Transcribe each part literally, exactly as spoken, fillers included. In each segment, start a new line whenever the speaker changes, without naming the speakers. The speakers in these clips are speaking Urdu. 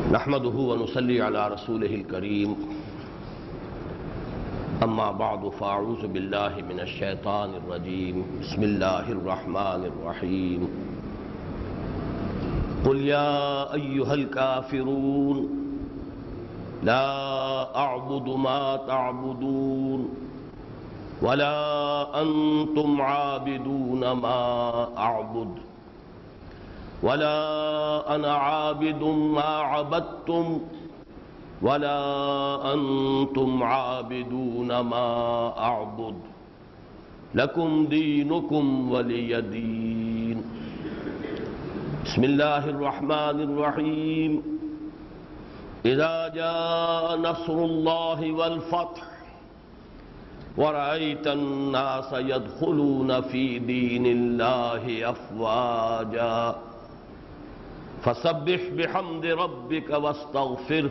نحمده ونصلي على رسوله الكريم اما بعد فاعوذ بالله من الشيطان الرجيم بسم الله الرحمن الرحيم قل يا ايها الكافرون لا اعبد ما تعبدون ولا انتم عابدون ما اعبد ولا انا عابد ما عبدتم ولا انتم عابدون ما اعبد لكم دينكم ولي دين بسم الله الرحمن الرحيم اذا جاء نصر الله والفتح ورأيت الناس يدخلون في دين الله أفواجا فسبح بحمد ربك واستغفره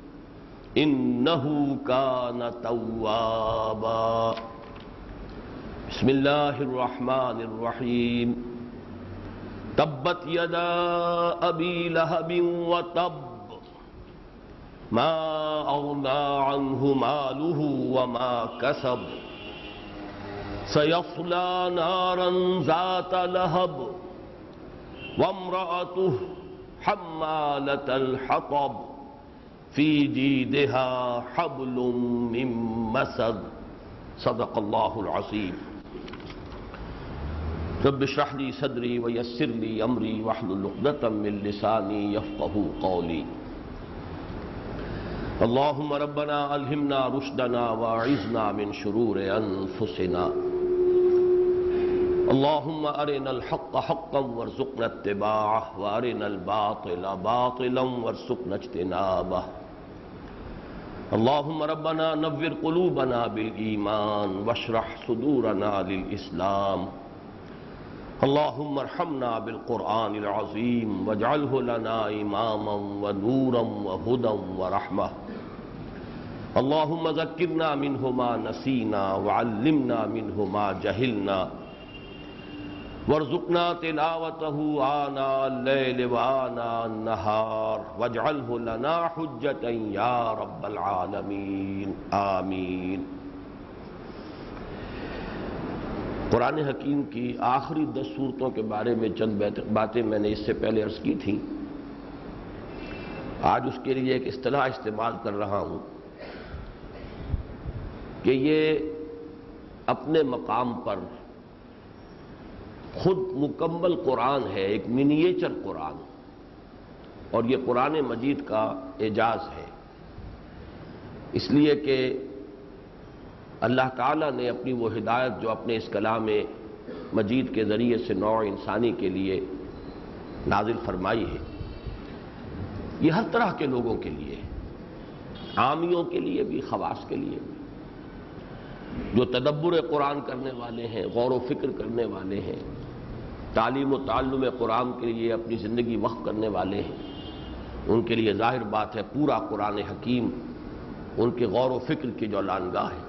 إنه كان توابا بسم الله الرحمن الرحيم تبت يدا أبي لهب وتب ما أغنى عنه ماله وما كسب سيصلى نارا ذات لهب وامرأته حمالة الحطب في جيدها حبل من مسد صدق الله العظيم رب اشرح لي صدري ويسر لي أمري واحلل عقدة من لساني يفقهوا قولي اللهم ربنا ألهمنا رشدنا واعذنا من شرور أنفسنا اللهم أرنا الحق حقا وارزقنا اتباعه وأرنا الباطل باطلا وارزقنا اجتنابه اللهم ربنا نور قلوبنا بالإيمان واشرح صدورنا للإسلام اللهم ارحمنا بالقرآن العظيم واجعله لنا إماما ونورا وهدى ورحمة اللهم ذكرنا منه ما نسينا وعلمنا منه ما جهلنا وارزقنا تلاوته آناء الليل وآناء النهار واجعله لنا حجة يا رب العالمين آمین۔ قرآن حکیم کی آخری دس صورتوں کے بارے میں چند باتیں میں نے اس سے پہلے عرض کی تھیں۔ آج اس کے لیے ایک اصطلاح استعمال کر رہا ہوں کہ یہ اپنے مقام پر خود مکمل قرآن ہے، ایک منییچر قرآن، اور یہ قرآن مجید کا اعجاز ہے، اس لیے کہ اللہ تعالیٰ نے اپنی وہ ہدایت جو اپنے اس کلام مجید کے ذریعے سے نوع انسانی کے لیے نازل فرمائی ہے، یہ ہر طرح کے لوگوں کے لیے، عامیوں کے لیے بھی، خواص کے لیے بھی، جو تدبر قرآن کرنے والے ہیں، غور و فکر کرنے والے ہیں، تعلیم و تعلم قرآن کے لیے اپنی زندگی وقف کرنے والے ہیں، ان کے لیے ظاہر بات ہے پورا قرآن حکیم ان کے غور و فکر کی جو لانگاہ ہے۔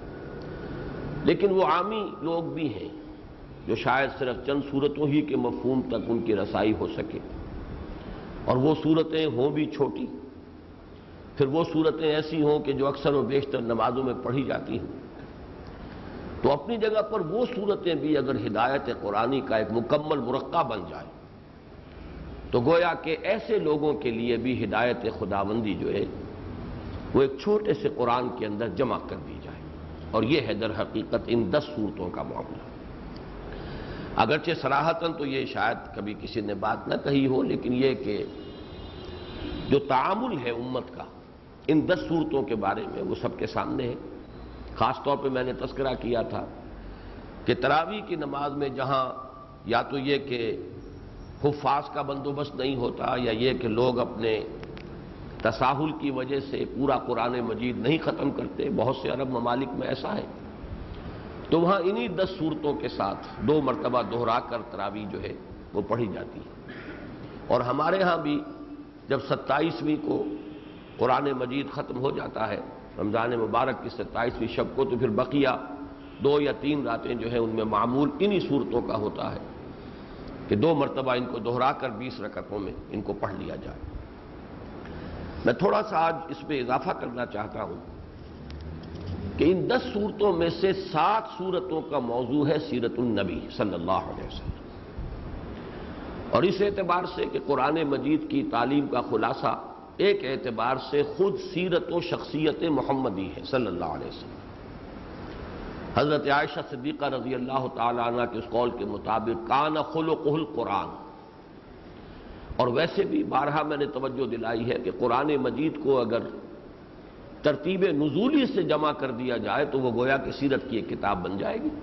لیکن وہ عامی لوگ بھی ہیں جو شاید صرف چند صورتوں ہی کے مفہوم تک ان کی رسائی ہو سکے، اور وہ صورتیں ہوں بھی چھوٹی، پھر وہ صورتیں ایسی ہوں کہ جو اکثر و بیشتر نمازوں میں پڑھی جاتی ہیں، تو اپنی جگہ پر وہ صورتیں بھی اگر ہدایت قرآنی کا ایک مکمل مرقع بن جائے تو گویا کہ ایسے لوگوں کے لیے بھی ہدایت خداوندی جو ہے وہ ایک چھوٹے سے قرآن کے اندر جمع کر دی جائے، اور یہ ہے در حقیقت ان دس صورتوں کا معاملہ۔ اگرچہ صراحتاً تو یہ شاید کبھی کسی نے بات نہ کہی ہو، لیکن یہ کہ جو تعامل ہے امت کا ان دس صورتوں کے بارے میں وہ سب کے سامنے ہے۔ خاص طور پہ میں نے تذکرہ کیا تھا کہ تراویح کی نماز میں جہاں یا تو یہ کہ حفاظ کا بندوبست نہیں ہوتا، یا یہ کہ لوگ اپنے تساہل کی وجہ سے پورا قرآن مجید نہیں ختم کرتے، بہت سے عرب ممالک میں ایسا ہے، تو وہاں انہی دس صورتوں کے ساتھ دو مرتبہ دہرا کر تراویح جو ہے وہ پڑھی جاتی ہے۔ اور ہمارے ہاں بھی جب ستائیسویں کو قرآن مجید ختم ہو جاتا ہے، رمضان مبارک کی ستائیسویں شب کو، تو پھر بقیہ دو یا تین راتیں جو ہیں ان میں معمول انہی صورتوں کا ہوتا ہے کہ دو مرتبہ ان کو دہرا کر بیس رکعتوں میں ان کو پڑھ لیا جائے۔ میں تھوڑا سا آج اس پہ اضافہ کرنا چاہتا ہوں کہ ان دس صورتوں میں سے سات صورتوں کا موضوع ہے سیرت النبی صلی اللہ علیہ وسلم، اور اس اعتبار سے کہ قرآن مجید کی تعلیم کا خلاصہ ایک اعتبار سے خود سیرت و شخصیت محمدی ہے صلی اللہ علیہ وسلم۔ حضرت عائشہ صدیقہ رضی اللہ تعالی عنہ کے اس قول کے مطابق کان خلقہ القرآن، اور ویسے بھی بارہا میں نے توجہ دلائی ہے کہ قرآن مجید کو اگر ترتیب نزولی سے جمع کر دیا جائے تو وہ گویا کہ سیرت کی ایک کتاب بن جائے گی۔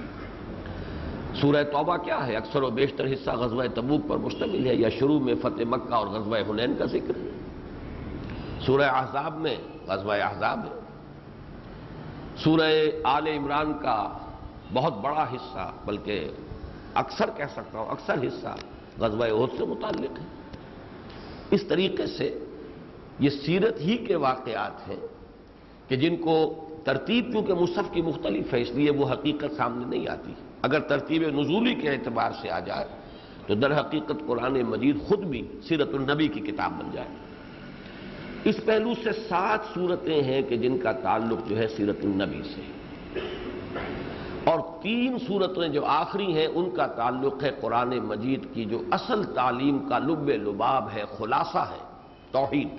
سورہ توبہ کیا ہے؟ اکثر و بیشتر حصہ غزوہ تبوک پر مشتمل ہے، یا شروع میں فتح مکہ اور غزوہ حنین کا ذکر ہے۔ سورہ احزاب میں غزوہ احزاب ہے۔ سورہ آل عمران کا بہت بڑا حصہ، بلکہ اکثر کہہ سکتا ہوں اکثر حصہ غزوہ احد سے متعلق ہے۔ اس طریقے سے یہ سیرت ہی کے واقعات ہیں کہ جن کو ترتیب کیونکہ مصحف کی مختلف ہے اس لیے وہ حقیقت سامنے نہیں آتی۔ اگر ترتیب نزولی کے اعتبار سے آ جائے تو در حقیقت قرآن مجید خود بھی سیرت النبی کی کتاب بن جائے۔ اس پہلو سے سات صورتیں ہیں کہ جن کا تعلق جو ہے سیرت النبی سے، اور تین صورتیں جو آخری ہیں ان کا تعلق ہے قرآن مجید کی جو اصل تعلیم کا لب لباب ہے، خلاصہ ہے، توحید۔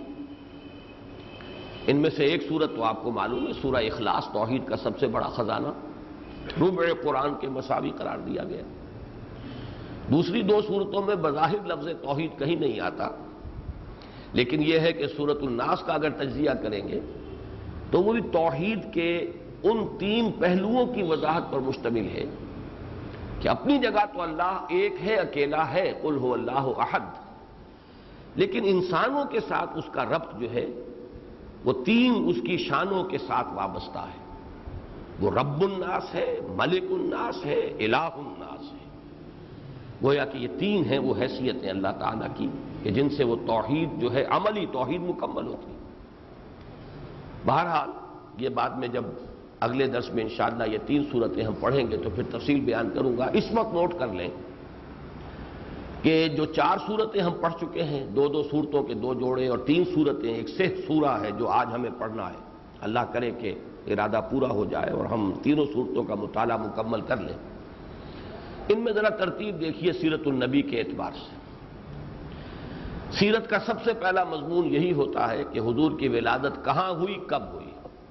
ان میں سے ایک صورت تو آپ کو معلوم ہے سورہ اخلاص، توحید کا سب سے بڑا خزانہ، ربع قرآن کے مساوی قرار دیا گیا۔ دوسری دو صورتوں میں بظاہر لفظ توحید کہیں نہیں آتا، لیکن یہ ہے کہ سورۃ الناس کا اگر تجزیہ کریں گے تو وہ بھی توحید کے ان تین پہلوؤں کی وضاحت پر مشتمل ہے کہ اپنی جگہ تو اللہ ایک ہے، اکیلا ہے، قل هو اللہ احد، لیکن انسانوں کے ساتھ اس کا ربط جو ہے وہ تین اس کی شانوں کے ساتھ وابستہ ہے۔ وہ رب الناس ہے، ملک الناس ہے، الہ الناس ہے۔ گویا کہ یہ تین ہیں وہ حیثیتیں اللہ تعالیٰ کی کہ جن سے وہ توحید جو ہے عملی توحید مکمل ہوتی ہے۔ بہرحال یہ بعد میں جب اگلے درس میں انشاءاللہ یہ تین صورتیں ہم پڑھیں گے تو پھر تفصیل بیان کروں گا۔ اس وقت نوٹ کر لیں کہ جو چار صورتیں ہم پڑھ چکے ہیں، دو دو صورتوں کے دو جوڑے اور تین صورتیں، ایک صحت سورہ ہے جو آج ہمیں پڑھنا ہے، اللہ کرے کہ ارادہ پورا ہو جائے اور ہم تینوں صورتوں کا مطالعہ مکمل کر لیں۔ ان میں ذرا ترتیب دیکھیے سیرت النبی کے اعتبار سے۔ سیرت کا سب سے پہلا مضمون یہی ہوتا ہے کہ حضور کی ولادت کہاں ہوئی، کب ہوئی۔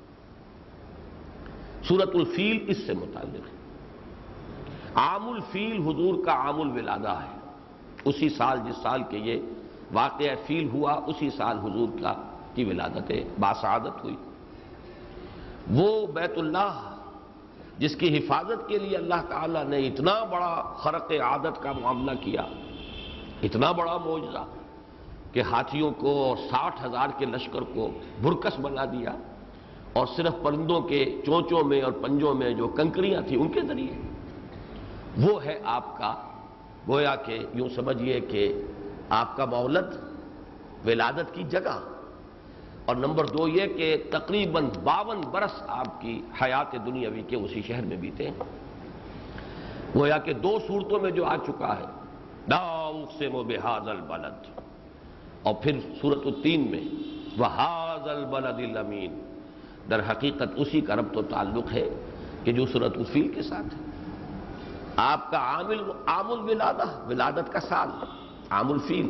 سورۃ الفیل اس سے متعلق ہے۔ عام الفیل حضور کا عام الولادہ ہے، اسی سال جس سال کے یہ واقعہ فیل ہوا اسی سال حضور کا کی ولادت باسعادت ہوئی۔ وہ بیت اللہ جس کی حفاظت کے لیے اللہ تعالیٰ نے اتنا بڑا خرق عادت کا معاملہ کیا، اتنا بڑا معجزہ کہ ہاتھیوں کو اور ساٹھ ہزار کے لشکر کو بھرکس بنا دیا، اور صرف پرندوں کے چونچوں میں اور پنجوں میں جو کنکریاں تھیں ان کے ذریعے، وہ ہے آپ کا گویا کہ یوں سمجھیے کہ آپ کا مولد، ولادت کی جگہ۔ اور نمبر دو یہ کہ تقریباً باون برس آپ کی حیات دنیاوی کے اسی شہر میں بیتے ہیں۔ گویا کہ دو صورتوں میں جو آ چکا ہے، لا اقسم بہذا البلد، اور پھر سورۃ التین میں وہذا البلد الامین، در حقیقت اسی کا ربط و تعلق ہے کہ جو سورۃ الفیل کے ساتھ ہے۔ آپ کا عامل عام الولادہ، ولادت کا سال عام الفیل،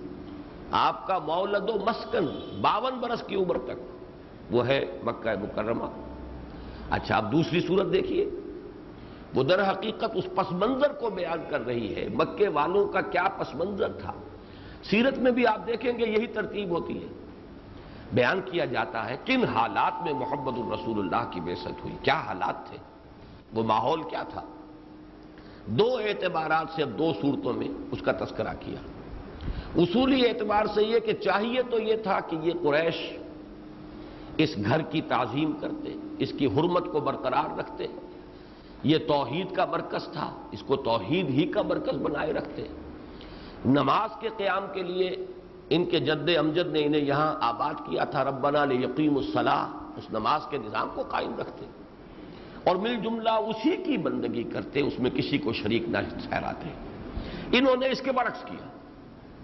آپ کا مولد و مسکن باون برس کی عمر تک وہ ہے مکہ مکرمہ۔ اچھا اب دوسری صورت دیکھیے، وہ در حقیقت اس پس منظر کو بیان کر رہی ہے، مکے والوں کا کیا پس منظر تھا۔ سیرت میں بھی آپ دیکھیں گے یہی ترتیب ہوتی ہے، بیان کیا جاتا ہے کن حالات میں محمد الرسول اللہ کی بعثت ہوئی، کیا حالات تھے، وہ ماحول کیا تھا۔ دو اعتبارات سے اب دو صورتوں میں اس کا تذکرہ کیا۔ اصولی اعتبار سے یہ کہ چاہیے تو یہ تھا کہ یہ قریش اس گھر کی تعظیم کرتے، اس کی حرمت کو برقرار رکھتے، یہ توحید کا مرکز تھا، اس کو توحید ہی کا مرکز بنائے رکھتے، نماز کے قیام کے لیے ان کے جد امجد نے انہیں یہاں آباد کیا تھا، ربنا لیقیموا الصلاۃ، اس نماز کے نظام کو قائم رکھتے اور مل جملہ اسی کی بندگی کرتے، اس میں کسی کو شریک نہ ٹھہراتے۔ انہوں نے اس کے برعکس کیا،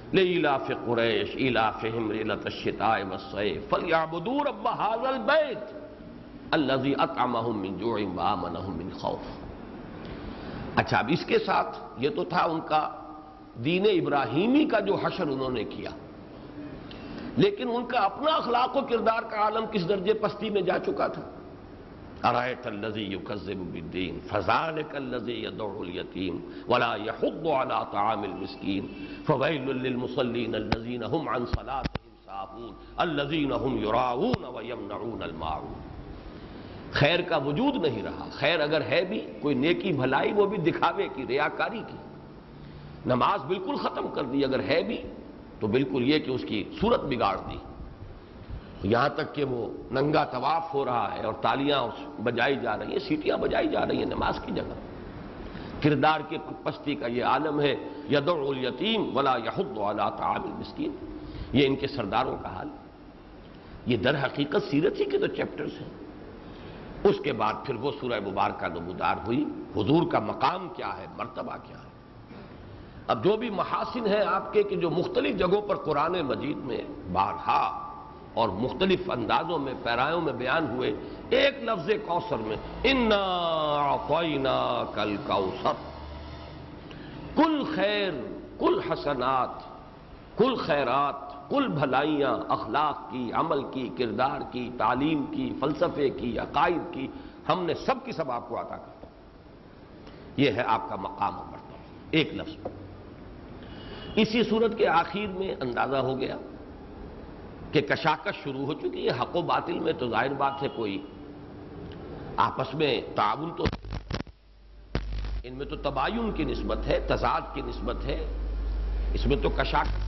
لإیلاف قریش ایلافہم رحلۃ الشتاء والصیف فلیعبدوا رب ھذا البیت الذی اطعمہم من جوع وآمنہم من خوف۔ اچھا، اب اس کے ساتھ یہ تو تھا ان کا دین ابراہیمی کا جو حشر انہوں نے کیا، لیکن ان کا اپنا اخلاق و کردار کا عالم کس درجے پستی میں جا چکا تھا۔ ارأیت الذی یکذب بالدین فذلک الذی یدع الیتیم ولا یحض علی طعام المسکین فویل للمصلین الذین هم عن صلاتهم ساہون الذین هم یراؤون ویمنعون الماعون۔ خیر کا وجود نہیں رہا، خیر اگر ہے بھی کوئی نیکی بھلائی وہ بھی دکھاوے کی، ریاکاری کی۔ نماز بالکل ختم کر دی، اگر ہے بھی تو بالکل یہ کہ اس کی صورت بگاڑ دی، یہاں تک کہ وہ ننگا طواف ہو رہا ہے اور تالیاں بجائی جا رہی ہیں، سیٹیاں بجائی جا رہی ہیں نماز کی جگہ۔ کردار کے پستی کا یہ عالم ہے، یدعو الیتیم ولا یحض علی طعام المسکین، یہ ان کے سرداروں کا حال۔ یہ در حقیقت سیرت ہی کے تو چیپٹرز ہیں۔ اس کے بعد پھر وہ سورہ مبارکہ نمودار ہوئی، حضور کا مقام کیا ہے، مرتبہ کیا ہے۔ اب جو بھی محاسن ہیں آپ کے کہ جو مختلف جگہوں پر قرآن مجید میں بارہا اور مختلف اندازوں میں پیرایوں میں بیان ہوئے، ایک لفظ کوثر میں انا اعطیناک الکوثر، کل خیر، کل حسنات، کل خیرات، کل بھلائیاں، اخلاق کی، عمل کی، کردار کی، تعلیم کی، فلسفے کی، عقائد کی، ہم نے سب کی سب آپ کو عطا کر۔ یہ ہے آپ کا مقام و مرتبہ، ایک لفظ۔ اسی صورت کے آخر میں اندازہ ہو گیا کہ کشاکش شروع ہو چکی ہے۔ حق و باطل میں تو ظاہر بات ہے کوئی آپس میں تعاون تو، ان میں تو تباین کی نسبت ہے، تضاد کی نسبت ہے، اس میں تو کشاکش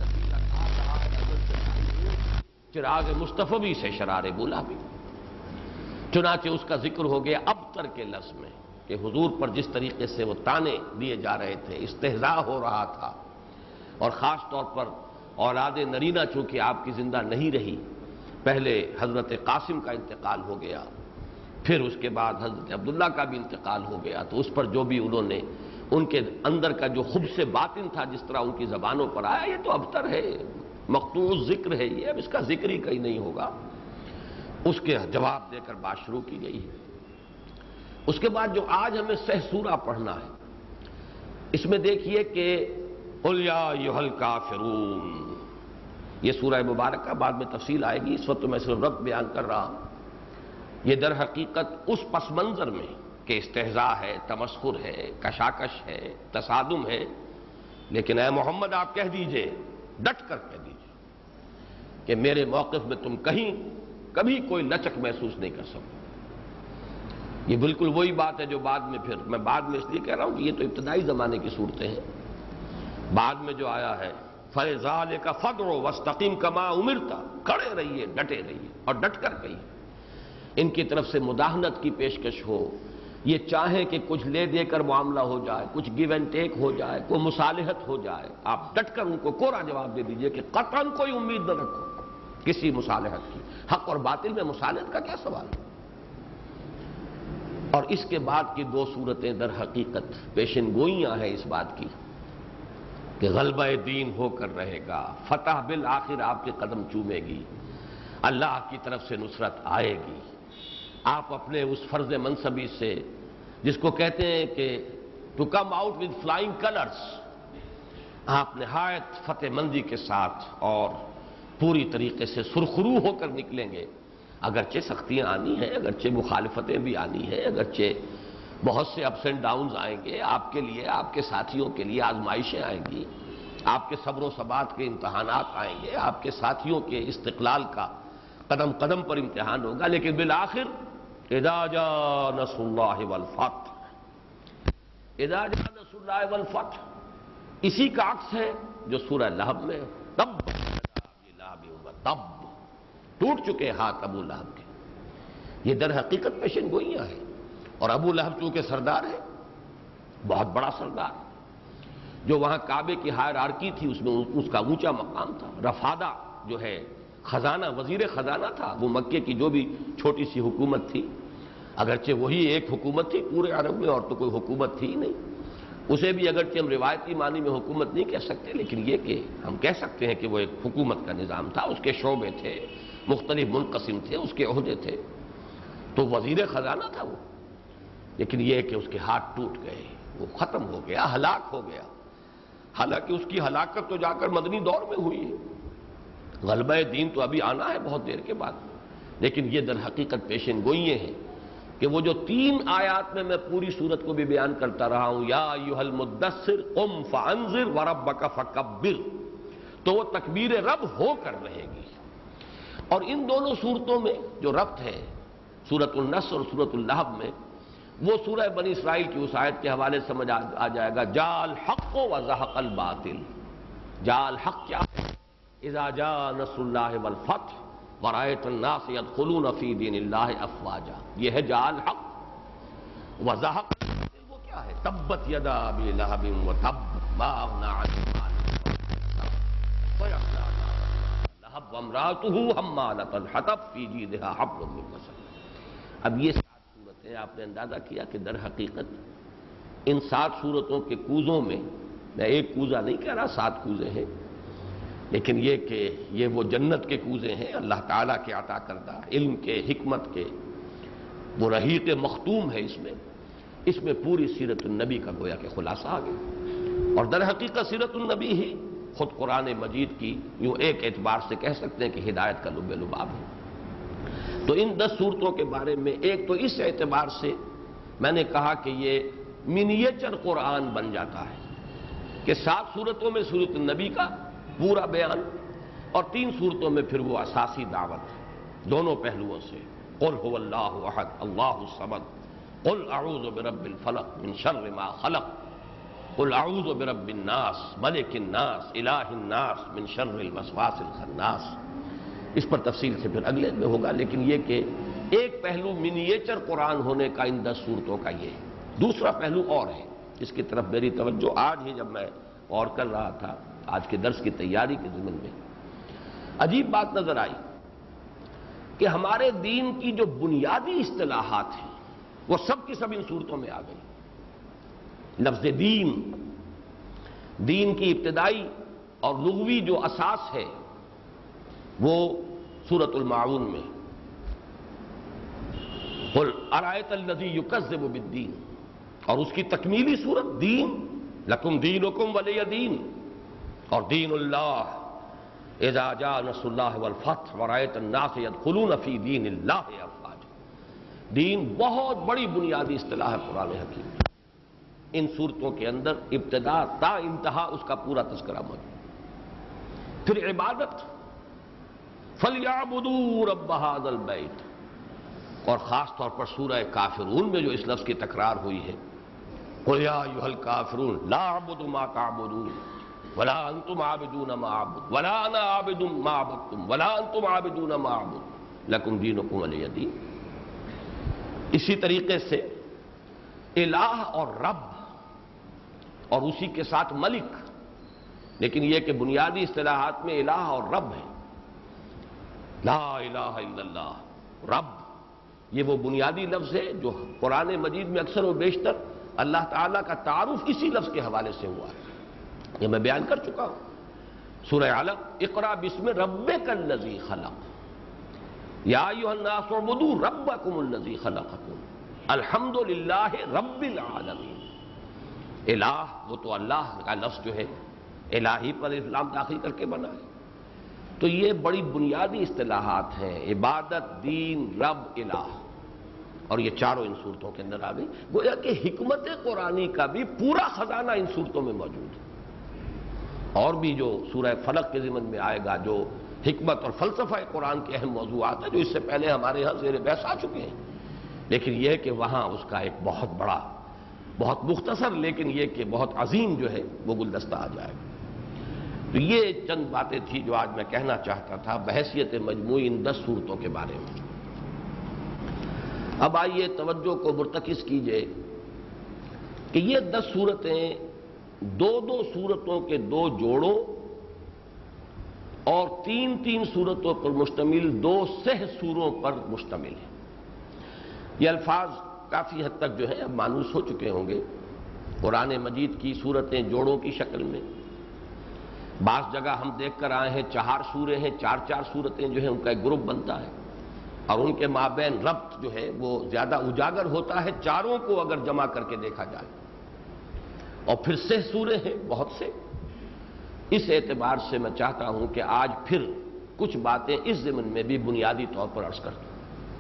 چراغ مصطفی سے شرار بولا بھی۔ چنانچہ اس کا ذکر ہو گیا ابتر کے لفظ میں کہ حضور پر جس طریقے سے وہ تانے دیے جا رہے تھے، استہزاء ہو رہا تھا، اور خاص طور پر اولاد نرینہ چونکہ آپ کی زندہ نہیں رہی، پہلے حضرت قاسم کا انتقال ہو گیا، پھر اس کے بعد حضرت عبداللہ کا بھی انتقال ہو گیا، تو اس پر جو بھی انہوں نے ان کے اندر کا جو خبث باطن تھا جس طرح ان کی زبانوں پر آیا، یہ تو ابتر ہے، مقطوع ذکر ہے، یہ اب اس کا ذکر ہی کہیں نہیں ہوگا، اس کے جواب دے کر بات شروع کی گئی ہے۔ اس کے بعد جو آج ہمیں سہ سورہ پڑھنا ہے، اس میں دیکھیے کہ قُلْ يَا أَيُّهَا الْكَافِرُونَ، یہ سورہ مبارکہ بعد میں تفصیل آئے گی، اس وقت میں صرف رب بیان کر رہا ہوں۔ یہ در حقیقت اس پس منظر میں کہ استہزاء ہے، تمسخر ہے، کشاکش ہے، تصادم ہے، لیکن اے محمد آپ کہہ دیجئے، ڈٹ کر کہہ دیجئے کہ میرے موقف میں تم کہیں کبھی کوئی لچک محسوس نہیں کر سکتے۔ یہ بالکل وہی بات ہے جو بعد میں، پھر میں بعد میں اس لیے کہہ رہا ہوں کہ یہ تو ابتدائی زمانے کی صورتیں ہیں، بعد میں جو آیا ہے فَلِذَٰلِكَ فَادْعُ وَاسْتَقِمْ كَمَا أُمِرْتَ، کھڑے رہیے، ڈٹے رہیے اور ڈٹ کر کہیے۔ ان کی طرف سے مداہنت کی پیشکش ہو، یہ چاہیں کہ کچھ لے دے کر معاملہ ہو جائے، کچھ گیو اینڈ ٹیک ہو جائے، کوئی مصالحت ہو جائے، آپ ڈٹ کر ان کو کوڑا جواب دے دیجئے کہ قطعاً کوئی امید نہ رکھو کسی مصالحت کی۔ حق اور باطل میں مصالحت کا کیا سوال ہے؟ اور اس کے بعد کی دو صورتیں در حقیقت پیشن گوئیاں ہیں اس بات کی کہ غلبہ دین ہو کر رہے گا، فتح بالآخر آپ کے قدم چومے گی، اللہ کی طرف سے نصرت آئے گی، آپ اپنے اس فرض منصبی سے جس کو کہتے ہیں کہ to come out with flying colours, آپ نہایت فتح مندی کے ساتھ اور پوری طریقے سے سرخرو ہو کر نکلیں گے، اگرچہ سختیاں آنی ہیں، اگرچہ مخالفتیں بھی آنی ہیں، اگرچہ بہت سے اپس اینڈ ڈاؤنز آئیں گے آپ کے لیے، آپ کے ساتھیوں کے لیے آزمائشیں آئیں گی، آپ کے صبر و ثبات کے امتحانات آئیں گے، آپ کے ساتھیوں کے استقلال کا قدم قدم پر امتحان ہوگا، لیکن بالآخر اذا جاء نصر اللہ والفتح، اذا جاء نصر اللہ والفتح اسی کا عکس ہے جو سورہ لہب میں تب تب ٹوٹ چکے ہاتھ ابو لہب کے۔ یہ در حقیقت پیشن گوئیاں ہیں، اور ابو لہب چونکہ سردار ہے، بہت بڑا سردار، جو وہاں کعبے کی ہائرارکی تھی اس میں اس کا اونچا مقام تھا۔ رفادہ جو ہے خزانہ، وزیر خزانہ تھا، وہ مکے کی جو بھی چھوٹی سی حکومت تھی، اگرچہ وہی ایک حکومت تھی پورے عرب میں اور تو کوئی حکومت تھی ہی نہیں، اسے بھی اگرچہ ہم روایتی معنی میں حکومت نہیں کہہ سکتے، لیکن یہ کہ ہم کہہ سکتے ہیں کہ وہ ایک حکومت کا نظام تھا، اس کے شعبے تھے، مختلف منقسم تھے، اس کے عہدے تھے، تو وزیر خزانہ تھا وہ، لیکن یہ کہ اس کے ہاتھ ٹوٹ گئے، وہ ختم ہو گیا، ہلاک ہو گیا۔ حالانکہ اس کی ہلاکت تو جا کر مدنی دور میں ہوئی ہے، غلبہ دین تو ابھی آنا ہے بہت دیر کے بعد، لیکن یہ در حقیقت پیشن گوئییں ہیں کہ وہ جو تین آیات میں میں پوری صورت کو بھی بیان کرتا رہا ہوں، یا ایھا المدثر قم فانذر وربک فکبر، تو وہ تکبیر رب ہو کر رہے گی۔ اور ان دونوں صورتوں میں جو ربط ہے سورۃ النصر اور سورۃ اللہب میں، وہ سورہ بنی اسرائیل کی اس آیت کے حوالے سمجھ آ جائے گا، جاء الحق وزہق الباطل۔ جاء الحق کیا ہے؟ اذا جاء نصر اللہ والفتح ورأیت الناس يدخلون فی دین اللہ افواجا، یہ ہے جاء الحق۔ وزہق الباطل وہ کیا ہے؟ تبت یدا ابی لہب وتب ما اغنی عنہ مالہ سیصلی نارا لہب وامرأتہ حمالۃ الحطب فی جیدہا حبل من مسد۔ اب یہ سات صورتیں آپ نے اندازہ کیا کہ در حقیقت ان سات صورتوں کے کوزوں میں، میں ایک کوزہ نہیں کہہ رہا، سات کوزے ہیں، لیکن یہ کہ یہ وہ جنت کے کوزے ہیں، اللہ تعالیٰ کے عطا کردہ علم کے، حکمت کے، وہ رحیق مختوم ہے اس میں اس میں پوری سیرت النبی کا گویا کہ خلاصہ آ گیا۔ اور در حقیقت سیرت النبی ہی خود قرآن مجید کی یوں ایک اعتبار سے کہہ سکتے ہیں کہ ہدایت کا لب لباب ہے۔ تو ان دس صورتوں کے بارے میں ایک تو اس اعتبار سے میں نے کہا کہ یہ منیچر قرآن بن جاتا ہے کہ سات صورتوں میں سورۃ النبی کا پورا بیان، اور تین صورتوں میں پھر وہ اساسی دعوت دونوں پہلوؤں سے، قل هو اللہ احد اللہ الصمد، قل اعوذ برب الفلق من شر ما خلق، قل اعوذ برب الناس ملک الناس الہ الناس من شر الوسواس الخناس۔ اس پر تفصیل سے پھر اگلے میں ہوگا، لیکن یہ کہ ایک پہلو منیچر قرآن ہونے کا ان دس صورتوں کا یہ ہے۔ دوسرا پہلو اور ہے جس کی طرف میری توجہ آج ہی جب میں غور کر رہا تھا آج کے درس کی تیاری کے ضمن میں، عجیب بات نظر آئی کہ ہمارے دین کی جو بنیادی اصطلاحات ہیں وہ سب کی سب ان صورتوں میں آ گئی۔ لفظ دین، دین کی ابتدائی اور لغوی جو اساس ہے وہ سورۃ الماعون میں، قل ارأیت الذی یکذب بالدین، اور اس کی تکمیلی صورت دین، لکم دینکم ولی دین، اور دین اللہ اذا جاء نصر اللہ والفتح ورأیت الناس يدخلون فی دین اللہ افواجا۔ دین بہت بڑی بنیادی اصطلاح ہے قرآن حکیم، ان صورتوں کے اندر ابتدا تا انتہا اس کا پورا تذکرہ موجود۔ پھر عبادت، فَلْيَعْبُدُوا رَبَّ هَذَا الْبَيْتِ، اور خاص طور پر سورہ کافرون میں جو اس لفظ کی تکرار ہوئی ہے، قُلْ يَا أَيُّهَا الْكَافِرُونَ لَا أَعْبُدُ مَا تَعْبُدُونَ وَلَا أَنْتُمْ عَابِدُونَ مَا أَعْبُدُ وَلَا أَنَا عَابِدٌ مَا عَبَدتُّمْ وَلَا أَنْتُمْ عَابِدُونَ مَا أَعْبُدُ لَكُمْ دِينُكُمْ وَلِيَ دِينِ۔ اسی طریقے سے الہ اور رب، اور اسی کے ساتھ ملک، لیکن یہ کہ بنیادی اصطلاحات میں الہ اور رب ہے۔ لا الہ الا اللہ، رب، یہ وہ بنیادی لفظ ہے جو قرآن مجید میں اکثر و بیشتر اللہ تعالیٰ کا تعارف اسی لفظ کے حوالے سے ہوا ہے، یہ میں بیان کر چکا ہوں۔ سورہ علق، اقرأ باسم ربک الذی خلق، یا ایھا الناس اعبدوا ربکم الذی خلقکم، الحمد للہ رب العالمین۔ الہ وہ تو اللہ کا لفظ جو ہے الہی پر اسلام داخل کر کے بنا ہے۔ تو یہ بڑی بنیادی اصطلاحات ہیں، عبادت، دین، رب، الہ، اور یہ چاروں ان صورتوں کے اندر آ گئی۔ گویا کہ حکمت قرآنی کا بھی پورا خزانہ ان صورتوں میں موجود ہے۔ اور بھی جو سورہ فلق کے ضمن میں آئے گا، جو حکمت اور فلسفہ قرآن کے اہم موضوعات ہیں جو اس سے پہلے ہمارے ہاں زیر بحث آ چکے ہیں، لیکن یہ کہ وہاں اس کا ایک بہت بڑا، بہت مختصر لیکن یہ کہ بہت عظیم جو ہے وہ گلدستہ آ جائے گا۔ تو یہ چند باتیں تھی جو آج میں کہنا چاہتا تھا بحیثیت مجموعی ان دس صورتوں کے بارے میں۔ اب آئیے توجہ کو مرتکز کیجئے کہ یہ دس صورتیں دو دو صورتوں کے دو جوڑوں اور تین تین صورتوں پر مشتمل دو سہ سوروں پر مشتمل ہیں۔ یہ الفاظ کافی حد تک جو ہے اب مانوس ہو چکے ہوں گے، قرآن مجید کی صورتیں جوڑوں کی شکل میں، بعض جگہ ہم دیکھ کر آئے ہیں چار سورے ہیں، چار چار صورتیں جو ہیں ان کا ایک گروپ بنتا ہے، اور ان کے مابین ربط جو ہے وہ زیادہ اجاگر ہوتا ہے چاروں کو اگر جمع کر کے دیکھا جائے، اور پھر سے سورے ہیں بہت سے۔ اس اعتبار سے میں چاہتا ہوں کہ آج پھر کچھ باتیں اس ضمن میں بھی بنیادی طور پر عرض کر دوں۔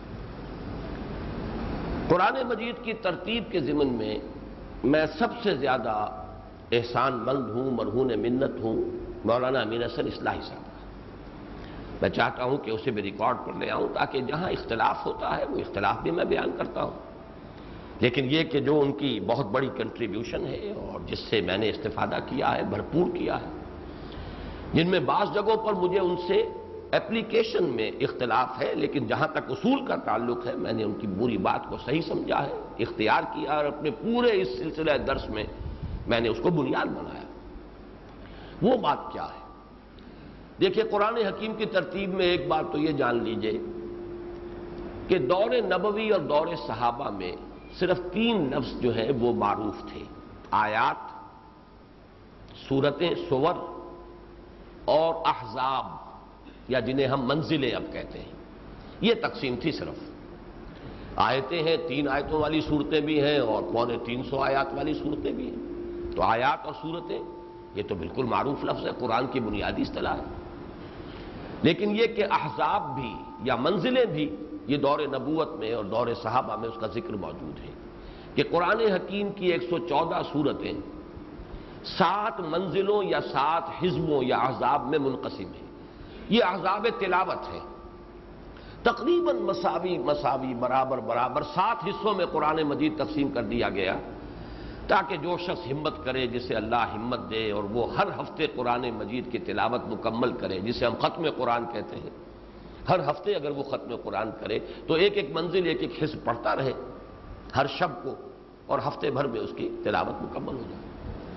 قرآن مجید کی ترتیب کے ضمن میں میں سب سے زیادہ احسان مند ہوں، مرہون منت ہوں مولانا امین حسن اصلاحی صاحب کا۔ میں چاہتا ہوں کہ اسے بھی ریکارڈ پر لے آؤں تاکہ جہاں اختلاف ہوتا ہے وہ اختلاف بھی میں بیان کرتا ہوں، لیکن یہ کہ جو ان کی بہت بڑی کنٹریبیوشن ہے اور جس سے میں نے استفادہ کیا ہے، بھرپور کیا ہے، جن میں بعض جگہوں پر مجھے ان سے اپلیکیشن میں اختلاف ہے، لیکن جہاں تک اصول کا تعلق ہے میں نے ان کی بری بات کو صحیح سمجھا ہے، اختیار کیا، اور اپنے پورے اس سلسلہ درس میں میں نے اس کو بنیاد بنایا۔ وہ بات کیا ہے؟ دیکھیے، قرآن حکیم کی ترتیب میں ایک بات تو یہ جان لیجئے کہ دور نبوی اور دور صحابہ میں صرف تین لفظ جو ہے وہ معروف تھے: آیات، سورتیں، سور، اور احزاب، یا جنہیں ہم منزلیں اب کہتے ہیں۔ یہ تقسیم تھی صرف۔ آیتیں ہیں، تین آیتوں والی صورتیں بھی ہیں اور پونے تین سو آیات والی صورتیں بھی ہیں۔ تو آیات اور صورتیں یہ تو بالکل معروف لفظ ہے، قرآن کی بنیادی اصطلاح ہے۔ لیکن یہ کہ احزاب بھی یا منزلیں بھی، یہ دور نبوت میں اور دور صحابہ میں اس کا ذکر موجود ہے کہ قرآن حکیم کی ایک سو چودہ صورتیں سات منزلوں یا سات حزبوں یا احزاب میں منقسم ہیں۔ یہ احزاب تلاوت ہے، تقریباً مساوی مساوی برابر برابر سات حصوں میں قرآن مجید تقسیم کر دیا گیا، تاکہ جو شخص ہمت کرے، جسے اللہ ہمت دے، اور وہ ہر ہفتے قرآن مجید کی تلاوت مکمل کرے، جسے ہم ختم قرآن کہتے ہیں، ہر ہفتے اگر وہ ختم قرآن کرے تو ایک ایک منزل، ایک ایک حصہ پڑھتا رہے ہر شب کو، اور ہفتے بھر میں اس کی تلاوت مکمل ہو جائے۔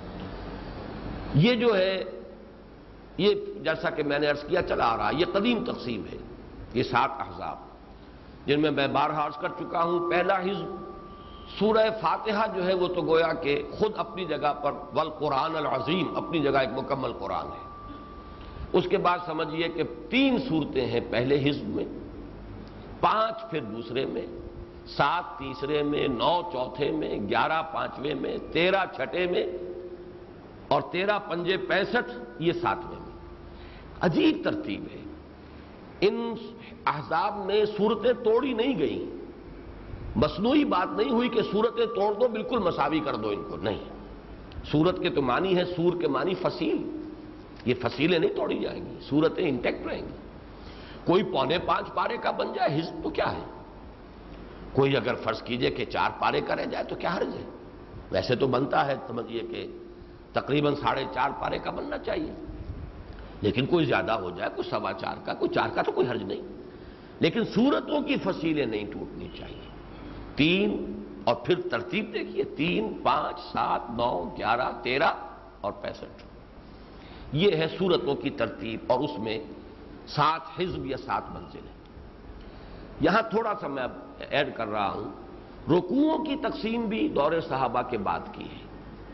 یہ جو ہے، یہ جیسا کہ میں نے عرض کیا چلا آ رہا، یہ قدیم تقسیم ہے، یہ سات احزاب، جن میں میں بارہا عرض کر چکا ہوں۔ پہلا حزب سورہ فاتحہ جو ہے وہ تو گویا کہ خود اپنی جگہ پر والقرآن العظیم اپنی جگہ ایک مکمل قرآن ہے۔ اس کے بعد سمجھیے کہ تین صورتیں ہیں پہلے حزب میں، پانچ پھر دوسرے میں، سات تیسرے میں، نو چوتھے میں، گیارہ پانچویں میں، تیرہ چھٹے میں، اور تیرہ پنجے پینسٹھ یہ ساتویں میں۔ عجیب ترتیب ہے۔ ان احزاب میں صورتیں توڑی نہیں گئیں، مصنوعی بات نہیں ہوئی کہ صورتیں توڑ دو، بالکل مساوی کر دو ان کو، نہیں۔ صورت کے تو معنی ہے، سور کے معنی فصیل، یہ فصیلیں نہیں توڑی جائیں گی، صورتیں انٹیکٹ رہیں گی۔ کوئی پونے پانچ پارے کا بن جائے حزب تو کیا ہے، کوئی اگر فرض کیجئے کہ چار پارے کا رہ جائے تو کیا حرج ہے؟ ویسے تو بنتا ہے، سمجھیے کہ تقریباً ساڑھے چار پارے کا بننا چاہیے، لیکن کوئی زیادہ ہو جائے، کوئی سوا چار کا، کوئی چار کا تو کوئی حرج نہیں، لیکن صورتوں کی فصیلیں نہیں ٹوٹنی چاہیے۔ تین، اور پھر ترتیب دیکھیے، تین، پانچ، سات، نو، گیارہ، تیرہ اور پینسٹھ، یہ ہے صورتوں کی ترتیب، اور اس میں سات حزب یا سات منزلیں۔ یہاں تھوڑا سا میں ایڈ کر رہا ہوں، رکوعوں کی تقسیم بھی دور صحابہ کے بعد کی ہے،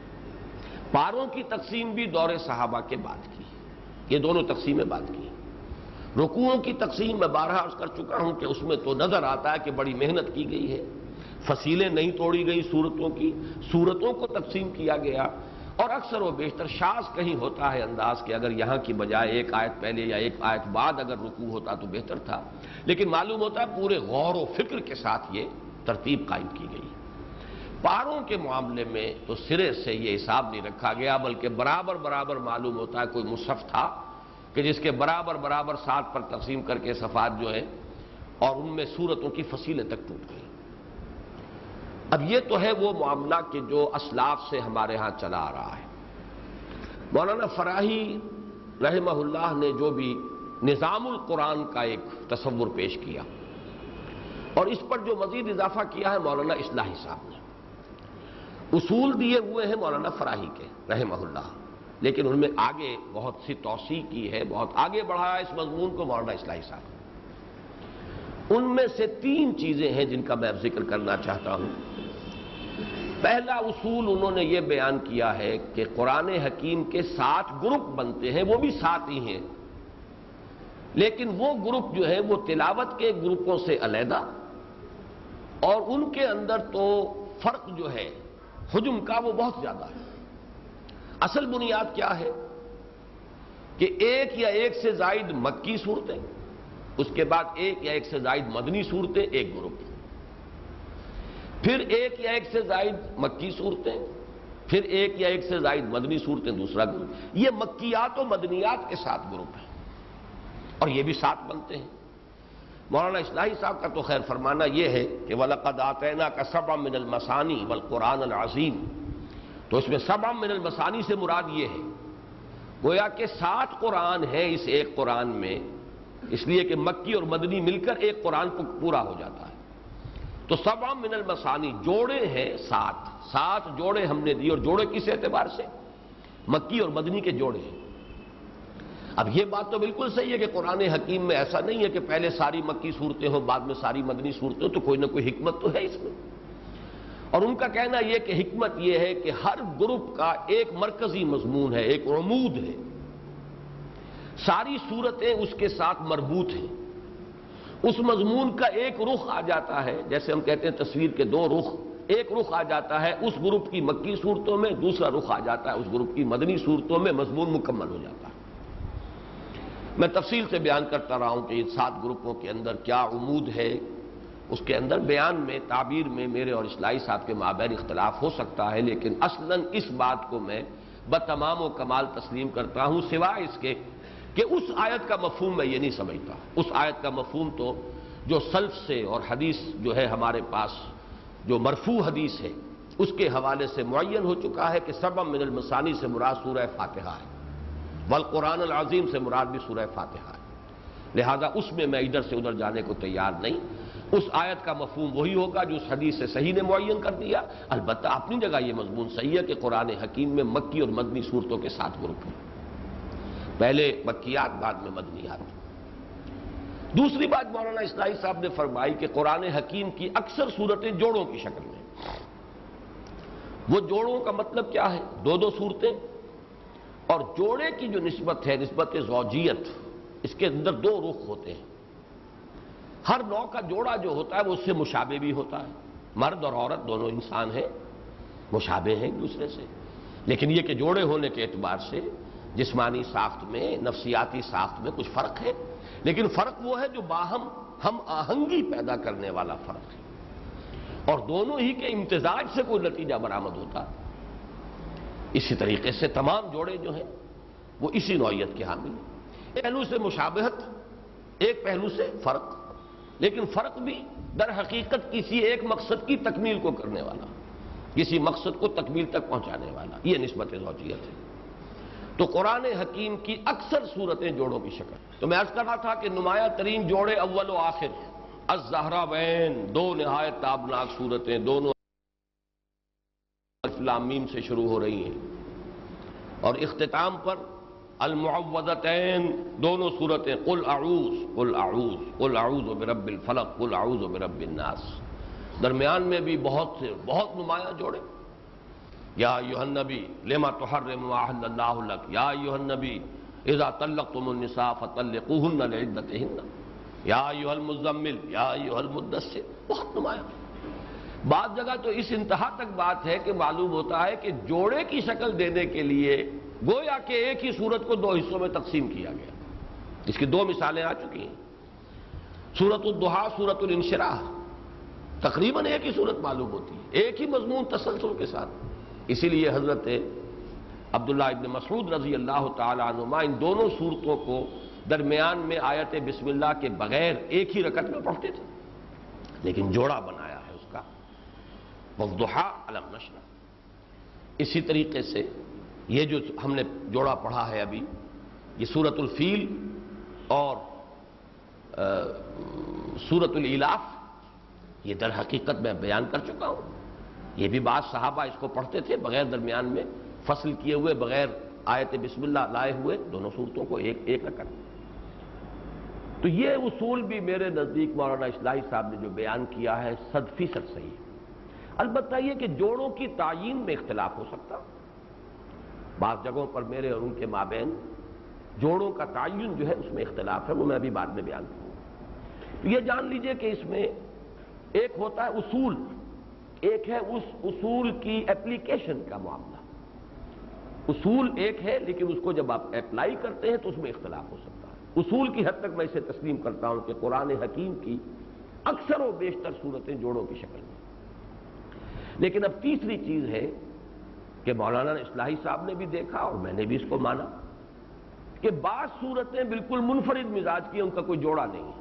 پاروں کی تقسیم بھی دور صحابہ کے بعد کی ہے، یہ دونوں تقسیمیں بعد کی ہیں۔ رکوعوں کی تقسیم میں بارہا عرض کر چکا ہوں کہ اس میں تو نظر آتا ہے کہ بڑی محنت کی گئی ہے، فصیلیں نہیں توڑی گئی صورتوں کی، صورتوں کو تقسیم کیا گیا، اور اکثر و بیشتر شاذ کہیں ہوتا ہے انداز کہ اگر یہاں کی بجائے ایک آیت پہلے یا ایک آیت بعد اگر رکوع ہوتا تو بہتر تھا، لیکن معلوم ہوتا ہے پورے غور و فکر کے ساتھ یہ ترتیب قائم کی گئی۔ پاروں کے معاملے میں تو سرے سے یہ حساب نہیں رکھا گیا، بلکہ برابر برابر معلوم ہوتا ہے کوئی مصحف تھا کہ جس کے برابر برابر سات پر تقسیم کر کے صفحات جو ہے، اور ان میں صورتوں کی فصیلیں تک ٹوٹ گئی۔ اب یہ تو ہے وہ معاملہ کہ جو اسلاف سے ہمارے ہاں چلا آ رہا ہے۔ مولانا فراہی رحمہ اللہ نے جو بھی نظام القرآن کا ایک تصور پیش کیا، اور اس پر جو مزید اضافہ کیا ہے مولانا اصلاحی صاحب نے، اصول دیے ہوئے ہیں مولانا فراہی کے رحمہ اللہ، لیکن ان میں آگے بہت سی توسیع کی ہے، بہت آگے بڑھایا اس مضمون کو مولانا اصلاحی صاحب۔ ان میں سے تین چیزیں ہیں جن کا میں ذکر کرنا چاہتا ہوں۔ پہلا اصول انہوں نے یہ بیان کیا ہے کہ قرآن حکیم کے سات گروپ بنتے ہیں، وہ بھی سات ہی ہیں، لیکن وہ گروپ جو ہے وہ تلاوت کے گروپوں سے علیحدہ، اور ان کے اندر تو فرق جو ہے حجم کا وہ بہت زیادہ ہے۔ اصل بنیاد کیا ہے کہ ایک یا ایک سے زائد مکی صورتیں، اس کے بعد ایک یا ایک سے زائد مدنی صورتیں ایک گروپ، پھر ایک یا ایک سے زائد مکی صورتیں، پھر ایک یا ایک سے زائد مدنی صورتیں دوسرا گروپ۔ یہ مکیات و مدنیات کے ساتھ گروپ ہیں، اور یہ بھی سات بنتے ہیں۔ مولانا اصلاحی صاحب کا تو خیر فرمانا یہ ہے کہ وَلَقَدْ آتَيْنَاكَ سَبْعًا مِنَ الْمَثَانِي وَالْقُرْآنَ الْعَظِيمِ، تو اس میں سبع من المثانی سے مراد یہ ہے گویا کہ سات قرآن ہیں اس ایک قرآن میں، اس لیے کہ مکی اور مدنی مل کر ایک قرآن کو پورا ہو جاتا ہے۔ تو سبع من المثانی جوڑے ہیں سات، سات جوڑے ہم نے دی، اور جوڑے کس اعتبار سے؟ مکی اور مدنی کے جوڑے ہیں۔ اب یہ بات تو بالکل صحیح ہے کہ قرآن حکیم میں ایسا نہیں ہے کہ پہلے ساری مکی صورتیں ہوں بعد میں ساری مدنی صورتیں ہوں، تو کوئی نہ کوئی حکمت تو ہے اس میں۔ اور ان کا کہنا یہ کہ حکمت یہ ہے کہ ہر گروپ کا ایک مرکزی مضمون ہے، ایک عمود ہے، ساری صورتیں اس کے ساتھ مربوط ہیں، اس مضمون کا ایک رخ آ جاتا ہے، جیسے ہم کہتے ہیں تصویر کے دو رخ، ایک رخ آ جاتا ہے اس گروپ کی مکی صورتوں میں، دوسرا رخ آ جاتا ہے اس گروپ کی مدنی صورتوں میں، مضمون مکمل ہو جاتا ہے۔ میں تفصیل سے بیان کرتا رہا ہوں کہ ان سات گروپوں کے اندر کیا عمود ہے، اس کے اندر بیان میں، تعبیر میں میرے اور اصلاحی صاحب کے مابین اختلاف ہو سکتا ہے، لیکن اصلاً اس بات کو میں بتمام و کمال تسلیم کرتا ہوں، سوائے اس کے کہ اس آیت کا مفہوم میں یہ نہیں سمجھتا۔ اس آیت کا مفہوم تو جو سلف سے اور حدیث جو ہے ہمارے پاس جو مرفوع حدیث ہے اس کے حوالے سے معین ہو چکا ہے کہ سبع من المثانی سے مراد سورہ فاتحہ ہے، والقرآن العظیم سے مراد بھی سورہ فاتحہ ہے، لہذا اس میں میں ادھر سے ادھر جانے کو تیار نہیں۔ اس آیت کا مفہوم وہی ہوگا جو اس حدیث سے صحیح نے معین کر دیا۔ البتہ اپنی جگہ یہ مضمون صحیح ہے کہ قرآن حکیم میں مکی اور مدنی صورتوں کے ساتھ گروپ ہیں، پہلے مکیات بعد میں مدنیات۔ دوسری بات مولانا اصلاحی صاحب نے فرمائی کہ قرآن حکیم کی اکثر صورتیں جوڑوں کی شکل میں، وہ جوڑوں کا مطلب کیا ہے؟ دو دو صورتیں، اور جوڑے کی جو نسبت ہے، نسبت زوجیت، اس کے اندر دو رخ ہوتے ہیں۔ ہر نوع کا جوڑا جو ہوتا ہے وہ اس سے مشابہ بھی ہوتا ہے، مرد اور عورت دونوں انسان ہیں، مشابہ ہیں ایک دوسرے سے، لیکن یہ کہ جوڑے ہونے کے اعتبار سے جسمانی ساخت میں، نفسیاتی ساخت میں کچھ فرق ہے، لیکن فرق وہ ہے جو باہم ہم آہنگی پیدا کرنے والا فرق ہے، اور دونوں ہی کے امتزاج سے کوئی نتیجہ برآمد ہوتا ہے۔ اسی طریقے سے تمام جوڑے جو ہیں وہ اسی نوعیت کے حامل ہیں، ایک پہلو سے مشابہت، ایک پہلو سے فرق، لیکن فرق بھی در حقیقت کسی ایک مقصد کی تکمیل کو کرنے والا، کسی مقصد کو تکمیل تک پہنچانے والا، یہ نسبت زوجیت ہے۔ تو قرآن حکیم کی اکثر صورتیں جوڑوں کی شکل۔ تو میں عرض کر رہا تھا کہ نمایاں ترین جوڑے اول و آخر، الزہراوین، دو نہایت تابناک صورتیں، دونوں الف لام میم سے شروع ہو رہی ہیں، اور اختتام پر المعوذتین، دونوں صورتیں قل اعوذ قل اعوذ قل اعوذ برب الفلق قل اعوذ برب الناس، درمیان میں بھی بہت سے بہت نمایاں جوڑے، یا ایھا النبی لما تحرم ما احل اللہ لک، یا ایھا النبی اذا طلقتم النساء فطلقوہن لعدتہن، یا ایھا المزمل یا ایھا المدثر، بہت نمایاں۔ بعض جگہ تو اس انتہا تک بات ہے کہ معلوم ہوتا ہے کہ جوڑے کی شکل دینے کے لیے گویا کہ ایک ہی صورت کو دو حصوں میں تقسیم کیا گیا۔ اس کی دو مثالیں آ چکی ہیں، سورۃ الضحیٰ، سورۃ الانشراح، تقریباً ایک ہی صورت معلوم ہوتی ہے، ایک ہی مضمون تسلسل کے ساتھ۔ اسی لیے حضرت عبداللہ ابن مسعود رضی اللہ تعالی عنہما ان دونوں صورتوں کو درمیان میں آیت بسم اللہ کے بغیر ایک ہی رکعت میں پڑھتے تھے، لیکن جوڑا بنایا ہے اس کا، والضحیٰ علم نشرح۔ اسی طریقے سے یہ جو ہم نے جوڑا پڑھا ہے ابھی، یہ سورۃ الفیل اور سورۃ الإلاف، یہ در حقیقت میں بیان کر چکا ہوں، یہ بھی بعض صحابہ اس کو پڑھتے تھے بغیر درمیان میں فصل کیے ہوئے، بغیر آیت بسم اللہ لائے ہوئے، دونوں صورتوں کو ایک ایک رکعت۔ تو یہ اصول بھی میرے نزدیک مولانا اصلاحی صاحب نے جو بیان کیا ہے صد فیصد صحیح ہے۔ البتہ یہ کہ جوڑوں کی تعیین میں اختلاف ہو سکتا، بعض جگہوں پر میرے اور ان کے مابین جوڑوں کا تعین جو ہے اس میں اختلاف ہے، وہ میں ابھی بعد میں بیان کروں گا۔ تو یہ جان لیجئے کہ اس میں ایک ہوتا ہے اصول، ایک ہے اس اصول کی اپلیکیشن کا معاملہ۔ اصول ایک ہے لیکن اس کو جب آپ اپلائی کرتے ہیں تو اس میں اختلاف ہو سکتا ہے۔ اصول کی حد تک میں اسے تسلیم کرتا ہوں کہ قرآن حکیم کی اکثر و بیشتر صورتیں جوڑوں کی شکل میں، لیکن اب تیسری چیز ہے کہ مولانا اصلاحی صاحب نے بھی دیکھا اور میں نے بھی اس کو مانا کہ بعض صورتیں بالکل منفرد مزاج کی، ان کا کوئی جوڑا نہیں ہے۔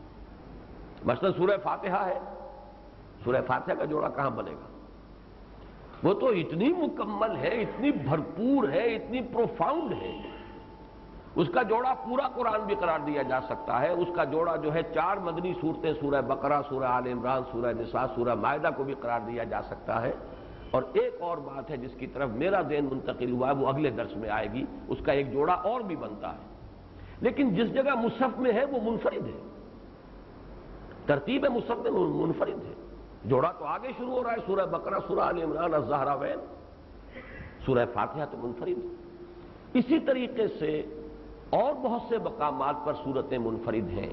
مثلا سورہ فاتحہ ہے، سورہ فاتحہ کا جوڑا کہاں بنے گا؟ وہ تو اتنی مکمل ہے، اتنی بھرپور ہے، اتنی پروفاؤنڈ ہے، اس کا جوڑا پورا قرآن بھی قرار دیا جا سکتا ہے۔ اس کا جوڑا جو ہے چار مدنی صورتیں، سورہ بقرہ، سورہ آل عمران، سورہ نساء، سورہ مائدہ کو بھی قرار دیا جا سکتا ہے۔ اور ایک اور بات ہے جس کی طرف میرا ذہن منتقل ہوا ہے، وہ اگلے درس میں آئے گی، اس کا ایک جوڑا اور بھی بنتا ہے، لیکن جس جگہ مصحف میں ہے وہ منفرد ہے، ترتیب مصحف میں منفرد ہے۔ جوڑا تو آگے شروع ہو رہا ہے، سورہ بقرہ، سورہ آل عمران، الزہراوین، سورہ فاتحہ تو منفرد ہے۔ اسی طریقے سے اور بہت سے مقامات پر صورتیں منفرد ہیں۔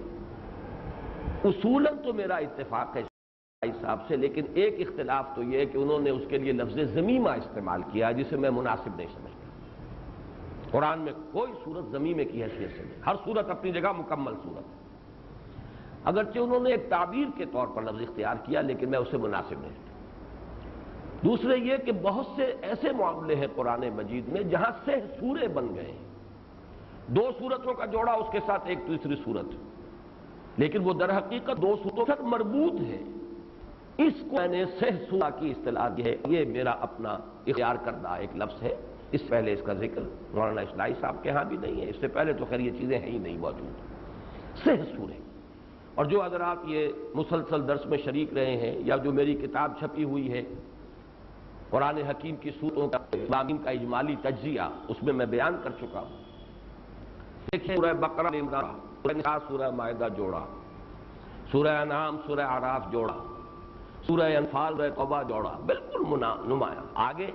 اصولاً تو میرا اتفاق ہے صاحب سے، لیکن ایک اختلاف تو یہ ہے کہ انہوں نے اس کے لیے لفظ ضمیمہ استعمال کیا جسے میں مناسب نہیں سمجھتا۔ قرآن میں کوئی صورت ضمیمے کی حیثیت سے نہیں، ہر صورت اپنی جگہ مکمل صورت ہے۔ اگرچہ انہوں نے ایک تعبیر کے طور پر لفظ اختیار کیا، لیکن میں اسے مناسب نہیں سمجھتا۔ دوسرے یہ کہ بہت سے ایسے معاملے ہیں قرآن مجید میں جہاں سے سورے بن گئے ہیں، دو صورتوں کا جوڑا، اس کے ساتھ ایک تیسری صورت، لیکن وہ در حقیقت دو صورتوں تک مربوط ہے۔ اس کو میں نے سہ سورہ کی اصطلاح دی ہے، یہ میرا اپنا اختیار کردہ ایک لفظ ہے۔ اس پہلے اس کا ذکر مولانا اصلاحی صاحب کے ہاں بھی نہیں ہے، اس سے پہلے تو خیر یہ چیزیں ہیں ہی نہیں موجود۔ سہ سورے، اور جو حضرات یہ مسلسل درس میں شریک رہے ہیں یا جو میری کتاب چھپی ہوئی ہے قرآن حکیم کی صورتوں کا اجمالی تجزیہ، اس میں میں بیان کر چکا ہوں۔ دیکھیں سورہ بقرہ، عمران، سورہ نساء، سورہ مائدہ جوڑا، سورہ انعام، سورہ اعراف جوڑا، سورہ انفال، سورہ توبہ جوڑا، بالکل نمایاں۔ آگے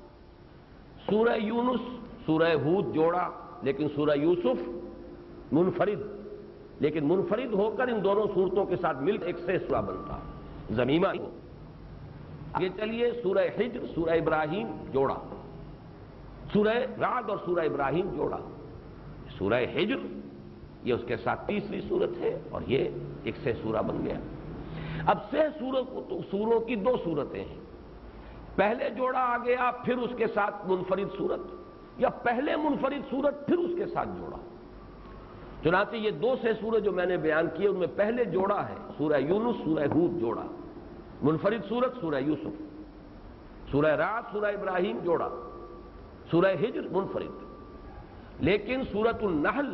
سورہ یونس، سورہ ہود جوڑا، لیکن سورہ یوسف منفرد، لیکن منفرد ہو کر ان دونوں صورتوں کے ساتھ مل ایک سے سورہ بنتا ہے، ضمیمہ ہو۔ آگے چلیے سورہ حجر، سورہ ابراہیم جوڑا، سورہ رعد اور سورہ ابراہیم جوڑا، سورہ حجر یہ اس کے ساتھ تیسری صورت ہے اور یہ ایک سے سورہ بن گیا۔ اب سے سوروں کی دو صورتیں ہیں، پہلے جوڑا آ گیا پھر اس کے ساتھ منفرد صورت، یا پہلے منفرد صورت پھر اس کے ساتھ جوڑا۔ چنانچہ یہ دو سے سورہ جو میں نے بیان کیے ان میں پہلے جوڑا ہے سورہ یونس، سورہ ہود جوڑا، منفرد صورت سورہ یوسف، سورہ رعد، سورہ ابراہیم جوڑا، سورہ حجر منفرد، لیکن سورۃ النحل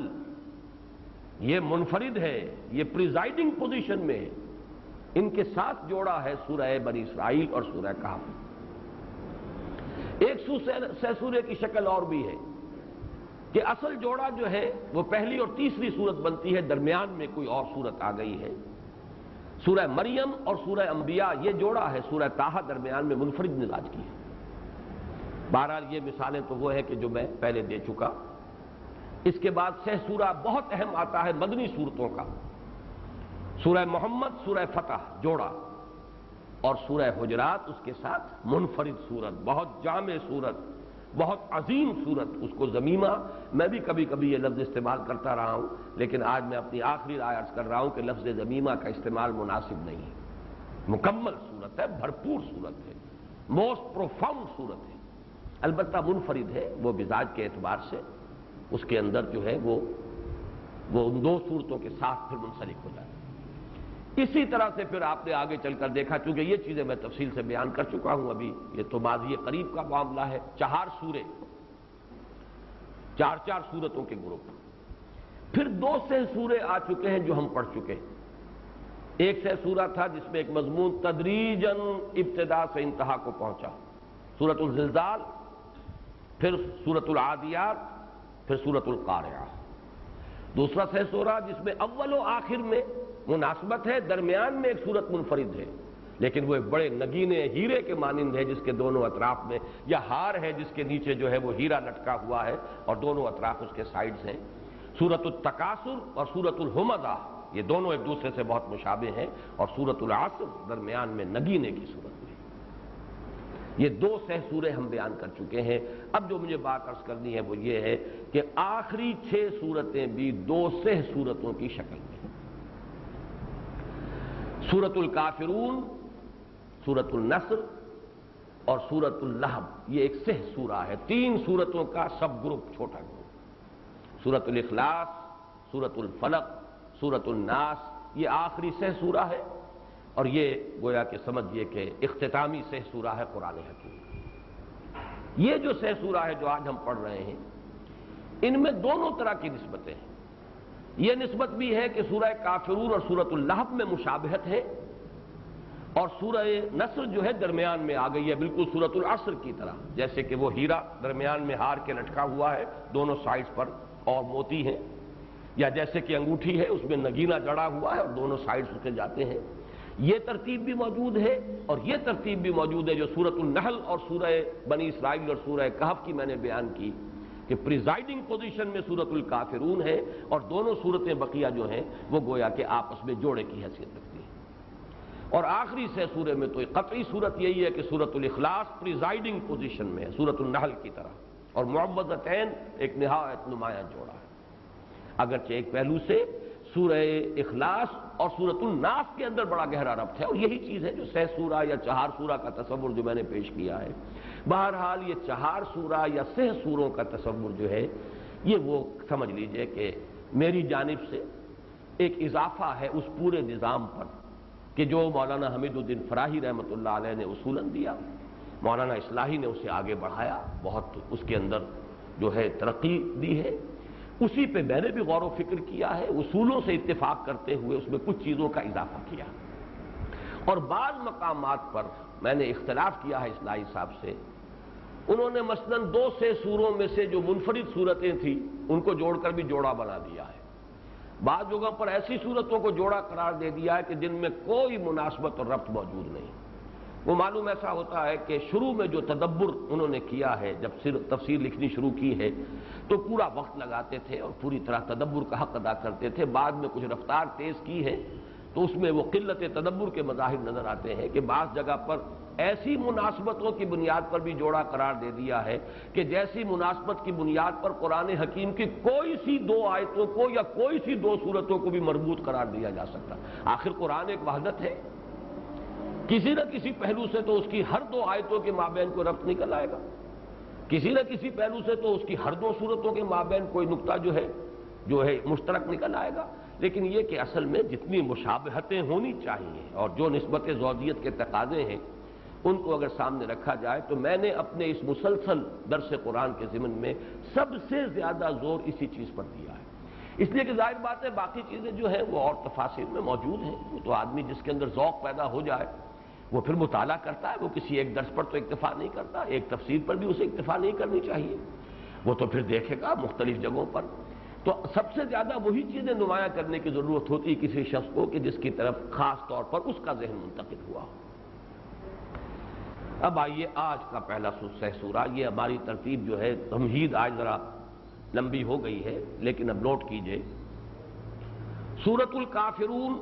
یہ منفرد ہے، یہ پریزائڈنگ پوزیشن میں ہے، ان کے ساتھ جوڑا ہے سورہ بنی اسرائیل اور سورہ کہف۔ ایک سہ سورے کی شکل اور بھی ہے کہ اصل جوڑا جو ہے وہ پہلی اور تیسری صورت بنتی ہے، درمیان میں کوئی اور صورت آ گئی ہے۔ سورہ مریم اور سورہ انبیاء یہ جوڑا ہے، سورہ طٰہٰ درمیان میں منفرد مزاج کی ہے۔ بہرحال یہ مثالیں تو وہ ہے کہ جو میں پہلے دے چکا۔ اس کے بعد سہ سورہ بہت اہم آتا ہے مدنی صورتوں کا، سورہ محمد، سورہ فتح جوڑا، اور سورہ حجرات اس کے ساتھ منفرد صورت، بہت جامع صورت، بہت عظیم صورت، اس کو ضمیمہ میں بھی کبھی کبھی یہ لفظ استعمال کرتا رہا ہوں، لیکن آج میں اپنی آخری رائے عرض کر رہا ہوں کہ لفظ ضمیمہ کا استعمال مناسب نہیں ہے۔ مکمل صورت ہے، بھرپور صورت ہے، موسٹ پروفاؤنڈ صورت ہے، البتہ منفرد ہے، وہ مزاج کے اعتبار سے اس کے اندر جو ہے وہ وہ ان دو صورتوں کے ساتھ پھر منسلک ہو جاتا ہے۔ اسی طرح سے پھر آپ نے آگے چل کر دیکھا، چونکہ یہ چیزیں میں تفصیل سے بیان کر چکا ہوں، ابھی یہ تو ماضی قریب کا معاملہ ہے۔ چار سورے، چار چار سورتوں کے گروپ، پھر دو سے سورے آ چکے ہیں جو ہم پڑھ چکے ہیں۔ ایک سے سورہ تھا جس میں ایک مضمون تدریجاً ابتدا سے انتہا کو پہنچا، سورۃ الزلزال، پھر سورۃ العادیات، پھر سورۃ القارعہ۔ دوسرا سے سورہ جس میں اول و آخر میں مناسبت ہے، درمیان میں ایک سورت منفرد ہے، لیکن وہ ایک بڑے نگینے ہیرے کے مانند ہے جس کے دونوں اطراف میں، یا ہار ہے جس کے نیچے جو ہے وہ ہیرا لٹکا ہوا ہے اور دونوں اطراف اس کے سائیڈز ہیں۔ سورۃ التکاثر اور سورۃ الہمزہ یہ دونوں ایک دوسرے سے بہت مشابہ ہیں، اور سورۃ العصر درمیان میں نگینے کی صورت میں۔ یہ دو سہ سورے ہم بیان کر چکے ہیں۔ اب جو مجھے بات عرض کرنی ہے وہ یہ ہے کہ آخری چھ سورتیں بھی دو سہ سورتوں کی شکل میں، سورۃ الکافرون، سورۃ النصر اور سورۃ اللہب، یہ ایک سہ سورہ ہے، تین سورتوں کا سب گروپ، چھوٹا گروپ۔ سورۃ الاخلاص، سورۃ الفلق، سورۃ الناس، یہ آخری سہ سورہ ہے، اور یہ گویا کہ سمجھیے کہ اختتامی سہ سورہ ہے قرآن حکیم کا۔ یہ جو سہ سورہ ہے جو آج ہم پڑھ رہے ہیں، ان میں دونوں طرح کی نسبتیں ہیں۔ یہ نسبت بھی ہے کہ سورہ کافرون اور سورۃ اللہب میں مشابہت ہے، اور سورہ نصر جو ہے درمیان میں آ گئی ہے، بالکل سورۃ العصر کی طرح، جیسے کہ وہ ہیرا درمیان میں ہار کے لٹکا ہوا ہے دونوں سائڈز پر اور موتی ہیں، یا جیسے کہ انگوٹھی ہے اس میں نگینہ جڑا ہوا ہے اور دونوں سائڈز اس کے جاتے ہیں۔ یہ ترتیب بھی موجود ہے، اور یہ ترتیب بھی موجود ہے جو سورۃ النحل اور سورہ بنی اسرائیل اور سورہ کہف کی میں نے بیان کی، کہ پریزائڈنگ پوزیشن میں سورۃ الکافرون ہے، اور دونوں سورتیں بقیہ جو ہیں وہ گویا کہ آپس میں جوڑے کی حیثیت رکھتی ہیں۔ اور آخری سے سورے میں تو ایک قطعی صورت یہی ہے کہ سورۃ الاخلاص پریزائڈنگ پوزیشن میں ہے سورۃ النحل کی طرح، اور معوذتین ایک نہایت نمایاں جوڑا ہے۔ اگرچہ ایک پہلو سے سورہ اخلاص اور سورۃ الناس کے اندر بڑا گہرا ربط ہے، اور یہی چیز ہے جو سہ سورہ یا چہار سورہ کا تصور جو میں نے پیش کیا ہے۔ بہرحال یہ چہار سورہ یا سہ سوروں کا تصور جو ہے یہ وہ سمجھ لیجئے کہ میری جانب سے ایک اضافہ ہے اس پورے نظام پر کہ جو مولانا حمید الدین فراہی رحمۃ اللہ علیہ نے اصولاً دیا، مولانا اصلاحی نے اسے آگے بڑھایا، بہت اس کے اندر جو ہے ترقی دی ہے، اسی پہ میں نے بھی غور و فکر کیا ہے، اصولوں سے اتفاق کرتے ہوئے اس میں کچھ چیزوں کا اضافہ کیا، اور بعض مقامات پر میں نے اختلاف کیا ہے اصلاحی صاحب سے۔ انہوں نے مثلاً دو سے سوروں میں سے جو منفرد صورتیں تھیں ان کو جوڑ کر بھی جوڑا بنا دیا ہے، بعض جگہوں پر ایسی صورتوں کو جوڑا قرار دے دیا ہے کہ جن میں کوئی مناسبت اور ربط موجود نہیں۔ وہ معلوم ایسا ہوتا ہے کہ شروع میں جو تدبر انہوں نے کیا ہے، جب صرف تفسیر لکھنی شروع کی ہے تو پورا وقت لگاتے تھے اور پوری طرح تدبر کا حق ادا کرتے تھے، بعد میں کچھ رفتار تیز کی ہے تو اس میں وہ قلت تدبر کے مظاہر نظر آتے ہیں کہ بعض جگہ پر ایسی مناسبتوں کی بنیاد پر بھی جوڑا قرار دے دیا ہے کہ جیسی مناسبت کی بنیاد پر قرآن حکیم کی کوئی سی دو آیتوں کو یا کوئی سی دو صورتوں کو بھی مربوط قرار دیا جا سکتا۔ آخر قرآن ایک وحدت ہے، کسی نہ کسی پہلو سے تو اس کی ہر دو آیتوں کے مابین کوئی ربط نکل آئے گا، کسی نہ کسی پہلو سے تو اس کی ہر دو صورتوں کے مابین کوئی نقطہ جو ہے جو ہے مشترک نکل آئے گا۔ لیکن یہ کہ اصل میں جتنی مشابہتیں ہونی چاہیے اور جو نسبت زوجیت کے تقاضے ہیں ان کو اگر سامنے رکھا جائے تو میں نے اپنے اس مسلسل درس قرآن کے ضمن میں سب سے زیادہ زور اسی چیز پر دیا ہے، اس لیے کہ ظاہر بات ہے باقی چیزیں جو ہیں وہ اور تفاصیل میں موجود ہیں، وہ تو آدمی جس کے اندر ذوق پیدا ہو جائے وہ پھر مطالعہ کرتا ہے، وہ کسی ایک درس پر تو اکتفا نہیں کرتا، ایک تفسیر پر بھی اسے اکتفا نہیں کرنی چاہیے، وہ تو پھر دیکھے گا مختلف جگہوں پر۔ تو سب سے زیادہ وہی چیزیں نمایاں کرنے کی ضرورت ہوتی ہے کسی شخص کو کہ جس کی طرف خاص طور پر اس کا ذہن منتقل ہوا ہو۔ اب آئیے آج کا پہلا سہ سورہ، یہ ہماری ترتیب جو ہے تمہید آج ذرا لمبی ہو گئی ہے لیکن اب نوٹ کیجئے، سورۃ الکافرون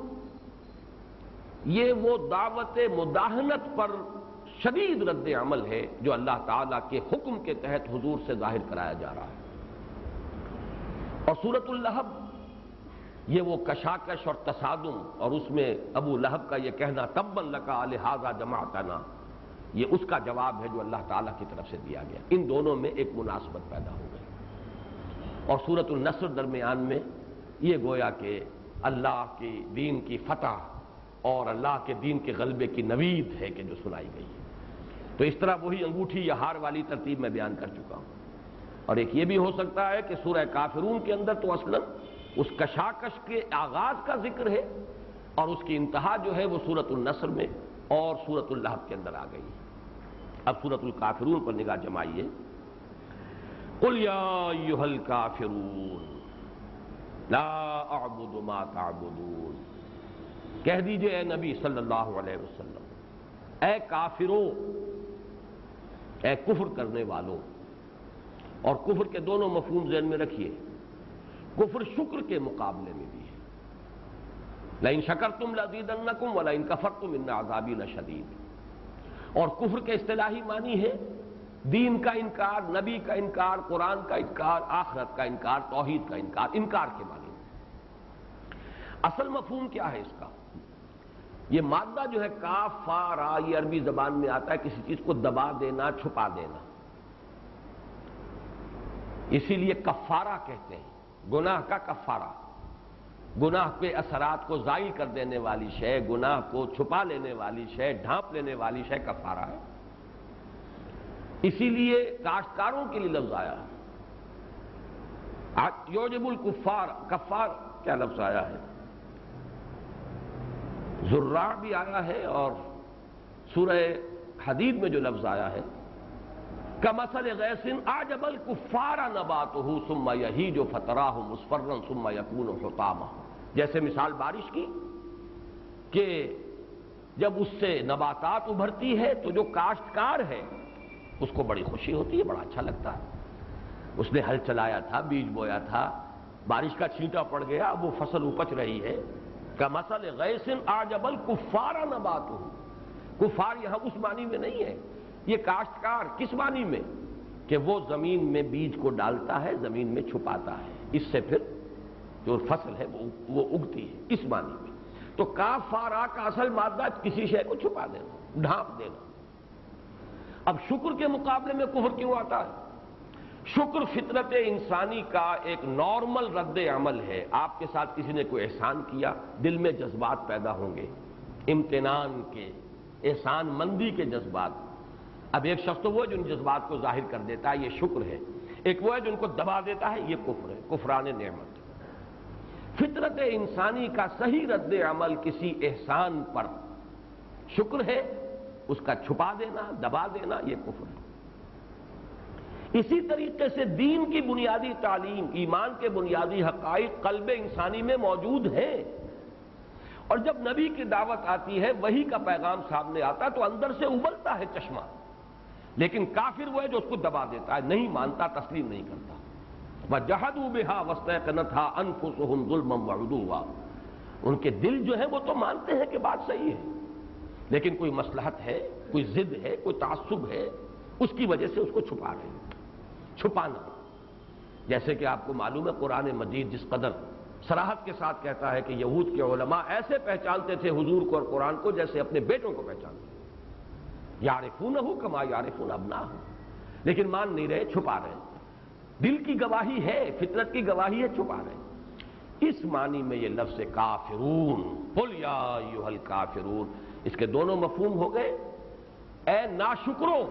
یہ وہ دعوت مداہنت پر شدید رد عمل ہے جو اللہ تعالیٰ کے حکم کے تحت حضور سے ظاہر کرایا جا رہا ہے، اور سورۃ اللہب یہ وہ کشاکش اور تصادم اور اس میں ابو لہب کا یہ کہنا تبا لکا لہذا جمعتنا، یہ اس کا جواب ہے جو اللہ تعالیٰ کی طرف سے دیا گیا۔ ان دونوں میں ایک مناسبت پیدا ہو گئی، اور سورۃ النصر درمیان میں یہ گویا کہ اللہ کی دین کی فتح اور اللہ کے دین کے غلبے کی نوید ہے کہ جو سنائی گئی ہے۔ تو اس طرح وہی انگوٹھی یا ہار والی ترتیب میں بیان کر چکا ہوں، اور ایک یہ بھی ہو سکتا ہے کہ سورہ کافرون کے اندر تو اصلاً اس کشاکش کے آغاز کا ذکر ہے اور اس کی انتہا جو ہے وہ سورۃ النصر میں اور سورۃ اللہب کے اندر آ گئی ہے۔ اب سورۃ الکافرون پر نگاہ جمائیے، قل یا ایھا الکافرون لا اعبد ما تعبدون، کہہ دیجئے اے نبی صلی اللہ علیہ وسلم اے کافروں، اے کفر کرنے والوں. اور کفر کے دونوں مفہوم ذہن میں رکھیے. کفر شکر کے مقابلے میں بھی ہے. لئن شکرتم لازیدنکم ولئن کفرتم ان عذابی لشدید. اور کفر کے اصطلاحی معنی ہے دین کا انکار، نبی کا انکار، قرآن کا انکار، آخرت کا انکار، توحید کا انکار، انکار کے معنی. اصل مفہوم کیا ہے اس کا؟ یہ مادہ جو ہے کاف فا را، یہ عربی زبان میں آتا ہے کسی چیز کو دبا دینا، چھپا دینا. اسی لیے کفارہ کہتے ہیں، گناہ کا کفارہ. گناہ کے اثرات کو زائل کر دینے والی شے، گناہ کو چھپا لینے والی شے، ڈھانپ لینے والی شے کفارہ ہے. اسی لیے کاشتکاروں کے لیے لفظ آیا ہے. یوجب الکفار، کفار کیا لفظ آیا ہے؟ زراع بھی آیا ہے، اور سورہ حدید میں جو لفظ آیا ہے کمثل غیث اعجب الکفار نباتہ ثم یہیج فتراہ مصفرا ثم یکون حطاما. جیسے مثال بارش کی کہ جب اس سے نباتات ابھرتی ہے تو جو کاشتکار ہے اس کو بڑی خوشی ہوتی ہے، بڑا اچھا لگتا ہے. اس نے ہل چلایا تھا، بیج بویا تھا، بارش کا چھینٹا پڑ گیا، اب وہ فصل اپج رہی ہے. کمثل غیث اعجب الکفار نباتہ. کفار یہاں اس معنی میں نہیں ہے، یہ کاشتکار کس معنی میں کہ وہ زمین میں بیج کو ڈالتا ہے، زمین میں چھپاتا ہے، اس سے پھر جو فصل ہے وہ وہ اگتی ہے، اس معنی میں. تو کافارا کا اصل مادہ کسی شے کو چھپا دینا، ڈھانپ دینا. اب شکر کے مقابلے میں کفر کیوں آتا ہے؟ شکر فطرت انسانی کا ایک نارمل رد عمل ہے. آپ کے ساتھ کسی نے کوئی احسان کیا، دل میں جذبات پیدا ہوں گے، امتنان کے، احسان مندی کے جذبات. اب ایک شخص تو وہ جو ان جذبات کو ظاہر کر دیتا ہے، یہ شکر ہے. ایک وہ ہے جو ان کو دبا دیتا ہے، یہ کفر ہے، کفران نعمت. فطرت انسانی کا صحیح رد عمل کسی احسان پر شکر ہے، اس کا چھپا دینا، دبا دینا یہ کفر ہے. اسی طریقے سے دین کی بنیادی تعلیم، ایمان کے بنیادی حقائق قلب انسانی میں موجود ہیں، اور جب نبی کی دعوت آتی ہے، وحی کا پیغام سامنے آتا تو اندر سے ابلتا ہے چشمہ. لیکن کافر وہ ہے جو اس کو دبا دیتا ہے، نہیں مانتا، تسلیم نہیں کرتا. وَجَحَدُوا بِهَا وَاسْتَيْقَنَتْهَا أَنفُسُهُمْ ظُلْمًا وَعُلُوًّا. ان کے دل جو ہے وہ تو مانتے ہیں کہ بات صحیح ہے، لیکن کوئی مصلحت ہے، کوئی ضد ہے، کوئی تعصب ہے، اس کی وجہ سے اس کو چھپا رہے ہیں. چھپانا، جیسے کہ آپ کو معلوم ہے قرآن مجید جس قدر صراحت کے ساتھ کہتا ہے کہ یہود کے علماء ایسے پہچانتے تھے حضور کو اور قرآن کو جیسے اپنے بیٹوں کو پہچانتے ہیں. یعرفونہ کما یعرفون ابناہم، لیکن مان نہیں رہے، چھپا رہے. دل کی گواہی ہے، فطرت کی گواہی ہے، چھپا رہے. اس معنی میں یہ لفظ کافرون، قل یا ایھا الکافرون، اس کے دونوں مفہوم ہو گئے. اے ناشکرو،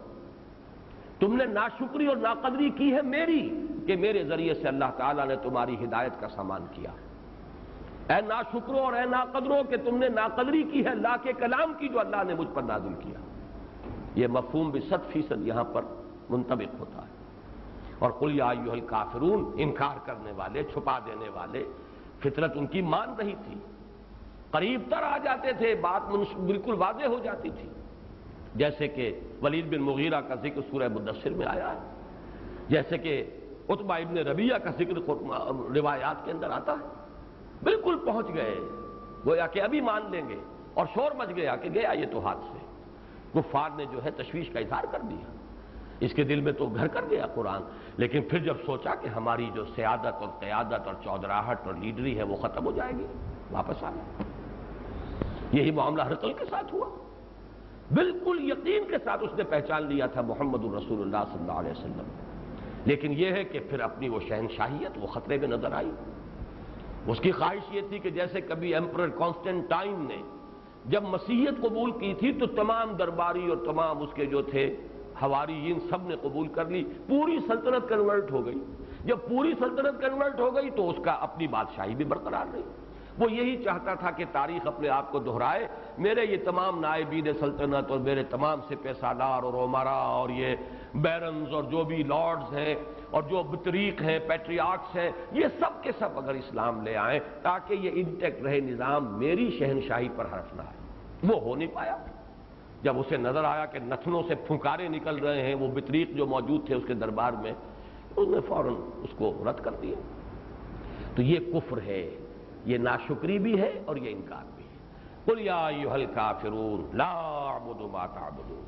تم نے ناشکری اور ناقدری کی ہے میری، کہ میرے ذریعے سے اللہ تعالیٰ نے تمہاری ہدایت کا سامان کیا. اے ناشکرو اور اے ناقدرو کہ تم نے ناقدری کی ہے اللہ کے کلام کی جو اللہ نے مجھ پر نازل کیا. یہ مفہوم بھی صد فیصد یہاں پر منطبق ہوتا ہے. اور قل یا ایھا الکافرون، انکار کرنے والے، چھپا دینے والے، فطرت ان کی مان رہی تھی، قریب تر آ جاتے تھے، بات بالکل واضح ہو جاتی تھی. جیسے کہ ولید بن مغیرہ کا ذکر سورہ مدثر میں آیا ہے، جیسے کہ عتبہ ابن ربیعہ کا ذکر روایات کے اندر آتا ہے. بالکل پہنچ گئے، گویا کہ ابھی مان لیں گے، اور شور مچ گیا کہ گیا یہ تو ہاتھ سے. کفار نے جو ہے تشویش کا اظہار کر دیا، اس کے دل میں تو گھر کر گیا قرآن. لیکن پھر جب سوچا کہ ہماری جو سیادت اور قیادت اور چودراہٹ اور لیڈری ہے وہ ختم ہو جائے گی، واپس آ گیا. یہی معاملہ ہرقل کے ساتھ ہوا. بالکل یقین کے ساتھ اس نے پہچان لیا تھا محمد الرسول اللہ صلی اللہ علیہ وسلم. لیکن یہ ہے کہ پھر اپنی وہ شہنشاہیت وہ خطرے میں نظر آئی. اس کی خواہش یہ تھی کہ جیسے کبھی ایمپرر کانسٹینٹائن نے جب مسیحیت قبول کی تھی تو تمام درباری اور تمام اس کے جو تھے حواریین سب نے قبول کر لی، پوری سلطنت کنورٹ ہو گئی. جب پوری سلطنت کنورٹ ہو گئی تو اس کا اپنی بادشاہی بھی برقرار رہی. وہ یہی چاہتا تھا کہ تاریخ اپنے آپ کو دہرائے، میرے یہ تمام نائبین سلطنت اور میرے تمام سپہ سالار اور عمرا اور یہ بیرنز اور جو بھی لارڈز ہیں اور جو بطریق ہیں، پیٹریارکس ہیں، یہ سب کے سب اگر اسلام لے آئیں تاکہ یہ انٹیکٹ رہے نظام، میری شہنشاہی پر حرف نہ آئے. وہ ہو نہیں پایا. جب اسے نظر آیا کہ نتنوں سے پھنکارے نکل رہے ہیں، وہ بطریق جو موجود تھے اس کے دربار میں، اس نے فوراً اس کو رد کر دیا۔ تو یہ کفر ہے، یہ ناشکری بھی ہے اور یہ انکار بھی ہے۔ قل یا ایھا الکافرون لا اعبد ما تعبدون۔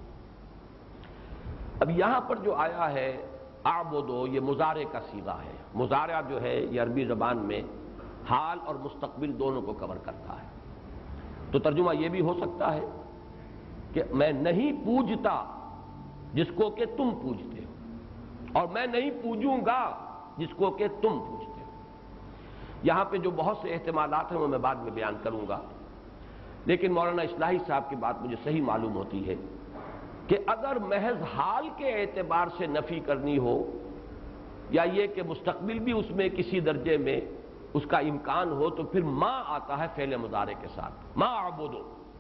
اب یہاں پر جو آیا ہے اعبدو، یہ مضارع کا صیغہ ہے۔ مضارع جو ہے یہ عربی زبان میں حال اور مستقبل دونوں کو کور کرتا ہے۔ تو ترجمہ یہ بھی ہو سکتا ہے کہ میں نہیں پوجتا جس کو کہ تم پوجتے ہو، اور میں نہیں پوجوں گا جس کو کہ تم پوجتے ہو۔ یہاں پہ جو بہت سے احتمالات ہیں وہ میں بعد میں بیان کروں گا، لیکن مولانا اصلاحی صاحب کی بات مجھے صحیح معلوم ہوتی ہے کہ اگر محض حال کے اعتبار سے نفی کرنی ہو، یا یہ کہ مستقبل بھی اس میں کسی درجے میں اس کا امکان ہو، تو پھر ما آتا ہے فعل مضارع کے ساتھ، ما اعبدو۔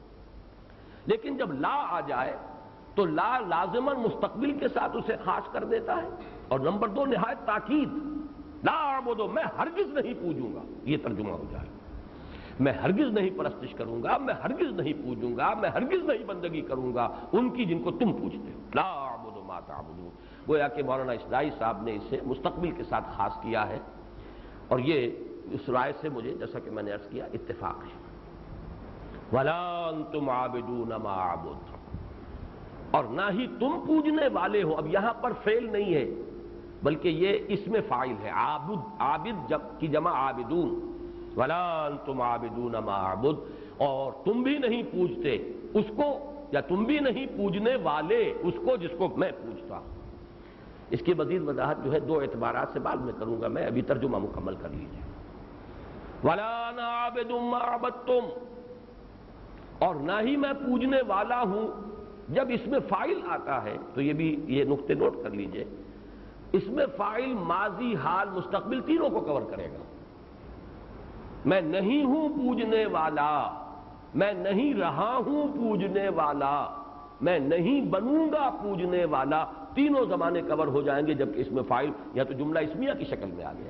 لیکن جب لا آ جائے تو لا لازماً مستقبل کے ساتھ اسے خاص کر دیتا ہے، اور نمبر دو نہایت تاکید، لا اعبدو، میں ہرگز نہیں پوجوں گا، یہ ترجمہ ہو جائے، میں ہرگز نہیں پرستش کروں گا، میں ہرگز نہیں پوجوں گا، میں ہرگز نہیں بندگی کروں گا ان کی جن کو تم پوجتے ہو، لا اعبد ما تعبدون۔ گویا کہ مولانا اصلاحی صاحب نے اسے مستقبل کے ساتھ خاص کیا ہے، اور یہ اس رائے سے مجھے جیسا کہ میں نے عرض کیا اتفاق ہے۔ وَلَا أَنْتُمْ عَابِدُونَ مَا أَعْبُدُ، اور نہ ہی تم پوجنے والے ہو۔ اب یہاں پر فعل نہیں ہے بلکہ یہ اسم فاعل ہے، عابد، عابد جب کی جمع عابدون، وَلَا أَنْتُمْ عَابِدُونَ مَا أَعْبُدُ، اور تم بھی نہیں پوجتے اس کو، یا تم بھی نہیں پوجنے والے اس کو جس کو میں پوجتا ہوں۔ اس کی مزید وضاحت جو ہے دو اعتبارات سے بعد میں کروں گا، میں ابھی ترجمہ مکمل کر لیجیے۔ وَلَا أَنَا عَابِدٌ مَّا عَبَدتُّمْ، اور نہ ہی میں پوجنے والا ہوں۔ جب اس میں فاعل آتا ہے تو یہ بھی یہ نقطے نوٹ کر لیجئے، اس میں فاعل ماضی، حال، مستقبل تینوں کو کور کرے گا۔ میں نہیں ہوں پوجنے والا، میں نہیں رہا ہوں پوجنے والا، میں نہیں بنوں گا پوجنے والا، تینوں زمانے کور ہو جائیں گے جبکہ اس میں فاعل یا تو جملہ اسمیہ کی شکل میں آ گیا۔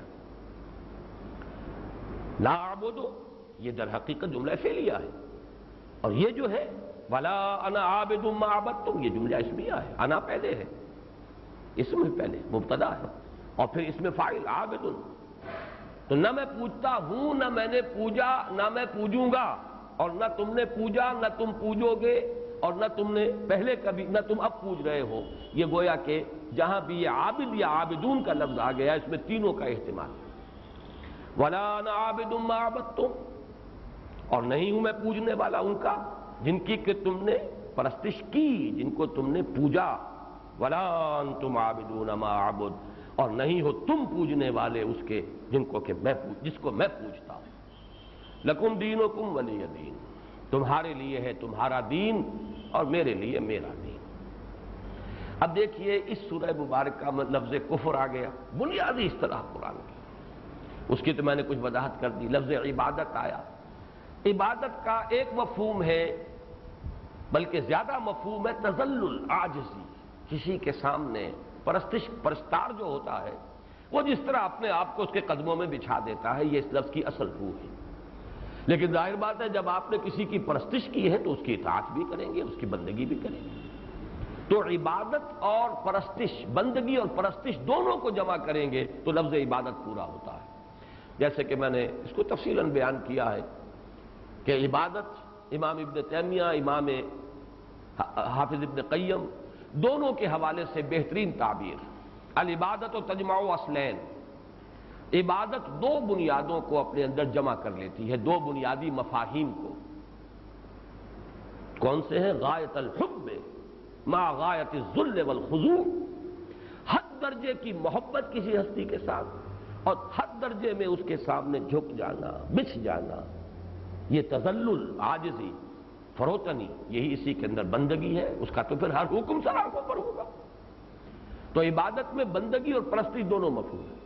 لا اعبدو یہ در حقیقت جملہ فعلیہ ہے، اور یہ جو ہے وَلَا أَنَا عَابِدٌ مَّا عَبَدتُّمْ یہ جملہ اسمیہ ہے، انا پہلے ہے، اسم پہلے مبتدا ہے، اور پھر اس میں فاعل عابد۔ تو نہ میں پوجتا ہوں، نہ میں نے پوجا، نہ میں پوجوں گا، اور نہ تم نے پوجا، نہ تم پوجو گے، اور نہ تم نے پہلے کبھی، نہ تم اب پوج رہے ہو۔ یہ گویا کہ جہاں بھی یہ عابد یا عابدون کا لفظ آ گیا اس میں تینوں کا احتمال ہے۔ وَلَا أَنَا عَابِدٌ مَّا عَبَدتُّمْ، اور نہیں ہوں میں پوجنے والا ان کا جن کی کہ تم نے پرستش کی، جن کو تم نے پوجا۔ وَلَا أَنْتُمْ عَابِدُونَ مَا أَعْبُدُ، اور نہیں ہو تم پوجنے والے اس کے جن کو کہ میں جس کو میں پوجتا ہوں۔ لَكُمْ دِينُكُمْ وَلِيَ دِينِ، تمہارے لیے ہے تمہارا دین اور میرے لیے میرا دین۔ اب دیکھیے اس سورہ مبارکہ میں لفظ کفر آ گیا، بنیادی اصطلاح قرآن کی، اس کی تو میں نے کچھ وضاحت کر دی۔ لفظ عبادت آیا، عبادت کا ایک مفہوم ہے، بلکہ زیادہ مفہوم ہے تذلل، عاجزی، کسی کے سامنے پرستش، پرستار جو ہوتا ہے وہ جس طرح اپنے آپ کو اس کے قدموں میں بچھا دیتا ہے، یہ اس لفظ کی اصل روح ہے۔ لیکن ظاہر بات ہے جب آپ نے کسی کی پرستش کی ہے تو اس کی اطاعت بھی کریں گے، اس کی بندگی بھی کریں گے۔ تو عبادت اور پرستش، بندگی اور پرستش دونوں کو جمع کریں گے تو لفظ عبادت پورا ہوتا ہے۔ جیسے کہ میں نے اس کو تفصیلاً بیان کیا ہے کہ عبادت امام ابن تیمیہ، امام حافظ ابن قیم دونوں کے حوالے سے بہترین تعبیر، العبادت و تجمع اصلین، عبادت دو بنیادوں کو اپنے اندر جمع کر لیتی ہے، دو بنیادی مفاہیم کو۔ کون سے ہیں؟ غایت الحب مع غایت الذل والخضوع، حد درجے کی محبت کسی ہستی کے ساتھ اور حد درجے میں اس کے سامنے جھک جانا، بچھ جانا، یہ تذلل، عاجزی، فروتنی، یہی اسی کے اندر بندگی ہے۔ اس کا تو پھر ہر حکم سر آنکھوں پر ہوگا۔ تو عبادت میں بندگی اور پرستی دونوں مفہوم ہیں۔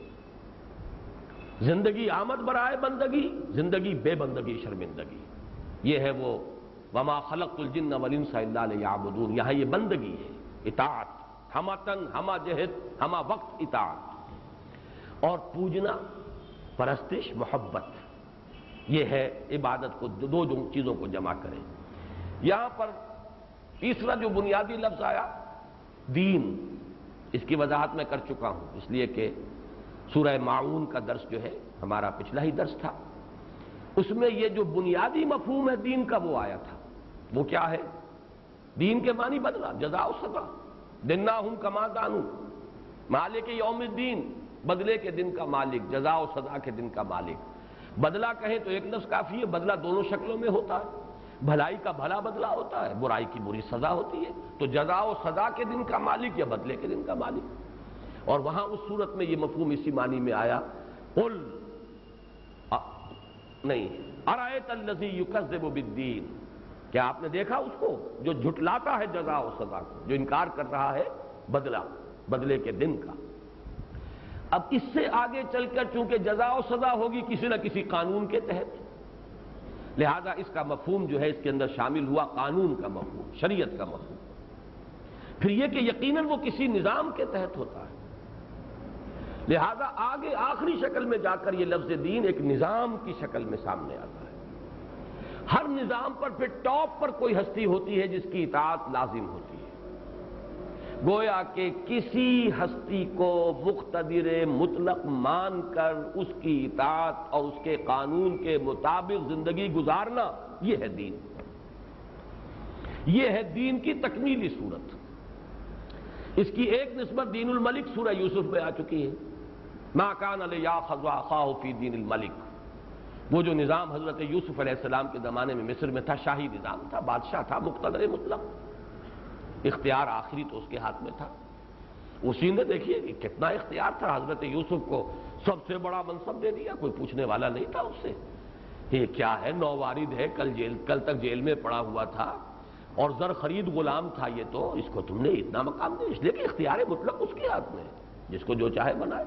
زندگی آمد برائے بندگی، زندگی بے بندگی، شرمندگی، یہ ہے وہ وما خلقت الجن والانس الا لیعبدون۔ یہاں یہ بندگی ہے، اطاعت، ہمہ تن ہمہ جہد ہمہ وقت اطاعت، اور پوجنا، پرستش، محبت، یہ ہے عبادت کو دو چیزوں کو جمع کریں۔ یہاں پر تیسرا جو بنیادی لفظ آیا دین، اس کی وضاحت میں کر چکا ہوں، اس لیے کہ سورہ معون کا درس جو ہے ہمارا پچھلا ہی درس تھا، اس میں یہ جو بنیادی مفہوم ہے دین کا وہ آیا تھا۔ وہ کیا ہے؟ دین کے معنی بدلا، جزا و سزا، دناہم کما دانو، مالک یوم الدین، بدلے کے دن کا مالک، جزا و سزا کے دن کا مالک۔ بدلہ کہیں تو ایک لفظ کافی ہے، بدلہ دونوں شکلوں میں ہوتا ہے، بھلائی کا بھلا بدلہ ہوتا ہے، برائی کی بری سزا ہوتی ہے، تو جزا و سزا کے دن کا مالک یا بدلے کے دن کا مالک۔ اور وہاں اس صورت میں یہ مفہوم اسی معنی میں آیا، قل نہیں ارأیت الذی یکذب بالدین، کیا آپ نے دیکھا اس کو جو جھٹلاتا ہے جزا و سزا کو، جو انکار کر رہا ہے بدلہ، بدلے کے دن کا۔ اب اس سے آگے چل کر چونکہ جزا و سزا ہوگی کسی نہ کسی قانون کے تحت، لہذا اس کا مفہوم جو ہے اس کے اندر شامل ہوا قانون کا مفہوم، شریعت کا مفہوم۔ پھر یہ کہ یقیناً وہ کسی نظام کے تحت ہوتا ہے، لہذا آگے آخری شکل میں جا کر یہ لفظ دین ایک نظام کی شکل میں سامنے آتا ہے۔ ہر نظام پر پھر ٹاپ پر کوئی ہستی ہوتی ہے جس کی اطاعت لازم ہوتی ہے، گویا کہ کسی ہستی کو مقتدر مطلق مان کر اس کی اطاعت اور اس کے قانون کے مطابق زندگی گزارنا، یہ ہے دین، یہ ہے دین کی تکمیلی صورت۔ اس کی ایک نسبت دین الملک سورہ یوسف میں آ چکی ہے، ما کان لیأخذ اخاہ فی دین الملک، وہ جو نظام حضرت یوسف علیہ السلام کے زمانے میں مصر میں تھا، شاہی نظام تھا، بادشاہ تھا مقتدر مطلق، اختیار آخری تو اس کے ہاتھ میں تھا۔ اسی نے دیکھیے کہ کتنا اختیار تھا، حضرت یوسف کو سب سے بڑا منصب دے دیا، کوئی پوچھنے والا نہیں تھا اس سے، یہ کیا ہے، نووارد ہے، کل جیل کل تک جیل میں پڑا ہوا تھا اور زر خرید غلام تھا، یہ تو اس کو تم نے اتنا مقام دیا، اس لیے کہ اختیار مطلق اس کے ہاتھ میں ہے، جس کو جو چاہے بنائے۔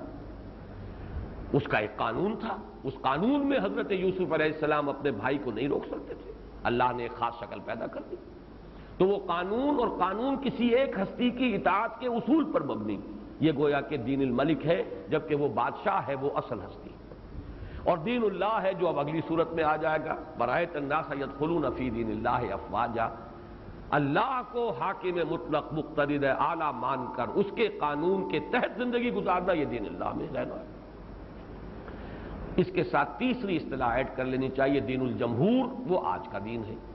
اس کا ایک قانون تھا، اس قانون میں حضرت یوسف علیہ السلام اپنے بھائی کو نہیں روک سکتے تھے، اللہ نے ایک خاص شکل پیدا کر دی، تو وہ قانون اور قانون کسی ایک ہستی کی اطاعت کے اصول پر مبنی، یہ گویا کہ دین الملک ہے، جبکہ وہ بادشاہ ہے، وہ اصل ہستی، اور دین اللہ ہے جو اب اگلی صورت میں آ جائے گا، برأیت الناس یدخلون فی دین اللہ افواجا، اللہ کو حاکم مطلق مقتدر اعلیٰ مان کر اس کے قانون کے تحت زندگی گزارنا، یہ دین اللہ میں رہنا ہے۔ اس کے ساتھ تیسری اصطلاح ایڈ کر لینی چاہیے، دین الجمہور، وہ آج کا دین ہے۔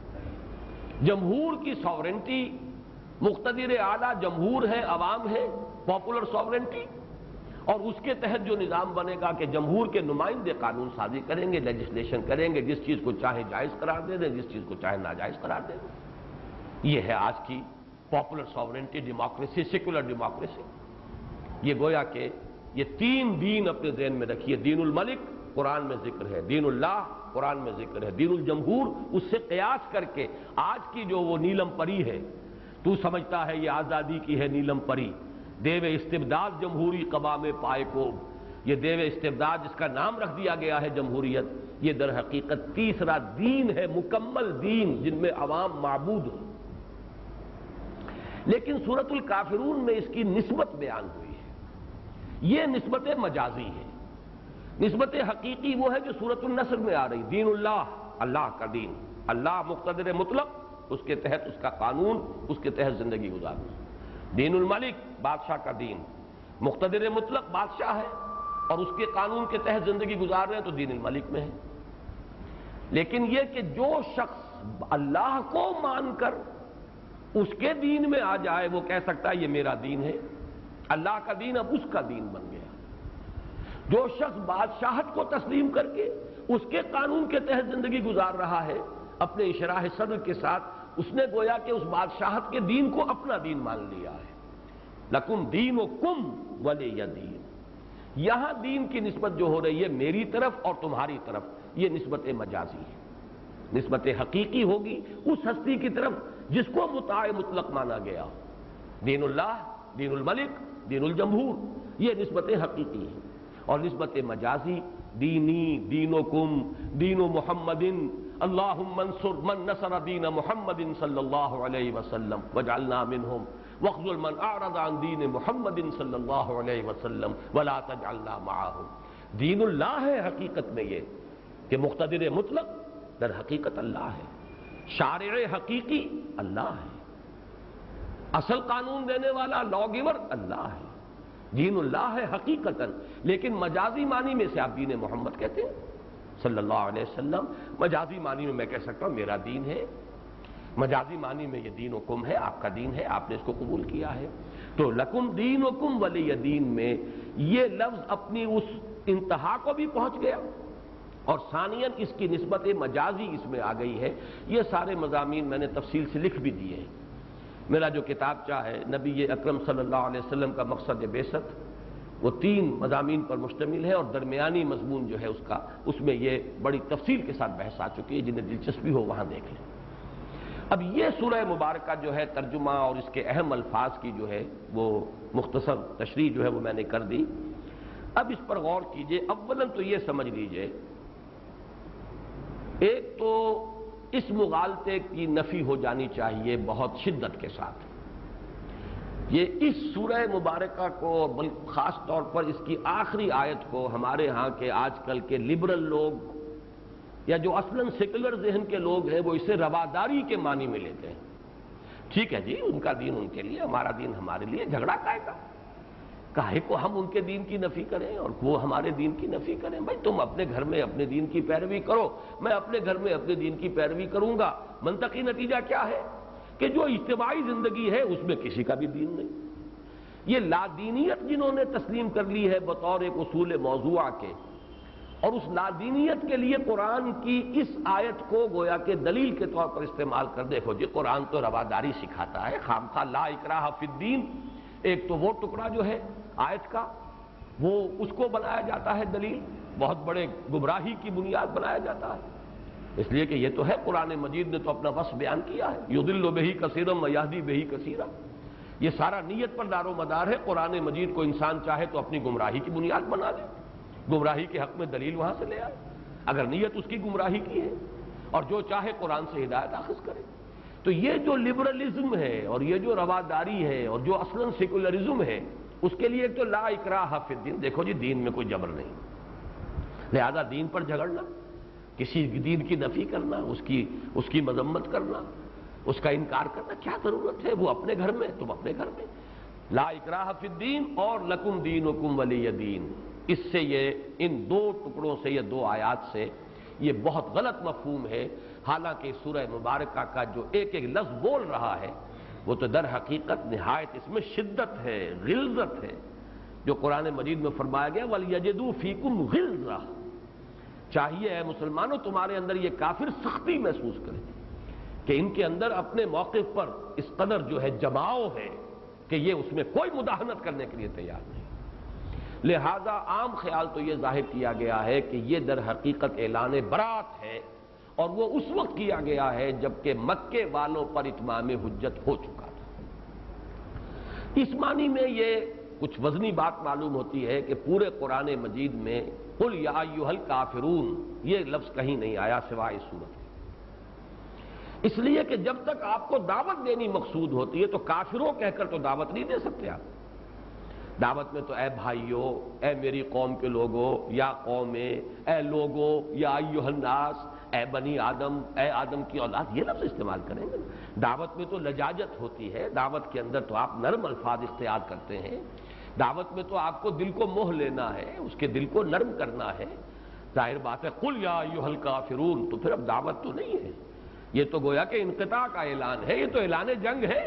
جمہور کی ساورنٹی، مقتدر اعلیٰ جمہور ہے، عوام ہے، پاپولر ساورنٹی، اور اس کے تحت جو نظام بنے گا کہ جمہور کے نمائندے قانون سازی کریں گے، لیجسلیشن کریں گے، جس چیز کو چاہے جائز قرار دے دیں، جس چیز کو چاہے ناجائز قرار دے دیں۔ یہ ہے آج کی popular sovereignty democracy, secular democracy. یہ گویا کہ یہ تین دین اپنے ذہن میں رکھیے، دین الملک قرآن میں ذکر ہے، دین اللہ قرآن میں ذکر ہے، دین الجمہور اس سے قیاس کر کے آج کی جو وہ نیلم پری ہے، تو سمجھتا ہے یہ آزادی کی ہے نیلم پری، دیو استبداد جمہوری قوام پائے کو، یہ دیو استبداد جس کا نام رکھ دیا گیا ہے جمہوریت، یہ در حقیقت تیسرا دین ہے، مکمل دین جن میں عوام معبود ہوں۔ لیکن سورۃ الکافرون میں اس کی نسبت بیان ہوئی ہے، یہ نسبت مجازی ہے، نسبت حقیقی وہ ہے جو سورۃ النصر میں آ رہی، دین اللہ، اللہ کا دین، اللہ مقتدر مطلق، اس کے تحت اس کا قانون، اس کے تحت زندگی گزارنا۔ دین الملک بادشاہ کا دین، مقتدر مطلق بادشاہ ہے اور اس کے قانون کے تحت زندگی گزار رہے ہیں تو دین الملک میں ہے۔ لیکن یہ کہ جو شخص اللہ کو مان کر اس کے دین میں آ جائے وہ کہہ سکتا ہے یہ میرا دین ہے، اللہ کا دین اب اس کا دین بن گیا۔ جو شخص بادشاہت کو تسلیم کر کے اس کے قانون کے تحت زندگی گزار رہا ہے اپنے انشراح صدر کے ساتھ، اس نے گویا کہ اس بادشاہت کے دین کو اپنا دین مان لیا ہے۔ لکم دینکم ولی دین، یہاں دین کی نسبت جو ہو رہی ہے میری طرف اور تمہاری طرف، یہ نسبت مجازی ہے، نسبت حقیقی ہوگی اس ہستی کی طرف جس کو مطاع مطلق مانا گیا، دین اللہ، دین الملک، دین الجمہور، یہ نسبت حقیقی ہے۔ اور نسبت مجازی دینی، دینکم، دین محمد، اللہم انصر من نصر دین محمد صلی اللہ علیہ وسلم وجعلنا منہم واخذل من اعرض عن دین محمد صلی اللہ علیہ وسلم ولا تجعلنا معهم۔ دین اللہ ہے حقیقت میں یہ کہ مقتدر مطلق در حقیقت اللہ ہے، شارع حقیقی اللہ ہے، اصل قانون دینے والا لا گیور اللہ ہے، دین اللہ ہے حقیقتاً، لیکن مجازی معنی میں سے آپ دین محمد کہتے ہیں صلی اللہ علیہ وسلم، مجازی معنی میں میں کہہ سکتا ہوں میرا دین ہے، مجازی معنی میں یہ دینکم ہے، آپ کا دین ہے، آپ نے اس کو قبول کیا ہے۔ تو لکم دینکم ولی دین میں یہ لفظ اپنی اس انتہا کو بھی پہنچ گیا، اور ثانیاً اس کی نسبت مجازی اس میں آ گئی ہے۔ یہ سارے مضامین میں نے تفصیل سے لکھ بھی دیے ہیں۔ میرا جو کتابچہ ہے نبی اکرم صلی اللہ علیہ وسلم کا مقصد بعثت، وہ تین مضامین پر مشتمل ہے، اور درمیانی مضمون جو ہے اس کا، اس میں یہ بڑی تفصیل کے ساتھ بحث آ چکی ہے، جنہیں دلچسپی ہو وہاں دیکھ لیں۔ اب یہ سورہ مبارکہ جو ہے ترجمہ اور اس کے اہم الفاظ کی جو ہے وہ مختصر تشریح جو ہے وہ میں نے کر دی۔ اب اس پر غور کیجئے۔ اولاً تو یہ سمجھ لیجئے، ایک تو اس مغالطے کی نفی ہو جانی چاہیے بہت شدت کے ساتھ۔ یہ اس سورہ مبارکہ کو، خاص طور پر اس کی آخری آیت کو، ہمارے ہاں کے آج کل کے لبرل لوگ یا جو اصلاً سیکولر ذہن کے لوگ ہیں وہ اسے رواداری کے معنی میں لیتے ہیں۔ ٹھیک ہے جی، ان کا دین ان کے لیے، ہمارا دین ہمارے لیے، جھگڑا کائے کا کاہے کو ہم ان کے دین کی نفی کریں اور وہ ہمارے دین کی نفی کریں؟ بھائی تم اپنے گھر میں اپنے دین کی پیروی کرو، میں اپنے گھر میں اپنے دین کی پیروی کروں گا۔ منطقی نتیجہ کیا ہے کہ جو اجتماعی زندگی ہے اس میں کسی کا بھی دین نہیں۔ یہ لادینیت جنہوں نے تسلیم کر لی ہے بطور ایک اصول موضوعہ کے، اور اس لادینیت کے لیے قرآن کی اس آیت کو گویا کہ دلیل کے طور پر استعمال کر، دیکھو جی قرآن تو رواداری سکھاتا ہے، خامخواہ لا اکراہ فی الدین، ایک تو وہ ٹکڑا جو ہے آیت کا وہ اس کو بنایا جاتا ہے دلیل، بہت بڑے گمراہی کی بنیاد بنایا جاتا ہے، اس لیے کہ یہ تو ہے قرآن مجید نے تو اپنا وصف بیان کیا ہے، یضل بہ کثیرا ویہدی بہ کثیرا۔ یہ سارا نیت پر دار و مدار ہے۔ قرآن مجید کو انسان چاہے تو اپنی گمراہی کی بنیاد بنا لے، گمراہی کے حق میں دلیل وہاں سے لے آئے اگر نیت اس کی گمراہی کی ہے، اور جو چاہے قرآن سے ہدایت اخذ کرے۔ تو یہ جو لبرلزم ہے اور یہ جو رواداری ہے اور جو اصلاً سیکولرزم ہے، اس کے لیے ایک تو لا اکراہ فی الدین، دیکھو جی دین میں کوئی جبر نہیں، لہذا دین پر جھگڑنا، کسی دین کی نفی کرنا، اس کی اس کی مذمت کرنا، اس کا انکار کرنا، کیا ضرورت ہے؟ وہ اپنے گھر میں، تم اپنے گھر میں۔ لا اکراہ فی الدین اور لکم دینکم ولی دین، اس سے یہ ان دو ٹکڑوں سے، یہ دو آیات سے یہ بہت غلط مفہوم ہے۔ حالانکہ سورہ مبارکہ کا جو ایک ایک لفظ بول رہا ہے وہ تو در حقیقت نہایت اس میں شدت ہے، غلظت ہے، جو قرآن مجید میں فرمایا گیا وَلْيَجِدُوا فِيكُمْ غِلظَةً، چاہیے اے مسلمانوں تمہارے اندر یہ کافر سختی محسوس کریں کہ ان کے اندر اپنے موقف پر اس قدر جو ہے جماؤ ہے کہ یہ اس میں کوئی مداہنت کرنے کے لیے تیار نہیں۔ لہذا عام خیال تو یہ ظاہر کیا گیا ہے کہ یہ در حقیقت اعلان برات ہے، اور وہ اس وقت کیا گیا ہے جبکہ مکے والوں پر اتمام حجت ہو چکا تھا۔ اس معنی میں یہ کچھ وزنی بات معلوم ہوتی ہے کہ پورے قرآن مجید میں قل یا ایھا الکافرون یہ لفظ کہیں نہیں آیا سوائے اس صورت میں، اس لیے کہ جب تک آپ کو دعوت دینی مقصود ہوتی ہے تو کافروں کہہ کر تو دعوت نہیں دے سکتے آپ۔ دعوت میں تو اے بھائیو، اے میری قوم کے لوگو، یا قومیں، اے لوگو، یا ایھا الناس، اے بنی آدم، اے آدم کی اولاد، یہ لفظ استعمال کریں گے۔ دعوت میں تو لجاجت ہوتی ہے، دعوت کے اندر تو آپ نرم الفاظ اختیار کرتے ہیں، دعوت میں تو آپ کو دل کو موہ لینا ہے، اس کے دل کو نرم کرنا ہے۔ ظاہر بات ہے قل یا ایھا الکافرون، تو پھر اب دعوت تو نہیں ہے، یہ تو گویا کہ انقطاع کا اعلان ہے، یہ تو اعلان جنگ ہے،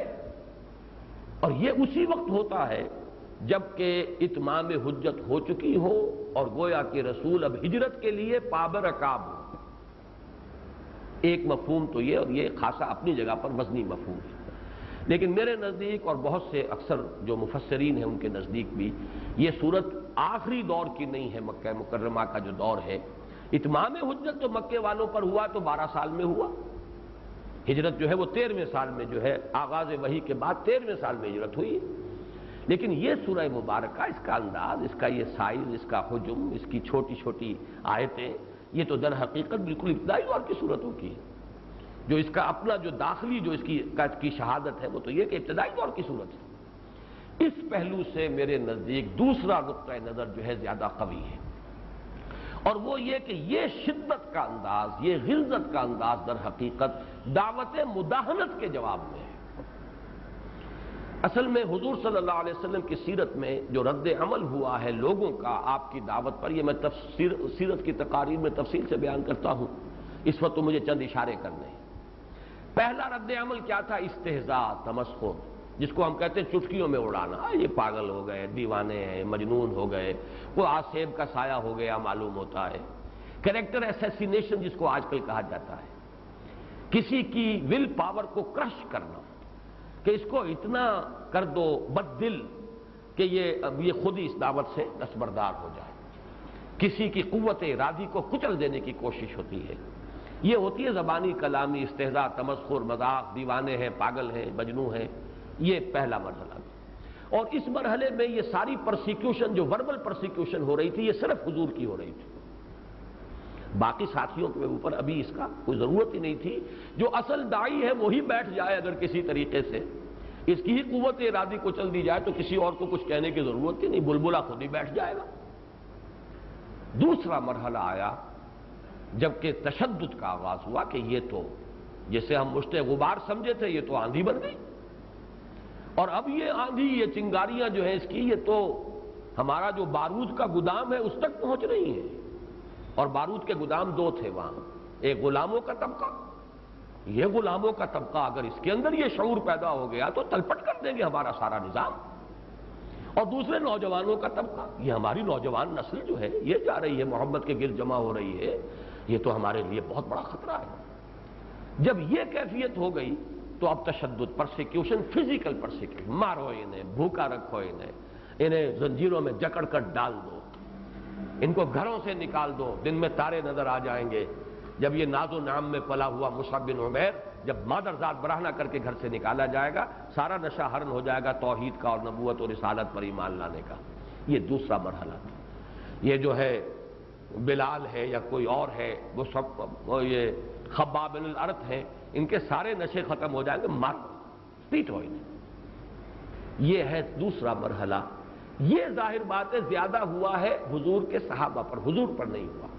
اور یہ اسی وقت ہوتا ہے جبکہ اتمام حجت ہو چکی ہو اور گویا کہ رسول اب ہجرت کے لیے پابرکاب ہو۔ ایک مفہوم تو یہ، اور یہ خاصا اپنی جگہ پر وزنی مفہوم ہے، لیکن میرے نزدیک اور بہت سے اکثر جو مفسرین ہیں ان کے نزدیک بھی یہ صورت آخری دور کی نہیں ہے۔ مکہ مکرمہ کا جو دور ہے، اتمام حجت جو مکے والوں پر ہوا تو بارہ سال میں ہوا، ہجرت جو ہے وہ تیرہویں سال میں جو ہے آغاز وحی کے بعد تیرہویں سال میں ہجرت ہوئی، لیکن یہ سورہ مبارکہ، اس کا انداز، اس کا یہ سائز، اس کا حجم، اس کی چھوٹی چھوٹی آیتیں، یہ تو در حقیقت بالکل ابتدائی دور کی صورتوں کی ہے۔ جو اس کا اپنا جو داخلی جو اس کی کی شہادت ہے وہ تو یہ کہ ابتدائی دور کی صورت ہے۔ اس پہلو سے میرے نزدیک دوسرا نقطہ نظر جو ہے زیادہ قوی ہے، اور وہ یہ کہ یہ شدت کا انداز، یہ غلظت کا انداز در حقیقت دعوت مداہنت کے جواب میں ہے۔ اصل میں حضور صلی اللہ علیہ وسلم کی سیرت میں جو رد عمل ہوا ہے لوگوں کا آپ کی دعوت پر، یہ میں تفسیر سیرت کی تقاریر میں تفصیل سے بیان کرتا ہوں، اس وقت تو مجھے چند اشارے کرنے ہیں۔ پہلا رد عمل کیا تھا؟ استہزاء، تمسخر، جس کو ہم کہتے ہیں چٹکیوں میں اڑانا، یہ پاگل ہو گئے، دیوانے ہیں، مجنون ہو گئے، کوئی آسیب کا سایہ ہو گیا معلوم ہوتا ہے۔ کریکٹر اسیسینیشن جس کو آج کل کہا جاتا ہے، کسی کی ول پاور کو کرش کرنا، کہ اس کو اتنا کر دو بد دل کہ یہ اب یہ خود ہی اس دعوت سے دستبردار ہو جائے، کسی کی قوت ارادی کو کچل دینے کی کوشش ہوتی ہے۔ یہ ہوتی ہے زبانی کلامی استہزاء، تمسخر، مذاق، دیوانے ہیں، پاگل ہیں، مجنون ہیں، یہ پہلا مرحلہ تھا۔ اور اس مرحلے میں یہ ساری پرسیکیوشن جو وربل پرسیکیوشن ہو رہی تھی، یہ صرف حضور کی ہو رہی تھی، باقی ساتھیوں کے اوپر ابھی اس کا کوئی ضرورت ہی نہیں تھی۔ جو اصل داعی ہے وہی بیٹھ جائے اگر کسی طریقے سے، اس کی ہی قوت ارادی کو چل دی جائے تو کسی اور کو کچھ کہنے کی ضرورت ہی نہیں، بلبلا خود ہی بیٹھ جائے گا۔ دوسرا مرحلہ آیا جبکہ تشدد کا آغاز ہوا کہ یہ تو جسے ہم مشت غبار سمجھے تھے یہ تو آندھی بن گئی، اور اب یہ آندھی، یہ چنگاریاں جو ہیں اس کی، یہ تو ہمارا جو بارود کا گودام ہے اس تک پہنچ رہی ہیں۔ اور بارود کے گودام دو تھے وہاں، ایک غلاموں کا طبقہ، یہ غلاموں کا طبقہ اگر اس کے اندر یہ شعور پیدا ہو گیا تو تلپٹ کر دیں گے ہمارا سارا نظام، اور دوسرے نوجوانوں کا طبقہ، یہ ہماری نوجوان نسل جو ہے یہ جا رہی ہے محبت کے گرد جمع ہو رہی ہے، یہ تو ہمارے لیے بہت بڑا خطرہ ہے۔ جب یہ کیفیت ہو گئی تو اب تشدد، پرسیکیوشن، فزیکل پرسیکیوشن، مارو انہیں، بھوکا رکھو انہیں، انہیں زنجیروں میں جکڑ کر ڈال دو، ان کو گھروں سے نکال دو، دن میں تارے نظر آ جائیں گے۔ جب یہ ناز و نعم میں پلا ہوا مصعب بن عمیر جب مادرزاد برہنہ کر کے گھر سے نکالا جائے گا، سارا نشہ حرن ہو جائے گا توحید کا اور نبوت اور رسالت پر ایمان لانے کا۔ یہ دوسرا مرحلہ تھا۔ یہ جو ہے بلال ہے یا کوئی اور ہے، وہ سب یہ خباب بن الارت ہیں، ان کے سارے نشے ختم ہو جائیں گے، مار پیٹ ہو انہیں۔ یہ ہے دوسرا مرحلہ۔ یہ ظاہر بات ہے زیادہ ہوا ہے حضور کے صحابہ پر، حضور پر نہیں ہوا۔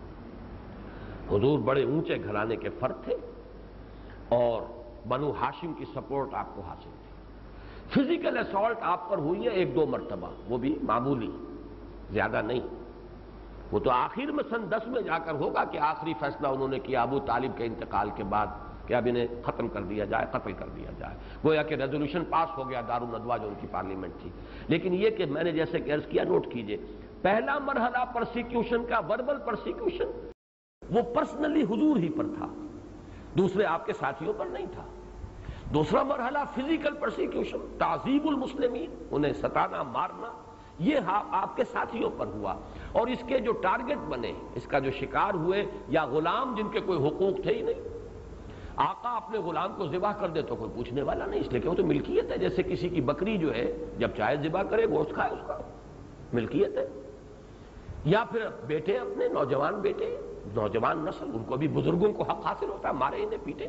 حضور بڑے اونچے گھرانے کے فرد تھے اور بنو ہاشم کی سپورٹ آپ کو حاصل تھی۔ فزیکل اسالٹ آپ پر ہوئی ہے ایک دو مرتبہ، وہ بھی معمولی، زیادہ نہیں۔ وہ تو آخر میں سن دس میں جا کر ہوگا کہ آخری فیصلہ انہوں نے کیا ابو طالب کے انتقال کے بعد کہ اب انہیں ختم کر دیا جائے، قتل کر دیا جائے، گویا کہ ریزولوشن پاس ہو گیا دارالندوا جو ان کی پارلیمنٹ تھی۔ لیکن یہ کہ میں نے جیسے کہ عرض کیا، نوٹ کیجئے، پہلا مرحلہ پرسیکیوشن کا، وربل پرسیکیوشن، وہ پرسنلی حضور ہی پر تھا، دوسرے آپ کے ساتھیوں پر نہیں تھا۔ دوسرا مرحلہ فزیکل پرسیکیوشن، تعذیب المسلمین، انہیں ستانا، مارنا، یہ آپ کے ساتھیوں پر ہوا، اور اس کے جو ٹارگٹ بنے، اس کا جو شکار ہوئے، یا غلام جن کے کوئی حقوق تھے ہی نہیں۔ آقا اپنے غلام کو ذبح کر دے تو کوئی پوچھنے والا نہیں، اس لیے کہ وہ تو ملکیت ہے، جیسے کسی کی بکری جو ہے جب چاہے ذبح کرے، گوشت کھائے، اس کا ملکیت ہے۔ یا پھر بیٹے، اپنے نوجوان بیٹے، نوجوان نسل، ان کو بھی بزرگوں کو حق حاصل ہوتا ہے، مارے انہیں، پیٹے۔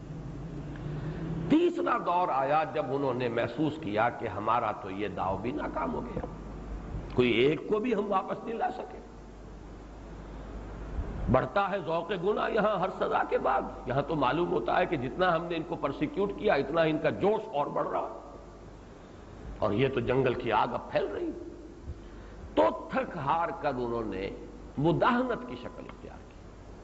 تیسرا دور آیا جب انہوں نے محسوس کیا کہ ہمارا تو یہ داؤ بھی ناکام ہو گیا، کوئی ایک کو بھی ہم واپس نہیں لا سکے۔ بڑھتا ہے ذوق گناہ یہاں ہر سزا کے بعد، یہاں تو معلوم ہوتا ہے کہ جتنا ہم نے ان کو پرسیکیوٹ کیا اتنا ان کا جوش اور بڑھ رہا، اور یہ تو جنگل کی آگ اب پھیل رہی۔ تو تھک ہار کر انہوں نے مداہنت کی شکل اختیار کی،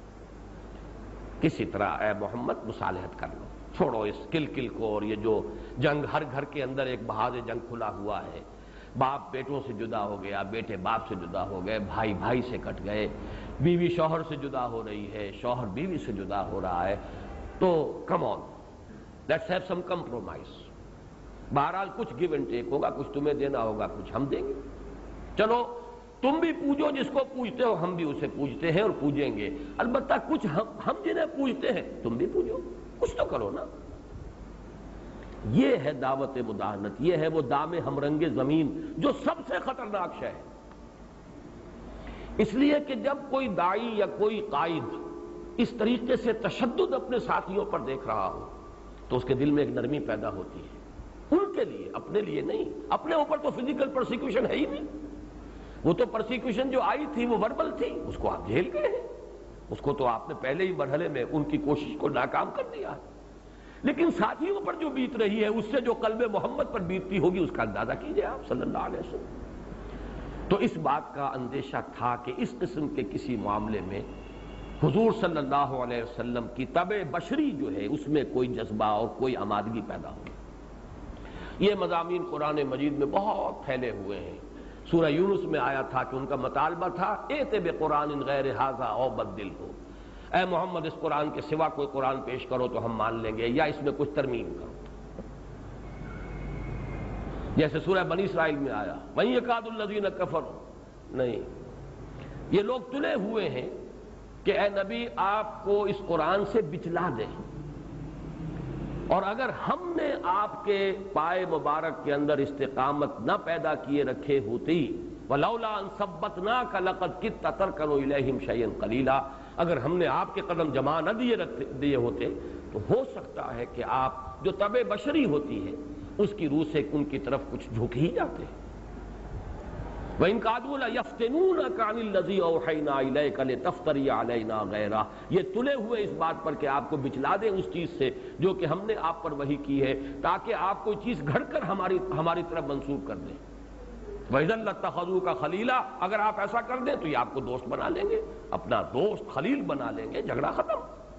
کسی طرح اے محمد مصالحت کر لو، چھوڑو اس کل کل کو، اور یہ جو جنگ ہر گھر کے اندر ایک بہاد جنگ کھلا ہوا ہے، باپ بیٹوں سے جدا ہو گیا، بیٹے باپ سے جدا ہو گئے، بھائی بھائی سے کٹ گئے، بیوی شوہر سے جدا ہو رہی ہے، شوہر بیوی سے جدا ہو رہا ہے، تو come on let's have some compromise, بہرحال کچھ گیو اینڈ ٹیک ہوگا، کچھ تمہیں دینا ہوگا، کچھ ہم دیں گے، چلو تم بھی پوجو جس کو پوجتے ہو، ہم بھی اسے پوجتے ہیں اور پوجیں گے، البتہ کچھ ہم ہم جنہیں پوجتے ہیں تم بھی پوجو، کچھ تو کرو نا۔ یہ ہے دعوت مداہنت، یہ ہے وہ دام ہمرنگ زمین جو سب سے خطرناک شے ہے۔ اس لیے کہ جب کوئی داعی یا کوئی قائد اس طریقے سے تشدد اپنے ساتھیوں پر دیکھ رہا ہو تو اس کے دل میں ایک نرمی پیدا ہوتی ہے، ان کے لیے، اپنے لیے نہیں۔ اپنے اوپر تو فزیکل پرسیکیوشن ہے ہی نہیں، وہ تو پرسیکیوشن جو آئی تھی وہ وربل تھی، اس کو آپ جھیل گئے ہیں، اس کو تو آپ نے پہلے ہی مرحلے میں ان کی کوشش کو ناکام کر دیا ہے۔ لیکن ساتھیوں پر جو بیت رہی ہے اس سے جو قلب محمد پر بیتتی ہوگی اس کا اندازہ کیجئے آپ صلی اللہ علیہ وسلم۔ تو اس بات کا اندیشہ تھا کہ اس قسم کے کسی معاملے میں حضور صلی اللہ علیہ وسلم کی طبع بشری جو ہے اس میں کوئی جذبہ اور کوئی آمادگی پیدا ہو۔ یہ مضامین قرآن مجید میں بہت پھیلے ہوئے ہیں۔ سورہ یونس میں آیا تھا کہ ان کا مطالبہ تھا ایت بقرآن غیر ھذا او بدلہ، اے محمد اس قرآن کے سوا کوئی قرآن پیش کرو تو ہم مان لیں گے، یا اس میں کچھ ترمیم کرو۔ جیسے سورہ بنی اسرائیل میں آیا وَإِن يَكَادُ الَّذِينَ كَفَرُوا، نہیں، یہ لوگ تلے ہوئے ہیں کہ اے نبی آپ کو اس قرآن سے بچلا دیں، اور اگر ہم نے آپ کے پائے مبارک کے اندر استقامت نہ پیدا کیے رکھے ہوتی وَلَوْلَا أَن ثَبَّتْنَاكَ لَقَدْ كِدتَّ تَرْكَنُ إِلَيْهِمْ شَيْئًا قَلِيلًا، اگر ہم نے آپ کے قدم جمع نہ دیے رکھتے دیے ہوتے تو ہو سکتا ہے کہ آپ جو طبع بشری ہوتی ہے اس کی روح سے ان کی طرف کچھ جھک ہی جاتے ہیں۔ وَإِن كَادُوا لَيَفْتِنُونَكَ عَنِ الَّذِي أَوْحَيْنَا إِلَيْكَ لِتَفْتَرِيَ عَلَيْنَا غَيْرَهُ، یہ تلے ہوئے اس بات پر کہ آپ کو بچلا دیں اس چیز سے جو کہ ہم نے آپ پر وحی کی ہے، تاکہ آپ کوئی چیز گھڑ کر ہماری ہماری طرف منسوب کر دیں۔ وَإِذًا لَاتَّخَذُوكَ خَلِيلًا، اگر آپ ایسا کر دیں تو یہ آپ کو دوست بنا لیں گے، اپنا دوست خلیل بنا لیں گے، جھگڑا ختم۔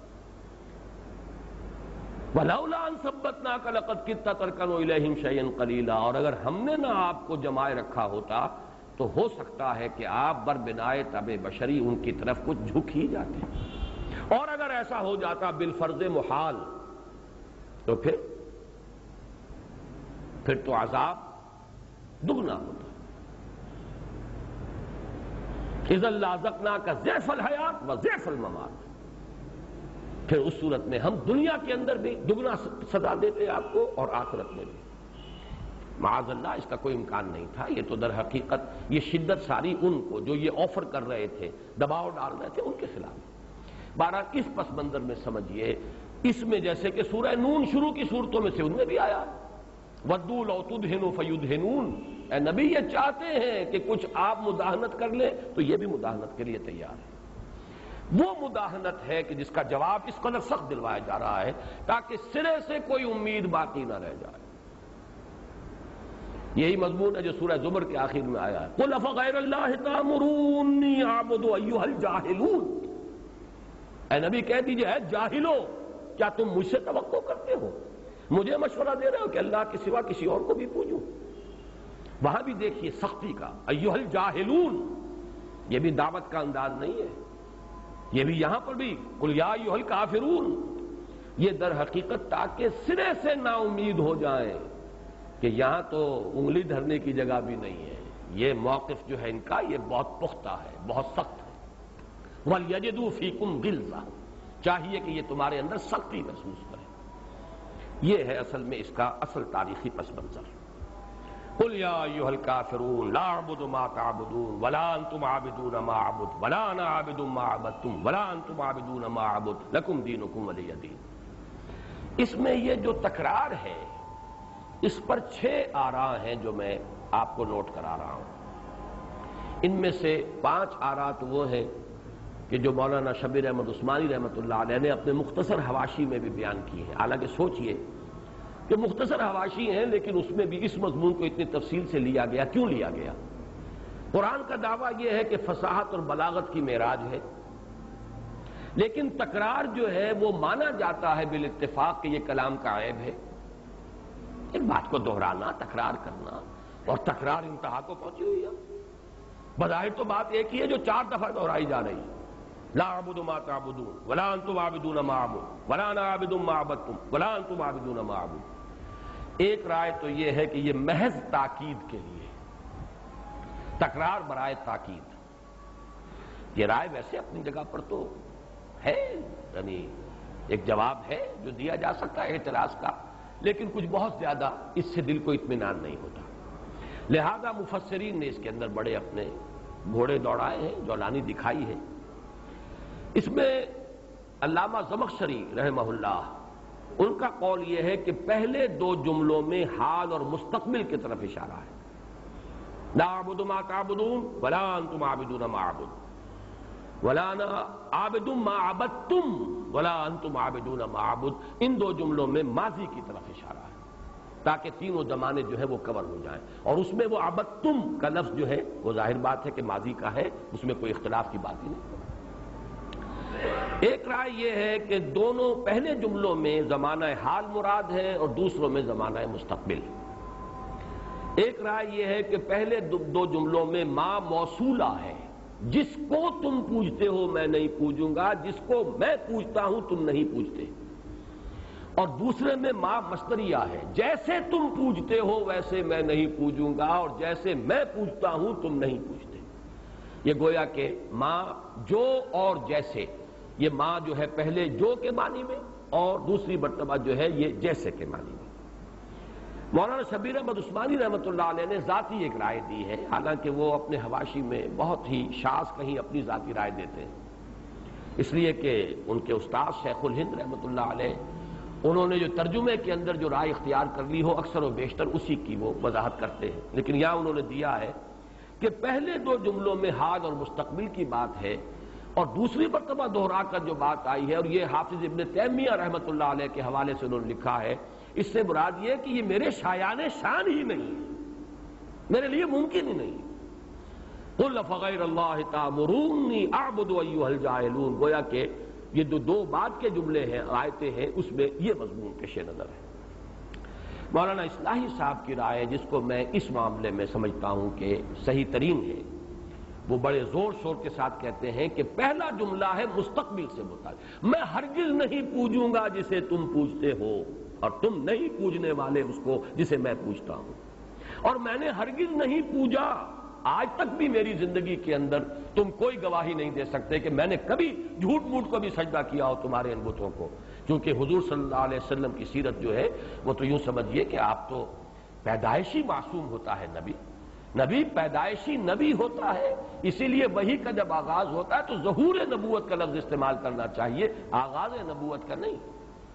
وَلَوْلَا أَن ثَبَّتْنَاكَ لَقَدْ كِدتَّ تَرْكَنُ إِلَيْهِمْ شَيْئًا قَلِيلًا، اور اگر ہم نے نہ آپ کو جمائے رکھا ہوتا تو ہو سکتا ہے کہ آپ بربنائے طبع بشری ان کی طرف کچھ جھک ہی جاتے، اور اگر ایسا ہو جاتا بالفرض محال تو پھر پھر تو عذاب دگنا ہوتا۔ اذا لازقناک ضعف الحیات و ضعف الممات، پھر اس صورت میں ہم دنیا کے اندر بھی دگنا سزا دیتے آپ کو اور آخرت میں بھی۔ معاذ اللہ، اس کا کوئی امکان نہیں تھا۔ یہ تو در حقیقت یہ شدت ساری ان کو جو یہ آفر کر رہے تھے، دباؤ ڈال رہے تھے، ان کے خلاف۔ بہرحال اس پس منظر میں سمجھیے اس میں جیسے کہ سورہ نون شروع کی صورتوں میں سے ان میں بھی آیا وَدُّوا لَوْ تُدْهِنُوا فَيُدْهِنُونَ، اے نبی یہ چاہتے ہیں کہ کچھ آپ مداہنت کر لیں تو یہ بھی مداہنت کے لیے تیار ہے۔ وہ مداہنت ہے کہ جس کا جواب اس قدر سخت دلوایا جا رہا ہے تاکہ سرے سے کوئی امید باقی نہ رہ جائے۔ یہی مضمون ہے جو سورہ زمر کے آخر میں آیا ہے قُلْ أَفَغَيْرَ اللَّهِ تَأْمُرُونِّي أَعْبُدُ أَيُّهَا الْجَاهِلُونَ، اے نبی کہہ دیجئے اے جاہلو، کیا تم مجھ سے توقع کرتے ہو، مجھے مشورہ دے رہے ہو کہ اللہ کے سوا کسی اور کو بھی پوجوں؟ وہاں بھی دیکھیے سختی کا ایھا الجاہلون، یہ بھی دعوت کا انداز نہیں ہے، یہ بھی یہاں پر بھی قل یا ایھا الکافرون، یہ در حقیقت تاکہ سرے سے نا امید ہو جائیں کہ یہاں تو انگلی دھرنے کی جگہ بھی نہیں ہے، یہ موقف جو ہے ان کا یہ بہت پختہ ہے، بہت سخت ہے۔ وَلْيَجِدُوا فِيكُمْ غِلْظَةً، چاہیے کہ یہ تمہارے اندر سختی محسوس کریں۔ یہ ہے اصل میں اس کا اصل تاریخی پس منظر۔ قُلْ يَا أَيُّهَا الْكَافِرُونَ لَا أَعْبُدُ مَا تَعْبُدُونَ وَلَا أَنْتُمْ عَابِدُونَ مَا أَعْبُدُ وَلَا أَنَا عَابِدٌ مَا عَبَدتُّمْ وَلَا أَنْتُمْ عَابِدُونَ مَا أَعْبُدُ لَكُمْ دِينُكُمْ وَلِيَ دِينِ۔ اس میں یہ جو تکرار ہے اس پر چھ آراء ہیں جو میں آپ کو نوٹ کرا رہا ہوں۔ ان میں سے پانچ آراء تو وہ ہیں کہ جو مولانا شبیر احمد عثمانی رحمۃ اللہ علیہ نے اپنے مختصر حواشی میں بھی بیان کی ہے، حالانکہ سوچئے کہ مختصر حواشی ہیں لیکن اس میں بھی اس مضمون کو اتنی تفصیل سے لیا گیا، کیوں لیا گیا؟ قرآن کا دعویٰ یہ ہے کہ فصاحت اور بلاغت کی معراج ہے، لیکن تکرار جو ہے وہ مانا جاتا ہے بالاتفاق کہ یہ کلام کا عیب ہے۔ ایک بات کو دہرانا، تکرار کرنا، اور تکرار انتہا کو پہنچی ہوئی ہے۔ بظاہر تو بات ایک ہی ہے جو چار دفعہ دہرائی جا رہی ہے، لا اعبد ما تعبدون ولا انتم عابدون ما اعبد ولا انا عابد ما عبدتم ولا انتم عابدون ما اعبد۔ ایک رائے تو یہ ہے کہ یہ محض تاکید کے لیے، تکرار برائے تاکید۔ یہ رائے ویسے اپنی جگہ پر تو ہے، یعنی ایک جواب ہے جو دیا جا سکتا ہے اعتراض کا، لیکن کچھ بہت زیادہ اس سے دل کو اطمینان نہیں ہوتا، لہذا مفسرین نے اس کے اندر بڑے اپنے گھوڑے دوڑائے ہیں، جولانی دکھائی ہے۔ اس میں علامہ زمخشری رحمہ اللہ ان کا قول یہ ہے کہ پہلے دو جملوں میں حال اور مستقبل کی طرف اشارہ ہے، لا اعبد ما تعبدون ولا انتم عابدون ما اعبد۔ وَلَا أَنَا عَابِدٌ مَا عَبَدتُّمْ وَلَا أَنْتُمْ عَابِدُونَ مَا أَعْبُدُ. ان دو جملوں میں ماضی کی طرف اشارہ ہے تاکہ تینوں زمانے جو ہے وہ کور ہو جائیں، اور اس میں وہ عبدتم کا لفظ جو ہے وہ ظاہر بات ہے کہ ماضی کا ہے، اس میں کوئی اختلاف کی بات ہی نہیں۔ ایک رائے یہ ہے کہ دونوں پہلے جملوں میں زمانہ حال مراد ہے اور دوسروں میں زمانہ مستقبل۔ ایک رائے یہ ہے کہ پہلے دو جملوں میں ما موصولہ ہے، جس کو تم پوجتے ہو میں نہیں پوجوں گا، جس کو میں پوجتا ہوں تم نہیں پوجتے، اور دوسرے میں ما مصدریہ ہے، جیسے تم پوجتے ہو ویسے میں نہیں پوجوں گا اور جیسے میں پوجتا ہوں تم نہیں پوجتے۔ یہ گویا کہ ما جو اور جیسے، یہ ما جو ہے پہلے جو کے معنی میں اور دوسری مرتبہ جو ہے یہ جیسے کے معنی میں۔ مولانا شبیر احمد عثمانی رحمۃ اللہ علیہ نے ذاتی ایک رائے دی ہے، حالانکہ وہ اپنے حواشی میں بہت ہی شاذ کہیں اپنی ذاتی رائے دیتے ہیں، اس لیے کہ ان کے استاد شیخ الہند رحمۃ اللہ علیہ انہوں نے جو ترجمے کے اندر جو رائے اختیار کر لی ہو اکثر و بیشتر اسی کی وہ وضاحت کرتے ہیں، لیکن یہاں انہوں نے دیا ہے کہ پہلے دو جملوں میں حال اور مستقبل کی بات ہے، اور دوسری مرتبہ دوہرا کر جو بات آئی ہے، اور یہ حافظ ابن تیمیہ رحمۃ اللہ علیہ کے حوالے سے انہوں نے لکھا ہے، اس سے مراد یہ ہے کہ یہ میرے شایان شان ہی نہیں ہے، میرے لیے ممکن ہی نہیں۔ قُلْ فَغَيْرَ اللَّهِ تَأْمُرُونِّي أَعْبُدُ أَيُّهَا الْجَاهِلُونَ، گویا کہ یہ دو دو بعد کے جملے ہیں، آیتیں ہیں، اس میں یہ مضمون پیش نظر ہے۔ مولانا اصلاحی صاحب کی رائے، جس کو میں اس معاملے میں سمجھتا ہوں کہ صحیح ترین ہے، وہ بڑے زور شور کے ساتھ کہتے ہیں کہ پہلا جملہ ہے مستقبل سے متعلق، میں ہرگز نہیں پوجوں گا جسے تم پوجتے ہو، اور تم نہیں پوجنے والے اس کو جسے میں پوجتا ہوں، اور میں نے ہرگز نہیں پوجا، آج تک بھی میری زندگی کے اندر تم کوئی گواہی نہیں دے سکتے کہ میں نے کبھی جھوٹ موٹ کو بھی سجدہ کیا ہو تمہارے ان بتوں کو، کیونکہ حضور صلی اللہ علیہ وسلم کی سیرت جو ہے وہ تو یوں سمجھیے کہ آپ تو پیدائشی معصوم ہوتا ہے نبی نبی پیدائشی نبی ہوتا ہے، اسی لیے وحی کا جب آغاز ہوتا ہے تو ظہور نبوت کا لفظ استعمال کرنا چاہیے، آغاز نبوت کا نہیں۔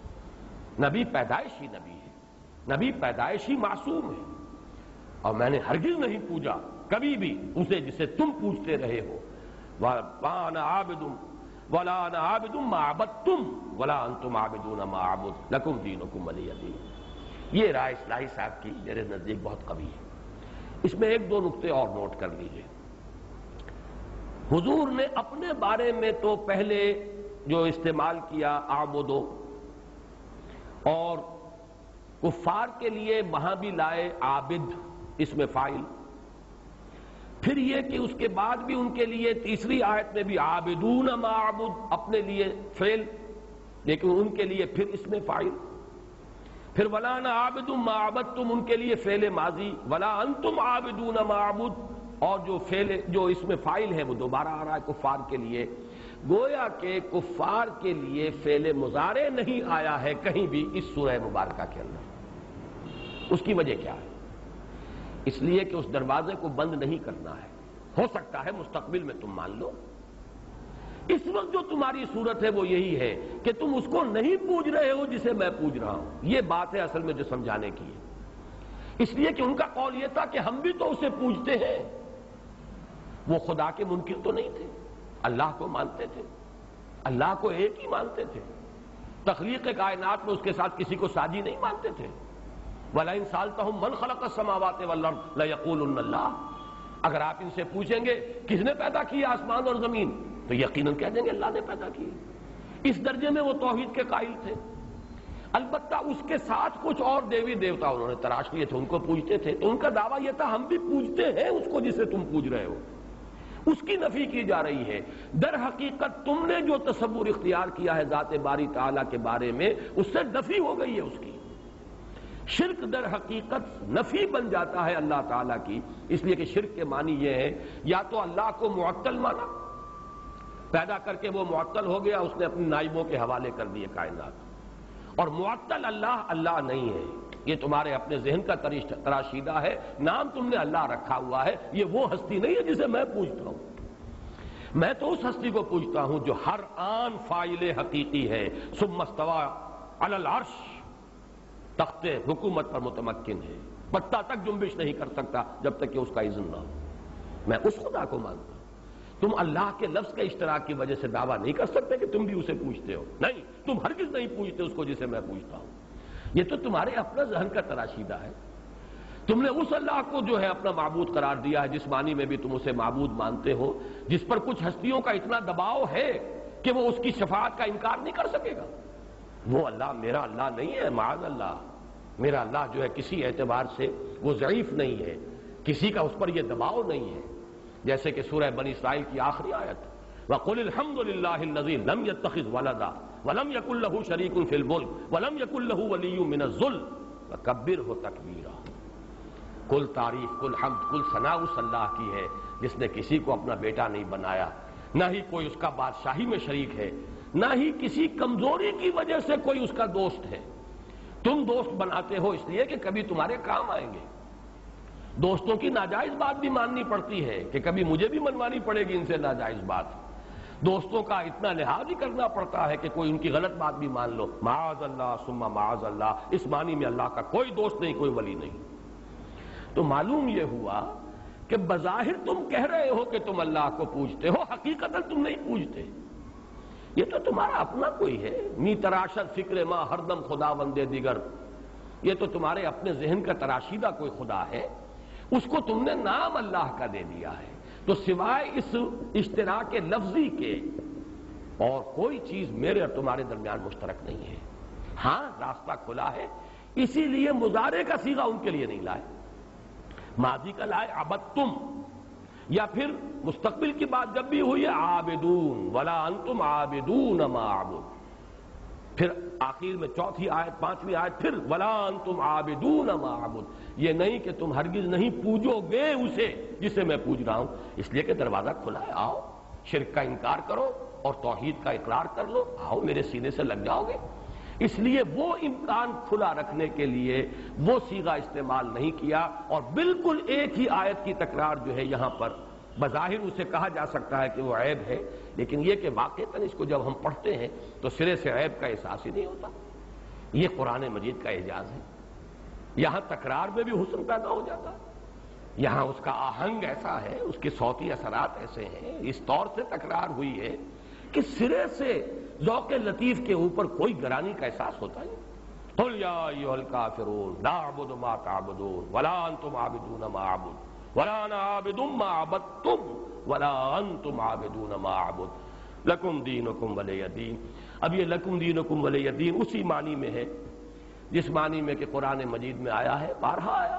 نبی پیدائشی نبی ہے، نبی پیدائشی معصوم ہے، اور میں نے ہرگز نہیں پوجا کبھی بھی اسے جسے تم پوجتے رہے ہو۔ وَأَنَا عَابِدٌ وَلَا أَنَا عَابِدٌ مَا عَبَدتُّمْ وَلَا أَنْتُمْ عَابِدُونَ مَا أَعْبُدُ لَكُمْ دِينُكُمْ وَلِيَ دِينِ۔ یہ رائے اصلاحی صاحب کی میرے نزدیک بہت قوی ہے۔ اس میں ایک دو نقطے اور نوٹ کر لیجئے۔ حضور نے اپنے بارے میں تو پہلے جو استعمال کیا اعبدو، اور کفار کے لیے وہاں بھی لائے عابد اس میں فاعل، پھر یہ کہ اس کے بعد بھی ان کے لیے تیسری آیت میں بھی عابدون ما اعبد اپنے لیے فعل، لیکن ان کے لیے پھر اس میں فاعل، پھر ولا انا عابد ما عبدتم ان کے لیے فعل ماضی، ولا انتم عابدون ما اعبد، اور جو فعل جو اس میں فاعل ہے وہ دوبارہ آ رہا ہے کفار کے لیے۔ گویا کہ کفار کے لیے فعل مضارع نہیں آیا ہے کہیں بھی اس سورہ مبارکہ کے اندر۔ اس کی وجہ کیا ہے؟ اس لیے کہ اس دروازے کو بند نہیں کرنا ہے، ہو سکتا ہے مستقبل میں تم مان لو، اس وقت جو تمہاری صورت ہے وہ یہی ہے کہ تم اس کو نہیں پوج رہے ہو جسے میں پوج رہا ہوں۔ یہ بات ہے اصل میں جو سمجھانے کی ہے، اس لیے کہ ان کا قول یہ تھا کہ ہم بھی تو اسے پوجتے ہیں، وہ خدا کے منکر تو نہیں تھے، اللہ کو مانتے تھے، اللہ کو ایک ہی مانتے تھے، تخلیق کائنات میں اس کے ساتھ کسی کو ساجی نہیں مانتے تھے۔ وَلَئِن سَأَلْتَهُم مَّنْ خَلَقَ السَّمَاوَاتِ وَالْأَرْضَ لَيَقُولُنَّ اللَّهُ، اگر آپ ان سے پوچھیں گے کس نے پیدا کیا آسمان اور زمین تو یقیناً کہہ دیں گے اللہ نے پیدا کی۔ اس درجے میں وہ توحید کے قائل تھے۔ البتہ اس کے ساتھ کچھ اور دیوی دیوتا انہوں نے تراش لیے تھے، ان کو پوجتے تھے، تو ان کا دعویٰ یہ تھا ہم بھی پوجتے ہیں اس کو جسے تم پوج رہے ہو۔ اس کی نفی کی جا رہی ہے۔ در حقیقت تم نے جو تصور اختیار کیا ہے ذات باری تعالیٰ کے بارے میں اس سے نفی ہو گئی ہے اس کی۔ شرک در حقیقت نفی بن جاتا ہے اللہ تعالیٰ کی، اس لیے کہ شرک کے معنی یہ ہے یا تو اللہ کو معطل مانا، پیدا کر کے وہ معطل ہو گیا، اس نے اپنے نائبوں کے حوالے کر دیے کائنات، اور معطل اللہ اللہ نہیں ہے، یہ تمہارے اپنے ذہن کا تراشیدہ ہے، نام تم نے اللہ رکھا ہوا ہے، یہ وہ ہستی نہیں ہے جسے میں پوجتا ہوں۔ میں تو اس ہستی کو پوجتا ہوں جو ہر آن فاعل حقیقی ہے، ثم استوى علی العرش، تخت حکومت پر متمکن ہے، پتہ تک جنبش نہیں کر سکتا جب تک کہ اس کا اذن نہ ہو۔ میں اس خدا کو مانتا ہوں تم اللہ کے لفظ کے اشتراک کی وجہ سے دعویٰ نہیں کر سکتے کہ تم بھی اسے پوجتے ہو. نہیں، تم ہرگز نہیں پوجتے اس کو جسے میں پوجتا ہوں. یہ تو تمہارے اپنا ذہن کا تراشیدہ ہے. تم نے اس اللہ کو جو ہے اپنا معبود قرار دیا ہے جس معنی میں بھی تم اسے معبود مانتے ہو، جس پر کچھ ہستیوں کا اتنا دباؤ ہے کہ وہ اس کی شفاعت کا انکار نہیں کر سکے گا. وہ اللہ میرا اللہ نہیں ہے، معاذ اللہ. میرا اللہ جو ہے کسی اعتبار سے وہ ضعیف نہیں ہے، کسی کا اس پر یہ دباؤ نہیں ہے. جیسے کہ سورہ بنی اسرائیل کی آخری آیت وَقُلِ الْحَمْدُ لِلَّهِ الَّذِي لَمْ يَتَّخِذْ وَلَدًا وَلَمْ يَكُنْ لَهُ شَرِيكٌ فِي الْمُلْكِ وَلَمْ يَكُنْ لَهُ وَلِيٌّ مِّنَ الذُّلِّ وَكَبِّرْهُ تَكْبِيرًا. کل تعریف، کل حمد، کل ثنا اس اللہ کی ہے جس نے کسی کو اپنا بیٹا نہیں بنایا، نہ ہی کوئی اس کا بادشاہی میں شریک ہے، نہ ہی کسی کمزوری کی وجہ سے کوئی اس کا دوست ہے. تم دوست بناتے ہو اس لیے کہ کبھی تمہارے کام آئیں گے. دوستوں کی ناجائز بات بھی ماننی پڑتی ہے کہ کبھی مجھے بھی منوانی پڑے گی ان سے ناجائز بات. دوستوں کا اتنا لحاظ ہی کرنا پڑتا ہے کہ کوئی ان کی غلط بات بھی مان لو. معاذ اللہ ثم معاذ اللہ، اس معنی میں اللہ کا کوئی دوست نہیں، کوئی ولی نہیں. تو معلوم یہ ہوا کہ بظاہر تم کہہ رہے ہو کہ تم اللہ کو پوجتے ہو، حقیقتاً تم نہیں پوجتے. یہ تو تمہارا اپنا کوئی ہے. می تراشد فکر ما ہردم خدا بندے دیگر، یہ تو تمہارے اپنے ذہن کا تراشیدہ کوئی خدا ہے، اس کو تم نے نام اللہ کا دے دیا ہے. تو سوائے اس اشتراک لفظی کے اور کوئی چیز میرے اور تمہارے درمیان مشترک نہیں ہے. ہاں راستہ کھلا ہے، اسی لیے مضارع کا صیغہ ان کے لیے نہیں لائے، ماضی کا لائے عبدتم، یا پھر مستقبل کی بات جب بھی ہوئی ہے عابدون ولا انتم عابدون ما اعبد. پھر آخر میں چوتھی آیت، پانچویں آیت پھر ولا انتم عابدون ما اعبد. یہ نہیں کہ تم ہرگز نہیں پوجو گے اسے جسے میں پوج رہا ہوں. اس لیے کہ دروازہ کھلا ہے، آؤ شرک کا انکار کرو اور توحید کا اقرار کر لو، آؤ میرے سینے سے لگ جاؤ گے. اس لیے وہ امکان کھلا رکھنے کے لیے وہ صیغہ استعمال نہیں کیا. اور بالکل ایک ہی آیت کی تکرار جو ہے یہاں پر بظاہر اسے کہا جا سکتا ہے کہ وہ عیب ہے، لیکن یہ کہ واقعتاً اس کو جب ہم پڑھتے ہیں تو سرے سے عیب کا احساس ہی نہیں ہوتا. یہ قرآن مجید کا اعجاز ہے. یہاں تکرار میں بھی حسن پیدا ہو جاتا، یہاں اس کا آہنگ ایسا ہے، اس کے صوتی اثرات ایسے ہیں، اس طور سے تکرار ہوئی ہے کہ سرے سے ذوق لطیف کے اوپر کوئی گرانی کا احساس ہوتا ہے. قل یا ایھا الکافرون لا اعبد ما تعبدون ولا انتم عابدون ما اعبد ولا انا عابد ما عبدتم ولا انتم عابدون ما اعبد لکم دینکم ولی دین. اب یہ لکم دینکم ولی دین اسی معنی میں ہے جس معنی میں کہ قرآن مجید میں آیا ہے، بارہا آیا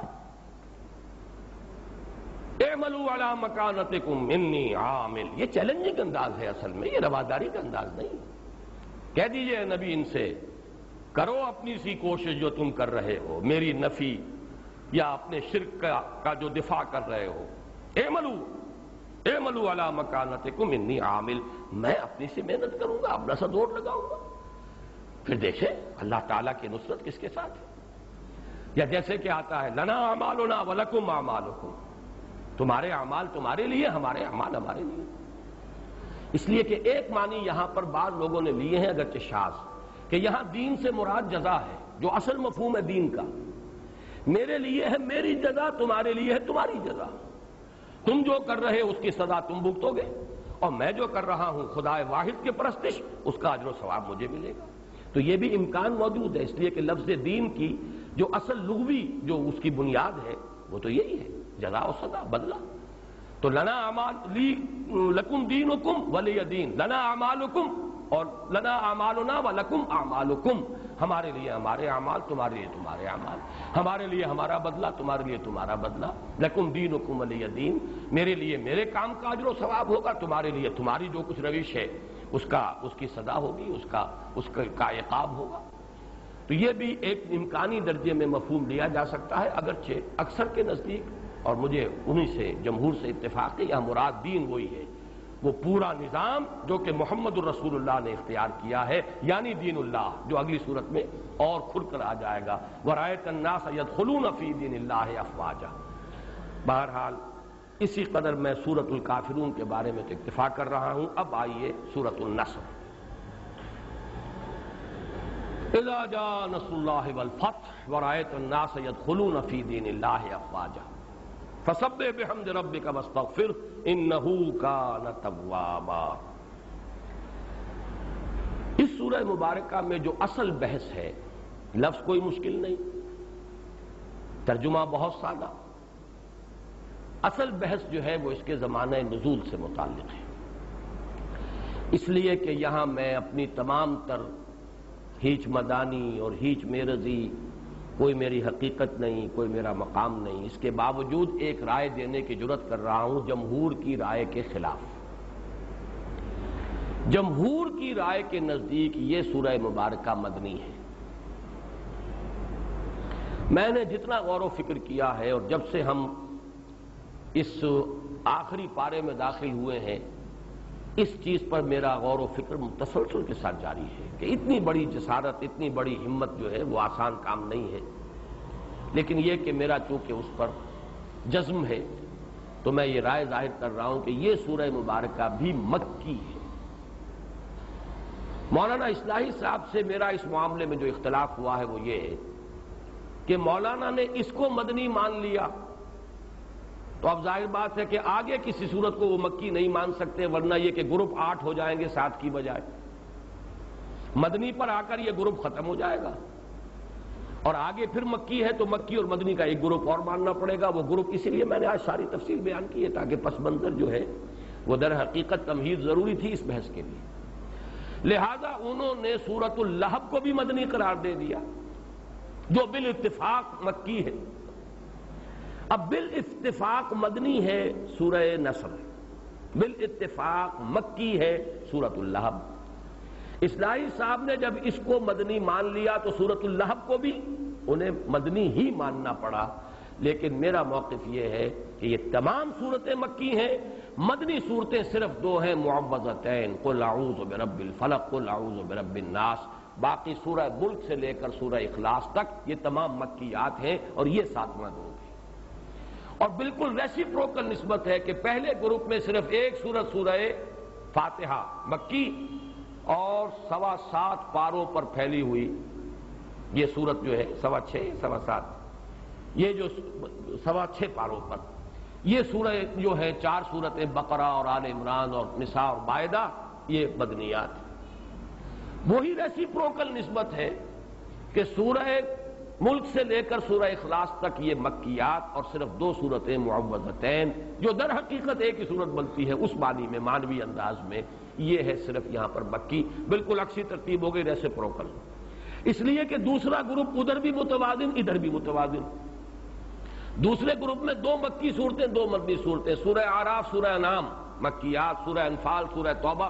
اعملوا علی مکانتکم انی عامل. یہ چیلنجنگ انداز ہے، اصل میں یہ رواداری کا انداز نہیں. کہہ دیجئے نبی ان سے، کرو اپنی سی کوشش جو تم کر رہے ہو، میری نفی یا اپنے شرک کا, کا جو دفاع کر رہے ہو. اعملوا اعملوا علی مکانتکم انی عامل، میں اپنی سی محنت کروں گا، اپنا سا دوڑ لگاؤں گا. پھر دیکھیں اللہ تعالیٰ کی نصرت کس کے ساتھ ہے. یا جیسے کہ آتا ہے لنا اعمالنا ولکم اعمالکم، تمہارے اعمال تمہارے لیے، ہمارے اعمال ہمارے لیے. اس لیے کہ ایک معنی یہاں پر بعض لوگوں نے لیے ہیں اگرچہ شاذ، کہ یہاں دین سے مراد جزا ہے، جو اصل مفہوم ہے دین کا. میرے لیے ہے میری جزا، تمہارے لیے ہے تمہاری جزا. تم جو کر رہے اس کی سزا تم بھگتو گے، اور میں جو کر رہا ہوں خدا واحد کے پرستش، اس کا اجر و ثواب مجھے ملے گا. تو یہ بھی امکان موجود ہے. اس لیے کہ لفظ دین کی جو اصل لغوی جو اس کی بنیاد ہے وہ تو یہی ہے، جزا و سزا، بدلہ. تو لنا اعمال لی لکم دینکم ولی دین، لنا اعمالکم اور لنا اعمالنا ولکم اعمالکم، ہمارے لیے ہمارے اعمال، تمہارے لیے تمہارے اعمال، ہمارے لیے ہمارا بدلہ، تمہارے لیے تمہارا بدلہ. لکم دینکم ولی دین، میرے لیے میرے کام کا اجر و ثواب ہوگا، تمہارے لیے تمہاری جو کچھ روش ہے اس کا اس کی سزا ہوگی، اس کا اس کا عقاب ہوگا. تو یہ بھی ایک امکانی درجے میں مفہوم لیا جا سکتا ہے، اگرچہ اکثر کے نزدیک، اور مجھے انہی سے جمہور سے اتفاق ہے، یہاں مراد دین وہی ہے، وہ پورا نظام جو کہ محمد الرسول اللہ نے اختیار کیا ہے، یعنی دین اللہ، جو اگلی صورت میں اور کھل کر آ جائے گا. وَرَأَيْتَ النَّاسَ يَدْخُلُونَ فِي دِينِ اللَّهِ أَفْوَاجًا. بہرحال اسی قدر میں سورۃ الکافرون کے بارے میں تو اتفاق کر رہا ہوں. اب آئیے سورۃ النصر. اذا جاء نصر اللہ والفتح ورأيت الناس يدخلون في دین اللہ افواجا. فسبح بحمد ربک واستغفر انہ کان توابا۔ اس سورہ مبارکہ میں جو اصل بحث ہے، لفظ کوئی مشکل نہیں، ترجمہ بہت سادہ، اصل بحث جو ہے وہ اس کے زمانہ نزول سے متعلق ہے۔ اس لیے کہ یہاں میں اپنی تمام تر ہیچ مدانی اور ہیچ میرزی، کوئی میری حقیقت نہیں، کوئی میرا مقام نہیں، اس کے باوجود ایک رائے دینے کی جرات کر رہا ہوں جمہور کی رائے کے خلاف۔ جمہور کی رائے کے نزدیک یہ سورہ مبارکہ مدنی ہے۔ میں نے جتنا غور و فکر کیا ہے، اور جب سے ہم اس آخری پارے میں داخل ہوئے ہیں، اس چیز پر میرا غور و فکر تسلسل کے ساتھ جاری ہے کہ اتنی بڑی جسارت، اتنی بڑی ہمت جو ہے وہ آسان کام نہیں ہے، لیکن یہ کہ میرا چونکہ اس پر جزم ہے تو میں یہ رائے ظاہر کر رہا ہوں کہ یہ سورہ مبارکہ بھی مکی ہے۔ مولانا اصلاحی صاحب سے میرا اس معاملے میں جو اختلاف ہوا ہے وہ یہ ہے کہ مولانا نے اس کو مدنی مان لیا، تو اب ظاہر بات ہے کہ آگے کسی صورت کو وہ مکی نہیں مان سکتے، ورنہ یہ کہ گروپ آٹھ ہو جائیں گے سات کی بجائے، مدنی پر آ کر یہ گروپ ختم ہو جائے گا، اور آگے پھر مکی ہے تو مکی اور مدنی کا ایک گروپ اور ماننا پڑے گا۔ وہ گروپ اسی لیے میں نے آج ساری تفصیل بیان کی ہے تاکہ پس منظر جو ہے وہ در حقیقت تمہید ضروری تھی اس بحث کے لیے۔ لہذا انہوں نے سورۃ اللہب کو بھی مدنی قرار دے دیا جو بالاتفاق مکی ہے۔ اب بالاتفاق مدنی ہے سورہ نصر، بالاتفاق مکی ہے سورۃ اللہب۔ اصلاحی صاحب نے جب اس کو مدنی مان لیا تو سورۃ اللہب کو بھی انہیں مدنی ہی ماننا پڑا، لیکن میرا موقف یہ ہے کہ یہ تمام صورتیں مکی ہیں، مدنی صورتیں صرف دو ہیں، معوذتین، قل اعوذ برب الفلق، قل اعوذ برب الناس، باقی سورہ ملک سے لے کر سورہ اخلاص تک یہ تمام مکیات ہیں، اور یہ ساتواں گروپ ہے۔ اور بالکل ریسیپروکل نسبت ہے کہ پہلے گروپ میں صرف ایک سورت سورہ فاتحہ مکی اور سوا سات پاروں پر پھیلی ہوئی یہ سورت جو ہے سوا چھ سوا سات یہ جو سوا چھ پاروں پر یہ سورہ جو ہے چار سورتیں بقرہ اور آل عمران اور نساء اور مائدہ یہ مدنیات۔ وہی ریسیپروکل نسبت ہے کہ سورہ ملک سے لے کر سورہ اخلاص تک یہ مکیات اور صرف دو صورتیں معوذتین جو در حقیقت ایک ہی صورت بنتی ہے اس معنی میں، مانوی انداز میں، یہ ہے صرف یہاں پر مکی۔ بالکل عکسی ترتیب ہو گئی ریسیپروکل، اس لیے کہ دوسرا گروپ ادھر بھی متوازن ادھر بھی متوازن۔ دوسرے گروپ میں دو مکی صورتیں دو مدنی صورتیں، سورہ اعراف سورہ انعام مکیات، سورہ انفال سورہ توبہ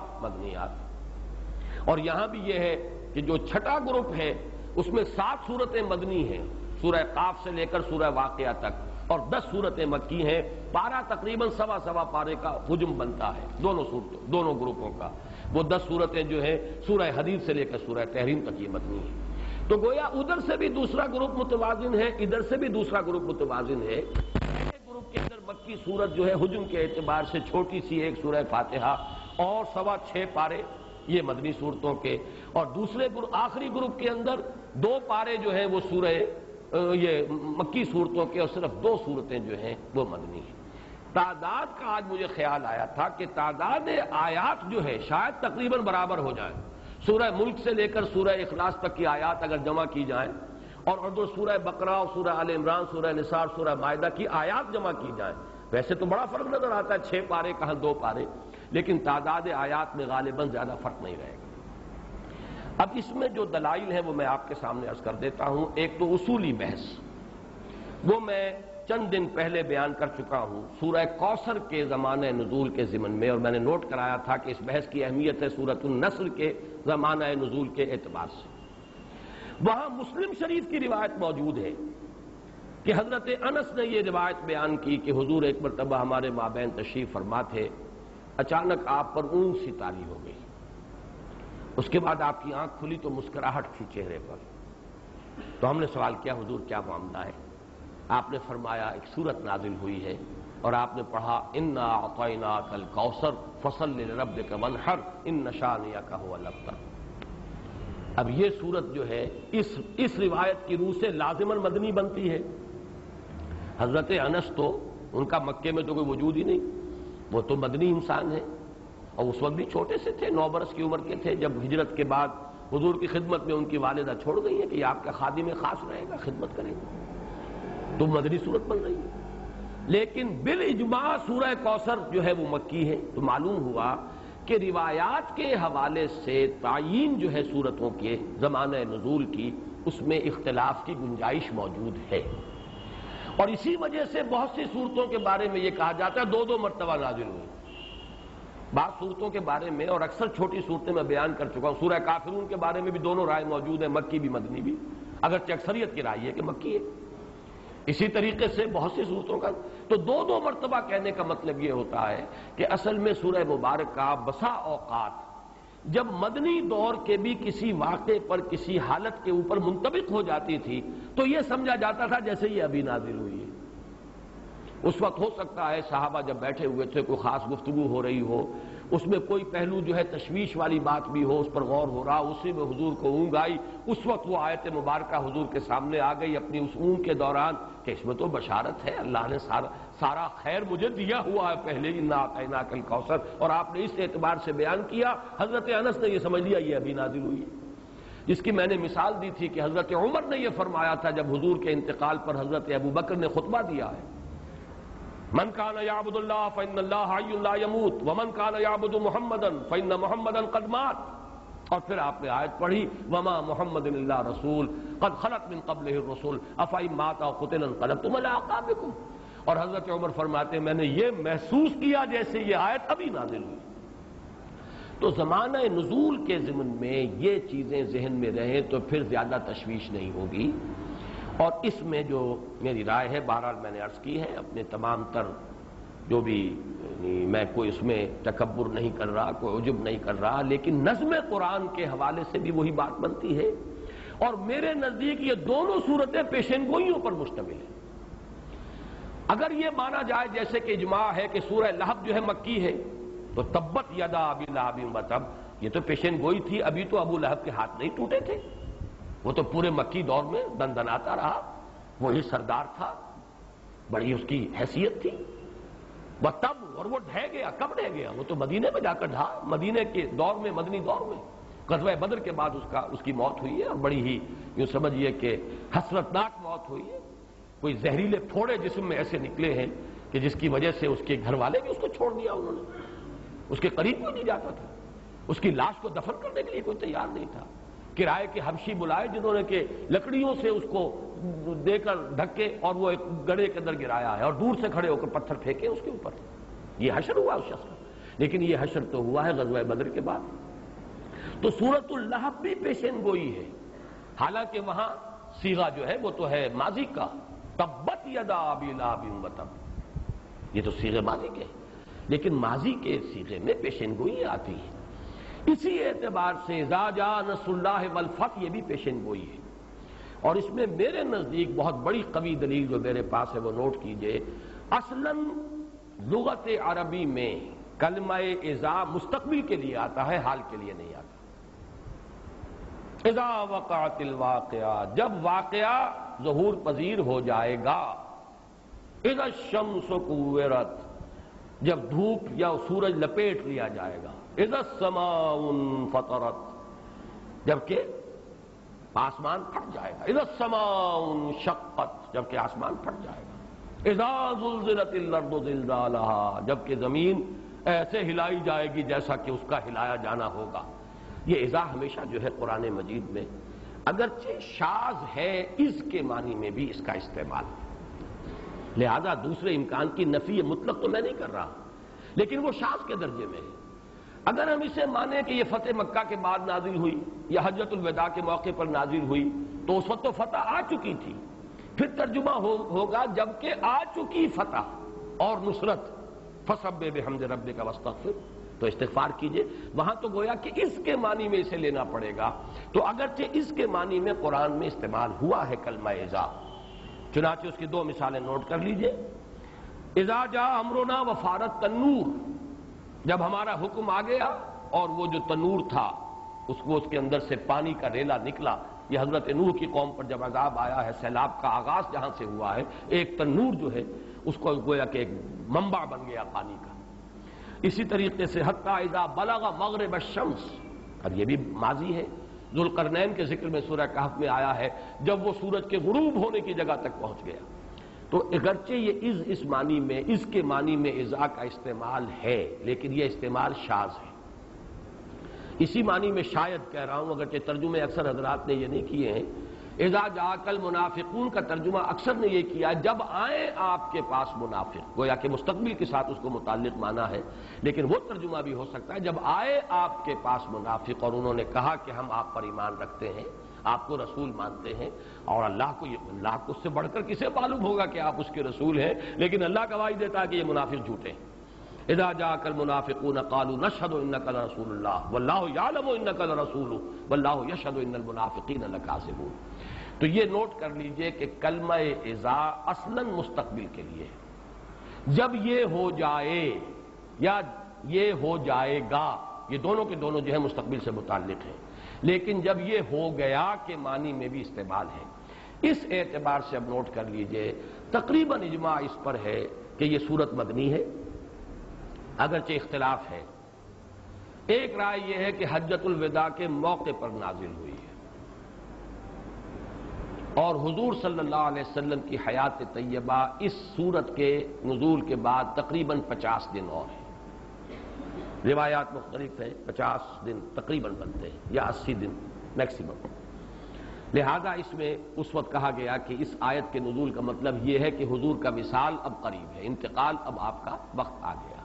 مدنیات۔ اور یہاں بھی یہ ہے کہ جو چھٹا گروپ ہے اس میں سات صورتیں مدنی ہیں، سورہ قاف سے لے کر سورہ واقعہ تک، اور دس صورتیں مکی ہیں۔ پارہ تقریباً سوا سوا پارے کا حجم بنتا ہے دونوں صورتوں دونوں گروپوں کا۔ وہ دس صورتیں جو ہیں سورہ حدید سے لے کر سورہ تحریم تک یہ مدنی ہیں۔ تو گویا ادھر سے بھی دوسرا گروپ متوازن ہے، ادھر سے بھی دوسرا گروپ متوازن ہے۔ پہلے گروپ کے اندر مکی صورت جو ہے حجم کے اعتبار سے چھوٹی سی ایک سورہ فاتحہ اور سوا چھ پارے یہ مدنی صورتوں کے، اور دوسرے گروپ آخری گروپ کے اندر دو پارے جو ہیں وہ سورہ یہ مکی صورتوں کے، اور صرف دو صورتیں جو ہیں وہ مدنی ہیں۔ تعداد کا آج مجھے خیال آیا تھا کہ تعداد آیات جو ہے شاید تقریباً برابر ہو جائے، سورہ ملک سے لے کر سورہ اخلاص تک کی آیات اگر جمع کی جائیں، اور اردو سورہ بقرہ اور سورہ آل عمران سورہ نساء اور سورہ مائدہ کی آیات جمع کی جائیں، ویسے تو بڑا فرق نظر آتا ہے، چھ پارے کہاں دو پارے، لیکن تعداد آیات میں غالباً زیادہ فرق نہیں رہے گا۔ اب اس میں جو دلائل ہیں وہ میں آپ کے سامنے عرض کر دیتا ہوں۔ ایک تو اصولی بحث، وہ میں چند دن پہلے بیان کر چکا ہوں سورہ کوثر کے زمانہ نزول کے ضمن میں، اور میں نے نوٹ کرایا تھا کہ اس بحث کی اہمیت ہے سورۃ النصر کے زمانہ نزول کے اعتبار سے۔ وہاں مسلم شریف کی روایت موجود ہے کہ حضرت انس نے یہ روایت بیان کی کہ حضور ایک مرتبہ ہمارے مابین تشریف فرما تھے، اچانک آپ پر اونگ سی طاری ہو گئی، اس کے بعد آپ کی آنکھ کھلی تو مسکراہٹ تھی چہرے پر۔ تو ہم نے سوال کیا حضور کیا معاملہ ہے؟ آپ نے فرمایا ایک سورت نازل ہوئی ہے، اور آپ نے پڑھا انا اعطیناک الکوثر فصل لربک وانحر ان شانئک ھو الابتر۔ اب یہ سورت جو ہے اس اس روایت کی روح سے لازماً مدنی بنتی ہے۔ حضرت انس تو ان کا مکے میں تو کوئی وجود ہی نہیں، وہ تو مدنی انسان ہیں، اور اس وقت بھی چھوٹے سے تھے، نو برس کی عمر کے تھے جب ہجرت کے بعد حضور کی خدمت میں ان کی والدہ چھوڑ گئی ہے کہ یہ آپ کا خادم خاص رہے گا، خدمت کرے گا، تو مدنی صورت بن رہی ہے۔ لیکن بالاجماع سورہ کوثر جو ہے وہ مکی ہے، تو معلوم ہوا کہ روایات کے حوالے سے تعیین جو ہے سورتوں کے زمانہ نزول کی، اس میں اختلاف کی گنجائش موجود ہے، اور اسی وجہ سے بہت سی صورتوں کے بارے میں یہ کہا جاتا ہے دو دو مرتبہ نازل ہوئی۔ بعض صورتوں کے بارے میں، اور اکثر چھوٹی صورتیں میں بیان کر چکا ہوں، سورہ کافرون کے بارے میں بھی دونوں رائے موجود ہیں، مکی بھی مدنی بھی، اگرچہ اکثریت کی رائے ہے کہ مکی ہے۔ اسی طریقے سے بہت سی صورتوں کا تو دو دو مرتبہ کہنے کا مطلب یہ ہوتا ہے کہ اصل میں سورہ مبارکہ بسا اوقات جب مدنی دور کے بھی کسی واقعے پر کسی حالت کے اوپر منطبق ہو جاتی تھی تو یہ سمجھا جاتا تھا جیسے یہ ابھی نازل ہوئی ہے۔ اس وقت ہو سکتا ہے صحابہ جب بیٹھے ہوئے تھے کوئی خاص گفتگو ہو رہی ہو، اس میں کوئی پہلو جو ہے تشویش والی بات بھی ہو، اس پر غور ہو رہا، اسی میں حضور کو اونگ آئی، اس وقت وہ آیت مبارکہ حضور کے سامنے آ گئی اپنی اس اونگ کے دوران کہ اس میں تو بشارت ہے، اللہ نے سارا سارا خیر مجھے دیا ہوا ہے پہلے، انا اعطیناک الکوثر، اور آپ نے اس اعتبار سے بیان کیا۔ حضرت انس نے یہ سمجھ لیا یہ ابھی نازل ہوئی ہے، جس کی میں نے مثال دی تھی کہ حضرت عمر نے یہ فرمایا تھا جب حضور کے انتقال پر حضرت ابوبکر نے خطبہ دیا ہے، من کان یعبد اللہ فإن اللہ حی لا یموت ومن کان یعبد محمدا فإن محمدا قد مات، اور پھر آپ نے آیت پڑھی وما محمد الا رسول قد خلت من قبلہ الرسل افإن مات او قتل انقلبتم علی اعقابکم، اور حضرت عمر فرماتے ہیں میں نے یہ محسوس کیا جیسے یہ آیت ابھی نازل ہوئی۔ تو زمانہ نزول کے ضمن میں یہ چیزیں ذہن میں رہیں تو پھر زیادہ تشویش نہیں ہوگی، اور اس میں جو میری رائے ہے بہرحال میں نے عرض کی ہے، اپنے تمام تر جو بھی میں کوئی اس میں تکبر نہیں کر رہا، کوئی عجب نہیں کر رہا، لیکن نظم قرآن کے حوالے سے بھی وہی بات بنتی ہے، اور میرے نزدیک یہ دونوں صورتیں پیشین گوئیوں پر مشتمل ہیں۔ اگر یہ مانا جائے جیسے کہ اجماع ہے کہ سورہ لہب جو ہے مکی ہے، تو تبت یدا ابی لہب وتب یہ تو پیشین گوئی تھی، ابھی تو ابو لہب کے ہاتھ نہیں ٹوٹے تھے، وہ تو پورے مکی دور میں دندناتا رہا، وہی سردار تھا، بڑی اس کی حیثیت تھی، وہ تب اور وہ ڈھہ گیا، کب ڈھہ گیا؟ وہ تو مدینے میں جا کر ڈھا، مدینے کے دور میں، مدنی دور میں غزوہ بدر کے بعد اس کا اس کی موت ہوئی ہے، اور بڑی ہی یوں سمجھیے کہ حسرتناک موت ہوئی ہے، کوئی زہریلے پھوڑے جسم میں ایسے نکلے ہیں کہ جس کی وجہ سے اس کے گھر والے بھی اس کو چھوڑ دیا، انہوں نے اس کے قریب کوئی نہیں جاتا تھا، اس کی لاش کو دفن کرنے کے لیے کوئی تیار نہیں تھا، کرائے کے حبشی بلائے جنہوں نے کہ لکڑیوں سے اس کو دے کر ڈھکے اور وہ ایک گڑھے کے اندر گرایا ہے، اور دور سے کھڑے ہو کر پتھر پھینکے اس کے اوپر، یہ حشر ہوا اس شخص کا، لیکن یہ حشر تو ہوا ہے غزوہ بدر کے بعد۔ تو سورۃ اللہب بھی پیشین گوئی ہے، حالانکہ وہاں صیغہ جو ہے وہ تو ہے ماضی کا، تبت یدا ابی لہب وتب، یہ تو صیغے ماضی کے، لیکن ماضی کے صیغے میں پیشین گوئی آتی ہے، اسی اعتبار سے اذا جاء نصر اللہ والفتح یہ بھی پیشین گوئی ہے، اور اس میں میرے نزدیک بہت بڑی قوی دلیل جو میرے پاس ہے وہ نوٹ کیجئے، اصلاً لغت عربی میں کلمہ اذا مستقبل کے لیے آتا ہے، حال کے لیے نہیں آتا۔ اذا وقعت الواقعہ، جب واقعہ ظہور پذیر ہو جائے گا، اذا الشمس کورت، جب دھوپ یا سورج لپیٹ لیا جائے گا، اذا السماء انفطرت، جبکہ آسمان پھٹ جائے گا، اذا السماء انشقت، جبکہ آسمان پھٹ جائے گا، اذا زلزلت الارض زلزالہا، جبکہ زمین ایسے ہلائی جائے گی جیسا کہ اس کا ہلایا جانا ہوگا۔ یہ اذا ہمیشہ جو ہے قرآن مجید میں اگرچہ شاذ ہے، اس کے معنی میں بھی اس کا استعمال، لہذا دوسرے امکان کی نفی مطلق تو میں نہیں کر رہا، لیکن وہ شاذ کے درجے میں ہے۔ اگر ہم اسے مانیں کہ یہ فتح مکہ کے بعد نازل ہوئی یا حجۃ الوداع کے موقع پر نازل ہوئی تو اس وقت تو فتح آ چکی تھی، پھر ترجمہ ہو ہوگا جبکہ آ چکی فتح اور نصرت، فسبح بحمد ربک واستغفر، تو استغفار کیجئے، وہاں تو گویا کہ اس کے معنی میں اسے لینا پڑے گا، تو اگرچہ اس کے معنی میں قرآن میں استعمال ہوا ہے کلمہ اذا، چنانچہ اس کی دو مثالیں نوٹ کر لیجئے۔ اذا جاء امرنا وفارت تنور، جب ہمارا حکم آ گیا اور وہ جو تنور تھا اس کو اس کے اندر سے پانی کا ریلا نکلا، یہ حضرت نوح کی قوم پر جب عذاب آیا ہے، سیلاب کا آغاز جہاں سے ہوا ہے، ایک تنور جو ہے اس کو گویا کہ ایک منبع بن گیا پانی کا۔ اسی طریقے سے حتی اذا بلغ مغرب الشمس، اور یہ بھی ماضی ہے، ذوالقرنین کے ذکر میں سورہ کہف میں آیا ہے جب وہ سورج کے غروب ہونے کی جگہ تک پہنچ گیا۔ تو اگرچہ یہ از اس معنی میں، اس کے معنی میں اذا کا استعمال ہے، لیکن یہ استعمال شاذ ہے۔ اسی معنی میں شاید کہہ رہا ہوں، اگرچہ ترجمے اکثر حضرات نے یہ نہیں کیے ہیں۔ اذا جاءک المنافقون کا ترجمہ اکثر نے یہ کیا جب آئیں آپ کے پاس منافق، گویا کہ مستقبل کے ساتھ اس کو متعلق مانا ہے، لیکن وہ ترجمہ بھی ہو سکتا ہے جب آئے آپ کے پاس منافق اور انہوں نے کہا کہ ہم آپ پر ایمان رکھتے ہیں، آپ کو رسول مانتے ہیں، اور اللہ کو اللہ کو اس سے بڑھ کر کسے معلوم ہوگا کہ آپ اس کے رسول ہیں، لیکن اللہ گواہی دیتا ہے کہ یہ منافق جھوٹے ہیں۔ اذا جاءک المنافقون قالوا نشهد انک لرسول اللہ واللہ یعلم انک لرسولہ واللہ یشهد ان المنافقین لکاذبون۔ تو یہ نوٹ کر لیجئے کہ کلمہ اذا اصلاً مستقبل کے لیے ہے۔ جب یہ ہو جائے یا یہ ہو جائے گا، یہ دونوں کے دونوں جو ہے مستقبل سے متعلق ہیں، لیکن جب یہ ہو گیا کے معنی میں بھی استعمال ہے۔ اس اعتبار سے اب نوٹ کر لیجئے تقریباً اجماع اس پر ہے کہ یہ سورت مدنی ہے، اگرچہ اختلاف ہے۔ ایک رائے یہ ہے کہ حجۃ الوداع کے موقع پر نازل ہوئی ہے، اور حضور صلی اللہ علیہ وسلم کی حیات طیبہ اس سورت کے نزول کے بعد تقریباً پچاس دن اور ہیں۔ روایات مختلف ہیں، پچاس دن تقریباً بنتے ہیں یا اسی دن میکسیمم۔ لہذا اس میں اس وقت کہا گیا کہ اس آیت کے نزول کا مطلب یہ ہے کہ حضور کا وصال اب قریب ہے، انتقال اب آپ کا وقت آ گیا۔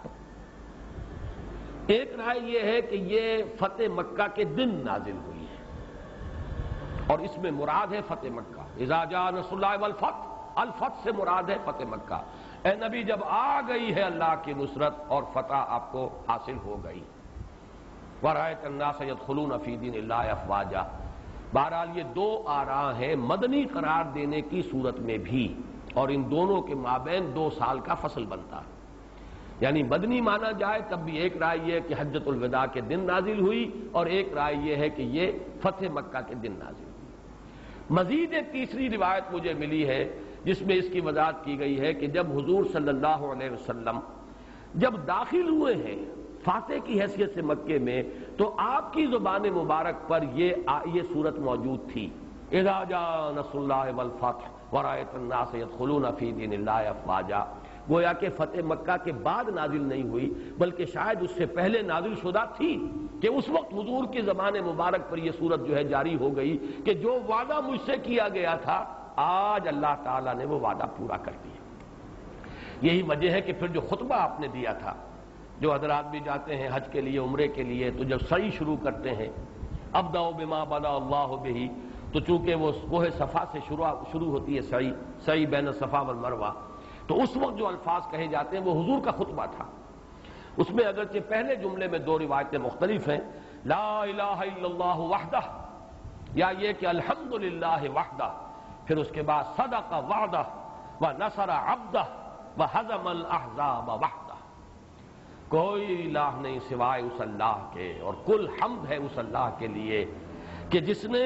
ایک رائے یہ ہے کہ یہ فتح مکہ کے دن نازل ہوئی ہے، اور اس میں مراد ہے فتح مکہ۔ اذا جاء نصر اللہ والفتح، الفتح سے مراد ہے فتح مکہ۔ اے نبی جب آ گئی ہے اللہ کی نصرت اور فتح آپ کو حاصل ہو گئی۔ وَرَأَيْتَ النَّاسَ يَدْخُلُونَ فِي دِينِ اللَّهِ أَفْوَاجًا۔ بہرحال یہ دو آراء ہیں مدنی قرار دینے کی صورت میں بھی، اور ان دونوں کے مابین دو سال کا فصل بنتا ہے۔ یعنی مدنی مانا جائے تب بھی ایک رائے یہ ہے کہ حجۃ الوداع کے دن نازل ہوئی، اور ایک رائے یہ ہے کہ یہ فتح مکہ کے دن نازل ہوئی۔ مزید ایک تیسری روایت مجھے ملی ہے جس میں اس کی وضاحت کی گئی ہے کہ جب حضور صلی اللہ علیہ وسلم جب داخل ہوئے ہیں فاتح کی حیثیت سے مکے میں، تو آپ کی زبان مبارک پر یہ یہ صورت موجود تھی، اذا جاء نصر اللہ والفتح ورأیت الناس يدخلون فی دین اللہ افواجا۔ گویا کہ فتح مکہ کے بعد نازل نہیں ہوئی، بلکہ شاید اس سے پہلے نازل شدہ تھی کہ اس وقت حضور کی زبان مبارک پر یہ صورت جو ہے جاری ہو گئی کہ جو وعدہ مجھ سے کیا گیا تھا آج اللہ تعالیٰ نے وہ وعدہ پورا کر دیا۔ یہی وجہ ہے کہ پھر جو خطبہ آپ نے دیا تھا، جو حضرات بھی جاتے ہیں حج کے لیے، عمرے کے لیے، تو جب سعی شروع کرتے ہیں ابدأ بما بدأ اللہ بہ، تو چونکہ وہ کوہ صفا سے شروع شروع ہوتی ہے سعی سعی بین الصفا والمروہ، تو اس وقت جو الفاظ کہے جاتے ہیں وہ حضور کا خطبہ تھا۔ اس میں اگرچہ پہلے جملے میں دو روایتیں مختلف ہیں، لا الہ الا اللہ وحدہ، یا یہ کہ الحمدللہ وحدہ، پھر اس کے بعد صدق وعدہ ونصر عبدہ وہزم الاحزاب وحدہ۔ کوئی الہ نہیں سوائے اس اللہ کے، اور کل حمد ہے اس اللہ کے لیے کہ جس نے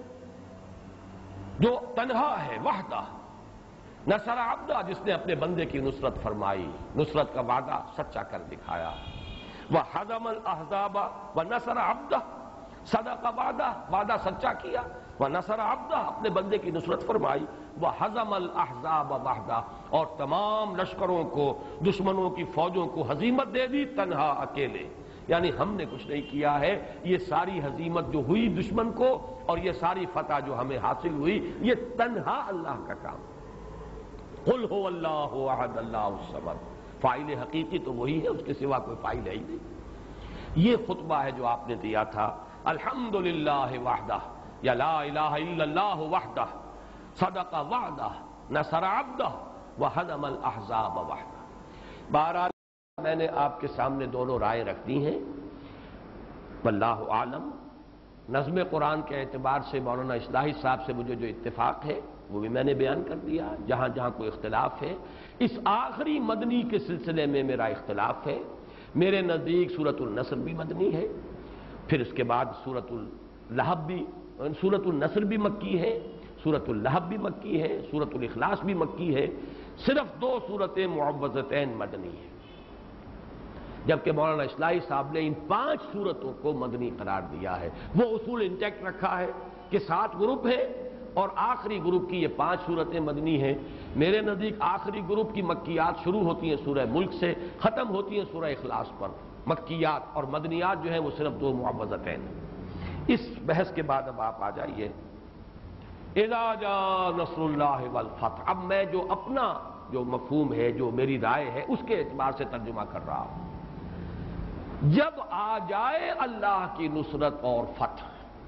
جو تنہا ہے، وحدہ، نصر عبدہ، جس نے اپنے بندے کی نصرت فرمائی، نصرت کا وعدہ سچا کر دکھایا، وہزم الاحزاب ونصر عبدہ، صدق وعدہ، وعدہ سچا کیا، ونصر عبدہ، اپنے بندے کی نصرت فرمائی، وہزم الاحزاب وحدہ، اور تمام لشکروں کو، دشمنوں کی فوجوں کو ہزیمت دے دی تنہا اکیلے۔ یعنی ہم نے کچھ نہیں کیا ہے، یہ ساری ہزیمت جو ہوئی دشمن کو اور یہ ساری فتح جو ہمیں حاصل ہوئی، یہ تنہا اللہ کا کام۔ قل هو اللہ احد اللہ الصمد، فاعل حقیقی تو وہی ہے، اس کے سوا کوئی فاعل ہے ہی نہیں۔ یہ خطبہ ہے جو آپ نے دیا تھا، الحمدللہ وحدہ، یا لا الہ الا اللہ وحدہ، صدق وعدہ، نصر عبدہ، وہزم الاحزاب وحدہ۔ بہرحال میں نے آپ کے سامنے دونوں رائے رکھ دی ہیں، واللہ عالم۔ نظم قرآن کے اعتبار سے مولانا اصلاحی صاحب سے مجھے جو اتفاق ہے وہ بھی میں نے بیان کر دیا، جہاں جہاں کوئی اختلاف ہے۔ اس آخری مدنی کے سلسلے میں میرا اختلاف ہے، میرے نزدیک سورۃ النصر بھی مدنی ہے، پھر اس کے بعد سورۃ اللہب بھی، سورۃ النصر بھی مکی ہے، سورۃ اللہب بھی مکی ہے، سورۃ الاخلاص بھی مکی ہے، صرف دو صورتیں معوذتین مدنی ہیں، جبکہ مولانا اصلاحی صاحب نے ان پانچ صورتوں کو مدنی قرار دیا ہے۔ وہ اصول انٹیکٹ رکھا ہے کہ سات گروپ ہے اور آخری گروپ کی یہ پانچ صورتیں مدنی ہیں۔ میرے نزدیک آخری گروپ کی مکیات شروع ہوتی ہیں سورہ ملک سے، ختم ہوتی ہیں سورہ اخلاص پر۔ مکیات اور مدنیات جو ہیں وہ صرف دو معوذتین ہیں۔ اس بحث کے بعد اب آپ آ جائیے اذا جاء نصر اللہ والفتح۔ اب میں جو اپنا جو مفہوم ہے، جو میری رائے ہے، اس کے اعتبار سے ترجمہ کر رہا ہوں۔ جب آ جائے اللہ کی نصرت اور فتح،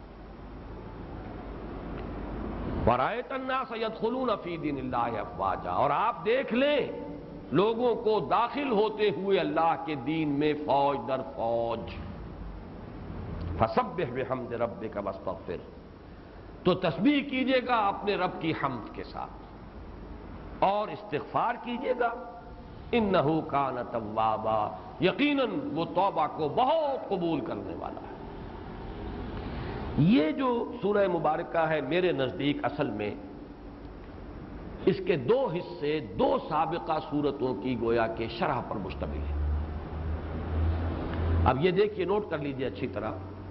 وَرَأَيْتَ النَّاسَ يَدْخُلُونَ فِي دِينِ اللَّهِ أَفْوَاجًا، اور آپ دیکھ لیں لوگوں کو داخل ہوتے ہوئے اللہ کے دین میں فوج در فوج۔ فَسَبِّحْ بِحَمْدِ رَبِّكَ وَاسْتَغْفِرْ، تو تسبیح کیجئے گا اپنے رب کی حمد کے ساتھ اور استغفار کیجئے گا۔ اِنَّهُ كَانَ تَوَّابًا، یقیناً وہ توبہ کو بہت قبول کرنے والا ہے۔ یہ جو سورہ مبارکہ ہے میرے نزدیک اصل میں اس کے دو حصے دو سابقہ سورتوں کی گویا کہ شرح پر مشتمل ہے۔ اب یہ دیکھیے، نوٹ کر لیجئے اچھی طرح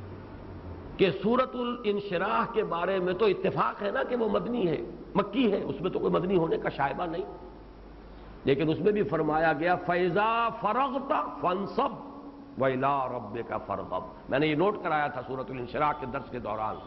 کہ سورۃ الانشراح کے بارے میں تو اتفاق ہے نا کہ وہ مدنی ہے، مکی ہے، اس میں تو کوئی مدنی ہونے کا شائبہ نہیں، لیکن اس میں بھی فرمایا گیا فَإِذَا فَرَغْتَ فَانْصَبْ وَإِلَىٰ رَبِّكَ فَارْغَب۔ میں نے یہ نوٹ کرایا تھا سورۃ الانشراح کے درس کے دوران۔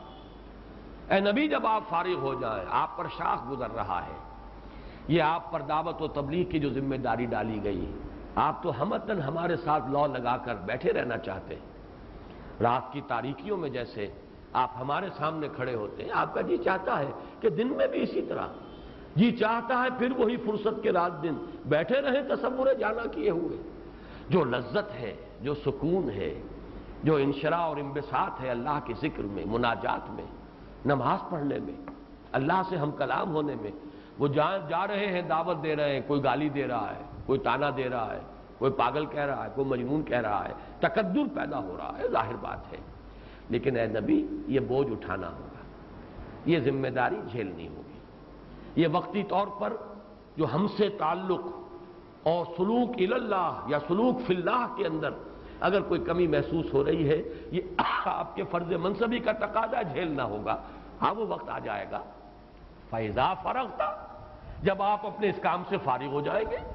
اے نبی، جب آپ فارغ ہو جائیں، آپ پر شاخ گزر رہا ہے، یہ آپ پر دعوت و تبلیغ کی جو ذمہ داری ڈالی گئی، آپ تو ہمتاً ہمارے ساتھ لو لگا کر بیٹھے رہنا چاہتے ہیں۔ رات کی تاریکیوں میں جیسے آپ ہمارے سامنے کھڑے ہوتے ہیں، آپ کا جی چاہتا ہے کہ دن میں بھی اسی طرح جی چاہتا ہے پھر وہی فرصت کے رات دن بیٹھے رہیں تصور جانا کیے ہوئے۔ جو لذت ہے، جو سکون ہے، جو انشراح اور انبساط ہے اللہ کے ذکر میں، مناجات میں، نماز پڑھنے میں، اللہ سے ہم کلام ہونے میں، وہ جا جا رہے ہیں، دعوت دے رہے ہیں، کوئی گالی دے رہا ہے، کوئی تانا دے رہا ہے، کوئی پاگل کہہ رہا ہے، کوئی مجنون کہہ رہا ہے، تکدر پیدا ہو رہا ہے، ظاہر بات ہے۔ لیکن اے نبی، یہ بوجھ اٹھانا ہوگا، یہ ذمہ داری جھیلنی ہوگی۔ یہ وقتی طور پر جو ہم سے تعلق اور سلوک الی اللہ یا سلوک فی اللہ کے اندر اگر کوئی کمی محسوس ہو رہی ہے، یہ آپ کے فرض منصبی کا تقاضا جھیلنا ہوگا۔ ہاں، وہ وقت آ جائے گا فَإِذَا فَرَغْتَ، جب آپ اپنے اس کام سے فارغ ہو جائیں گے،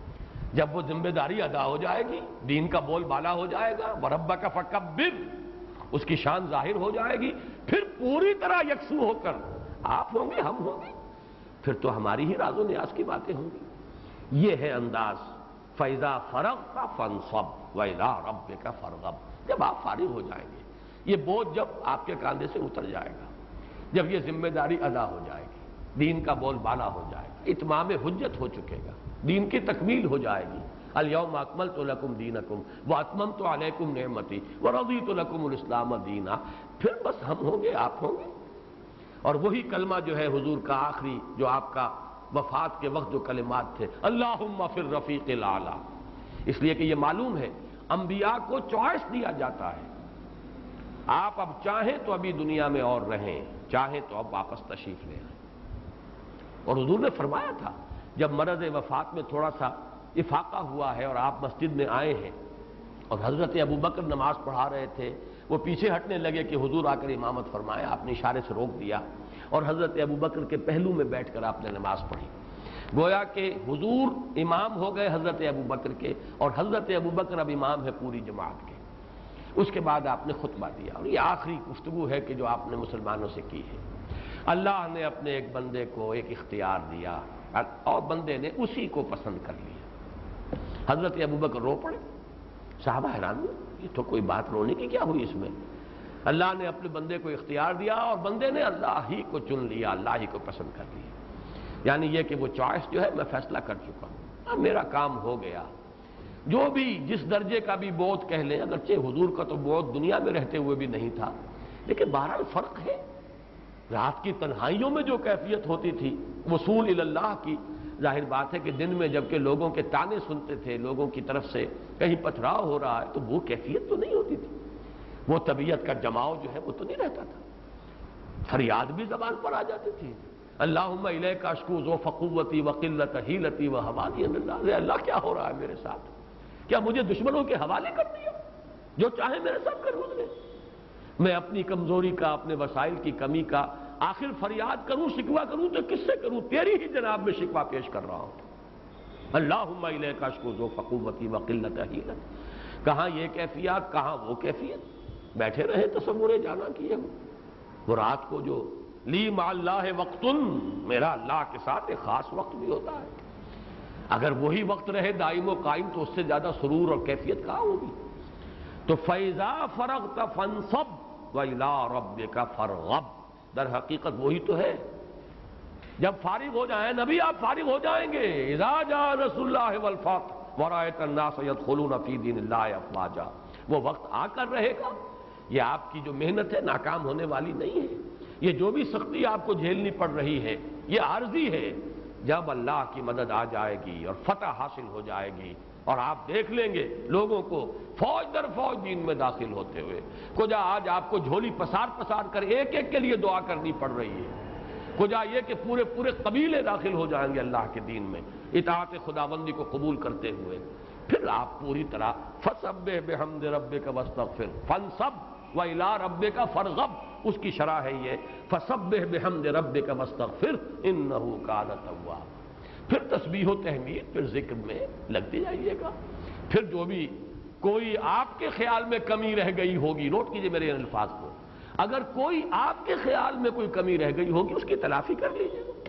جب وہ ذمہ داری ادا ہو جائے گی، دین کا بول بالا ہو جائے گا، وَرَبَّكَ فَكَبِّرْ، اس کی شان ظاہر ہو جائے گی، پھر پوری طرح یکسو ہو کر آپ ہوں گے، ہم ہوں گے، پھر تو ہماری ہی راز و نیاز کی باتیں ہوں گی۔ یہ ہے انداز فَإِذَا فَرَغْتَ فَانْصَبْ وَإِلَىٰ رَبِّكَ فَارْغَب، جب آپ فارغ ہو جائیں گے، یہ بوجھ جب آپ کے کاندھے سے اتر جائے گا، جب یہ ذمہ داری ادا ہو جائے گی، دین کا بول بالا ہو جائے گا، اتمام حجت ہو چکے گا، دین کی تکمیل ہو جائے گی۔ اليوم اکملت لکم دینکم واتممت علیکم نعمتی ورضیت لکم الاسلام دینا، پھر بس ہم ہوں گے، آپ ہوں گے۔ اور وہی کلمہ جو ہے حضور کا آخری، جو آپ کا وفات کے وقت جو کلمات تھے، اللہم فی الرفیق الاعلی، اس لیے کہ یہ معلوم ہے انبیاء کو چوائس دیا جاتا ہے، آپ اب چاہیں تو ابھی دنیا میں اور رہیں، چاہیں تو اب واپس تشریف لے آئیں۔ اور حضور نے فرمایا تھا جب مرض وفات میں تھوڑا سا افاقہ ہوا ہے اور آپ مسجد میں آئے ہیں اور حضرت ابوبکر نماز پڑھا رہے تھے، وہ پیچھے ہٹنے لگے کہ حضور آ کر امامت فرمائے، آپ نے اشارے سے روک دیا اور حضرت ابوبکر کے پہلو میں بیٹھ کر آپ نے نماز پڑھی۔ گویا کہ حضور امام ہو گئے حضرت ابوبکر کے، اور حضرت ابوبکر اب امام ہے پوری جماعت کے۔ اس کے بعد آپ نے خطبہ دیا، اور یہ آخری گفتگو ہے کہ جو آپ نے مسلمانوں سے کی ہے۔ اللہ نے اپنے ایک بندے کو ایک اختیار دیا اور بندے نے اسی کو پسند کر لیا۔ حضرت ابوبکر رو پڑے، صحابہ حیران ہوئے، یہ تو کوئی بات رونے کی کیا ہوئی اس میں؟ اللہ نے اپنے بندے کو اختیار دیا اور بندے نے اللہ ہی کو چن لیا، اللہ ہی کو پسند کر لیا، یعنی یہ کہ وہ چوائس جو ہے میں فیصلہ کر چکا ہوں، اب میرا کام ہو گیا۔ جو بھی جس درجے کا بھی بوجھ کہہ لیں، اگرچہ حضور کا تو بوجھ دنیا میں رہتے ہوئے بھی نہیں تھا، لیکن بہرحال فرق ہے۔ رات کی تنہائیوں میں جو کیفیت ہوتی تھی وصول الی اللہ کی، ظاہر بات ہے کہ دن میں جبکہ لوگوں کے تانے سنتے تھے، لوگوں کی طرف سے کہیں پتھراؤ ہو رہا ہے، تو وہ کیفیت تو نہیں ہوتی تھی، وہ طبیعت کا جماؤ جو ہے وہ تو نہیں رہتا تھا، فریاد بھی زبان پر آ جاتی تھی، اللہم الیک اشکو ضعف قوتی وقلت حیلتی وہوانی اللہ، اللہ کیا ہو رہا ہے میرے ساتھ؟ کیا مجھے دشمنوں کے حوالے کر دیا؟ جو چاہے میرے ساتھ کر گزرے۔ میں اپنی کمزوری کا، اپنے وسائل کی کمی کا آخر فریاد کروں، شکوہ کروں تو کس سے کروں؟ تیری ہی جناب میں شکوہ پیش کر رہا ہوں۔ اللہم الیک اشکو ضعف قوتی وقلت حیلتی، کہاں یہ کیفیات، کہاں وہ کیفیت، بیٹھے رہے تصور جانا کیے ہو۔ وہ رات کو جو لی مع اللہ وقتن، میرا اللہ کے ساتھ ایک خاص وقت بھی ہوتا ہے، اگر وہی وقت رہے دائم و قائم تو اس سے زیادہ سرور اور کیفیت کہاں ہوگی؟ تو فَإِذَا فَرَغْتَ فَانْصَبْ وَإِلَىٰ رَبِّكَ فَارْغَب، در حقیقت وہی تو ہے۔ جب فارغ ہو جائیں نبی، آپ فارغ ہو جائیں گے، اِذَا جَاءَ نَصْرُ اللَّهِ وَالْفَتْحُ وَرَأَيْتَ النَّاسَ يَدْخُلُونَ فِي دِينِ اللَّهِ أَفْوَاجًا، وہ وقت آ کر رہے گا۔ یہ آپ کی جو محنت ہے ناکام ہونے والی نہیں ہے، یہ جو بھی سختی آپ کو جھیلنی پڑ رہی ہے یہ عارضی ہے۔ جب اللہ کی مدد آ جائے گی اور فتح حاصل ہو جائے گی اور آپ دیکھ لیں گے لوگوں کو فوج در فوج دین میں داخل ہوتے ہوئے، کجا آج آپ کو جھولی پسار پسار کر ایک ایک کے لیے دعا کرنی پڑ رہی ہے، کجا یہ کہ پورے پورے قبیلے داخل ہو جائیں گے اللہ کے دین میں اطاعت خداوندی کو قبول کرتے ہوئے، پھر آپ پوری طرح فسبح بحمد ربک واستغفر فانصب وإلی ربک فارغب، اس کی شرح ہے یہ فسبح بحمد ربک واستغفر انہ کان توابا۔ پھر تسبیح و تحمید، پھر ذکر میں لگتے جائیے گا۔ پھر جو بھی کوئی آپ کے خیال میں کمی رہ گئی ہوگی، نوٹ کیجئے میرے ان الفاظ کو، اگر کوئی آپ کے خیال میں کوئی کمی رہ گئی ہوگی اس کی تلافی کر لیجئے گا۔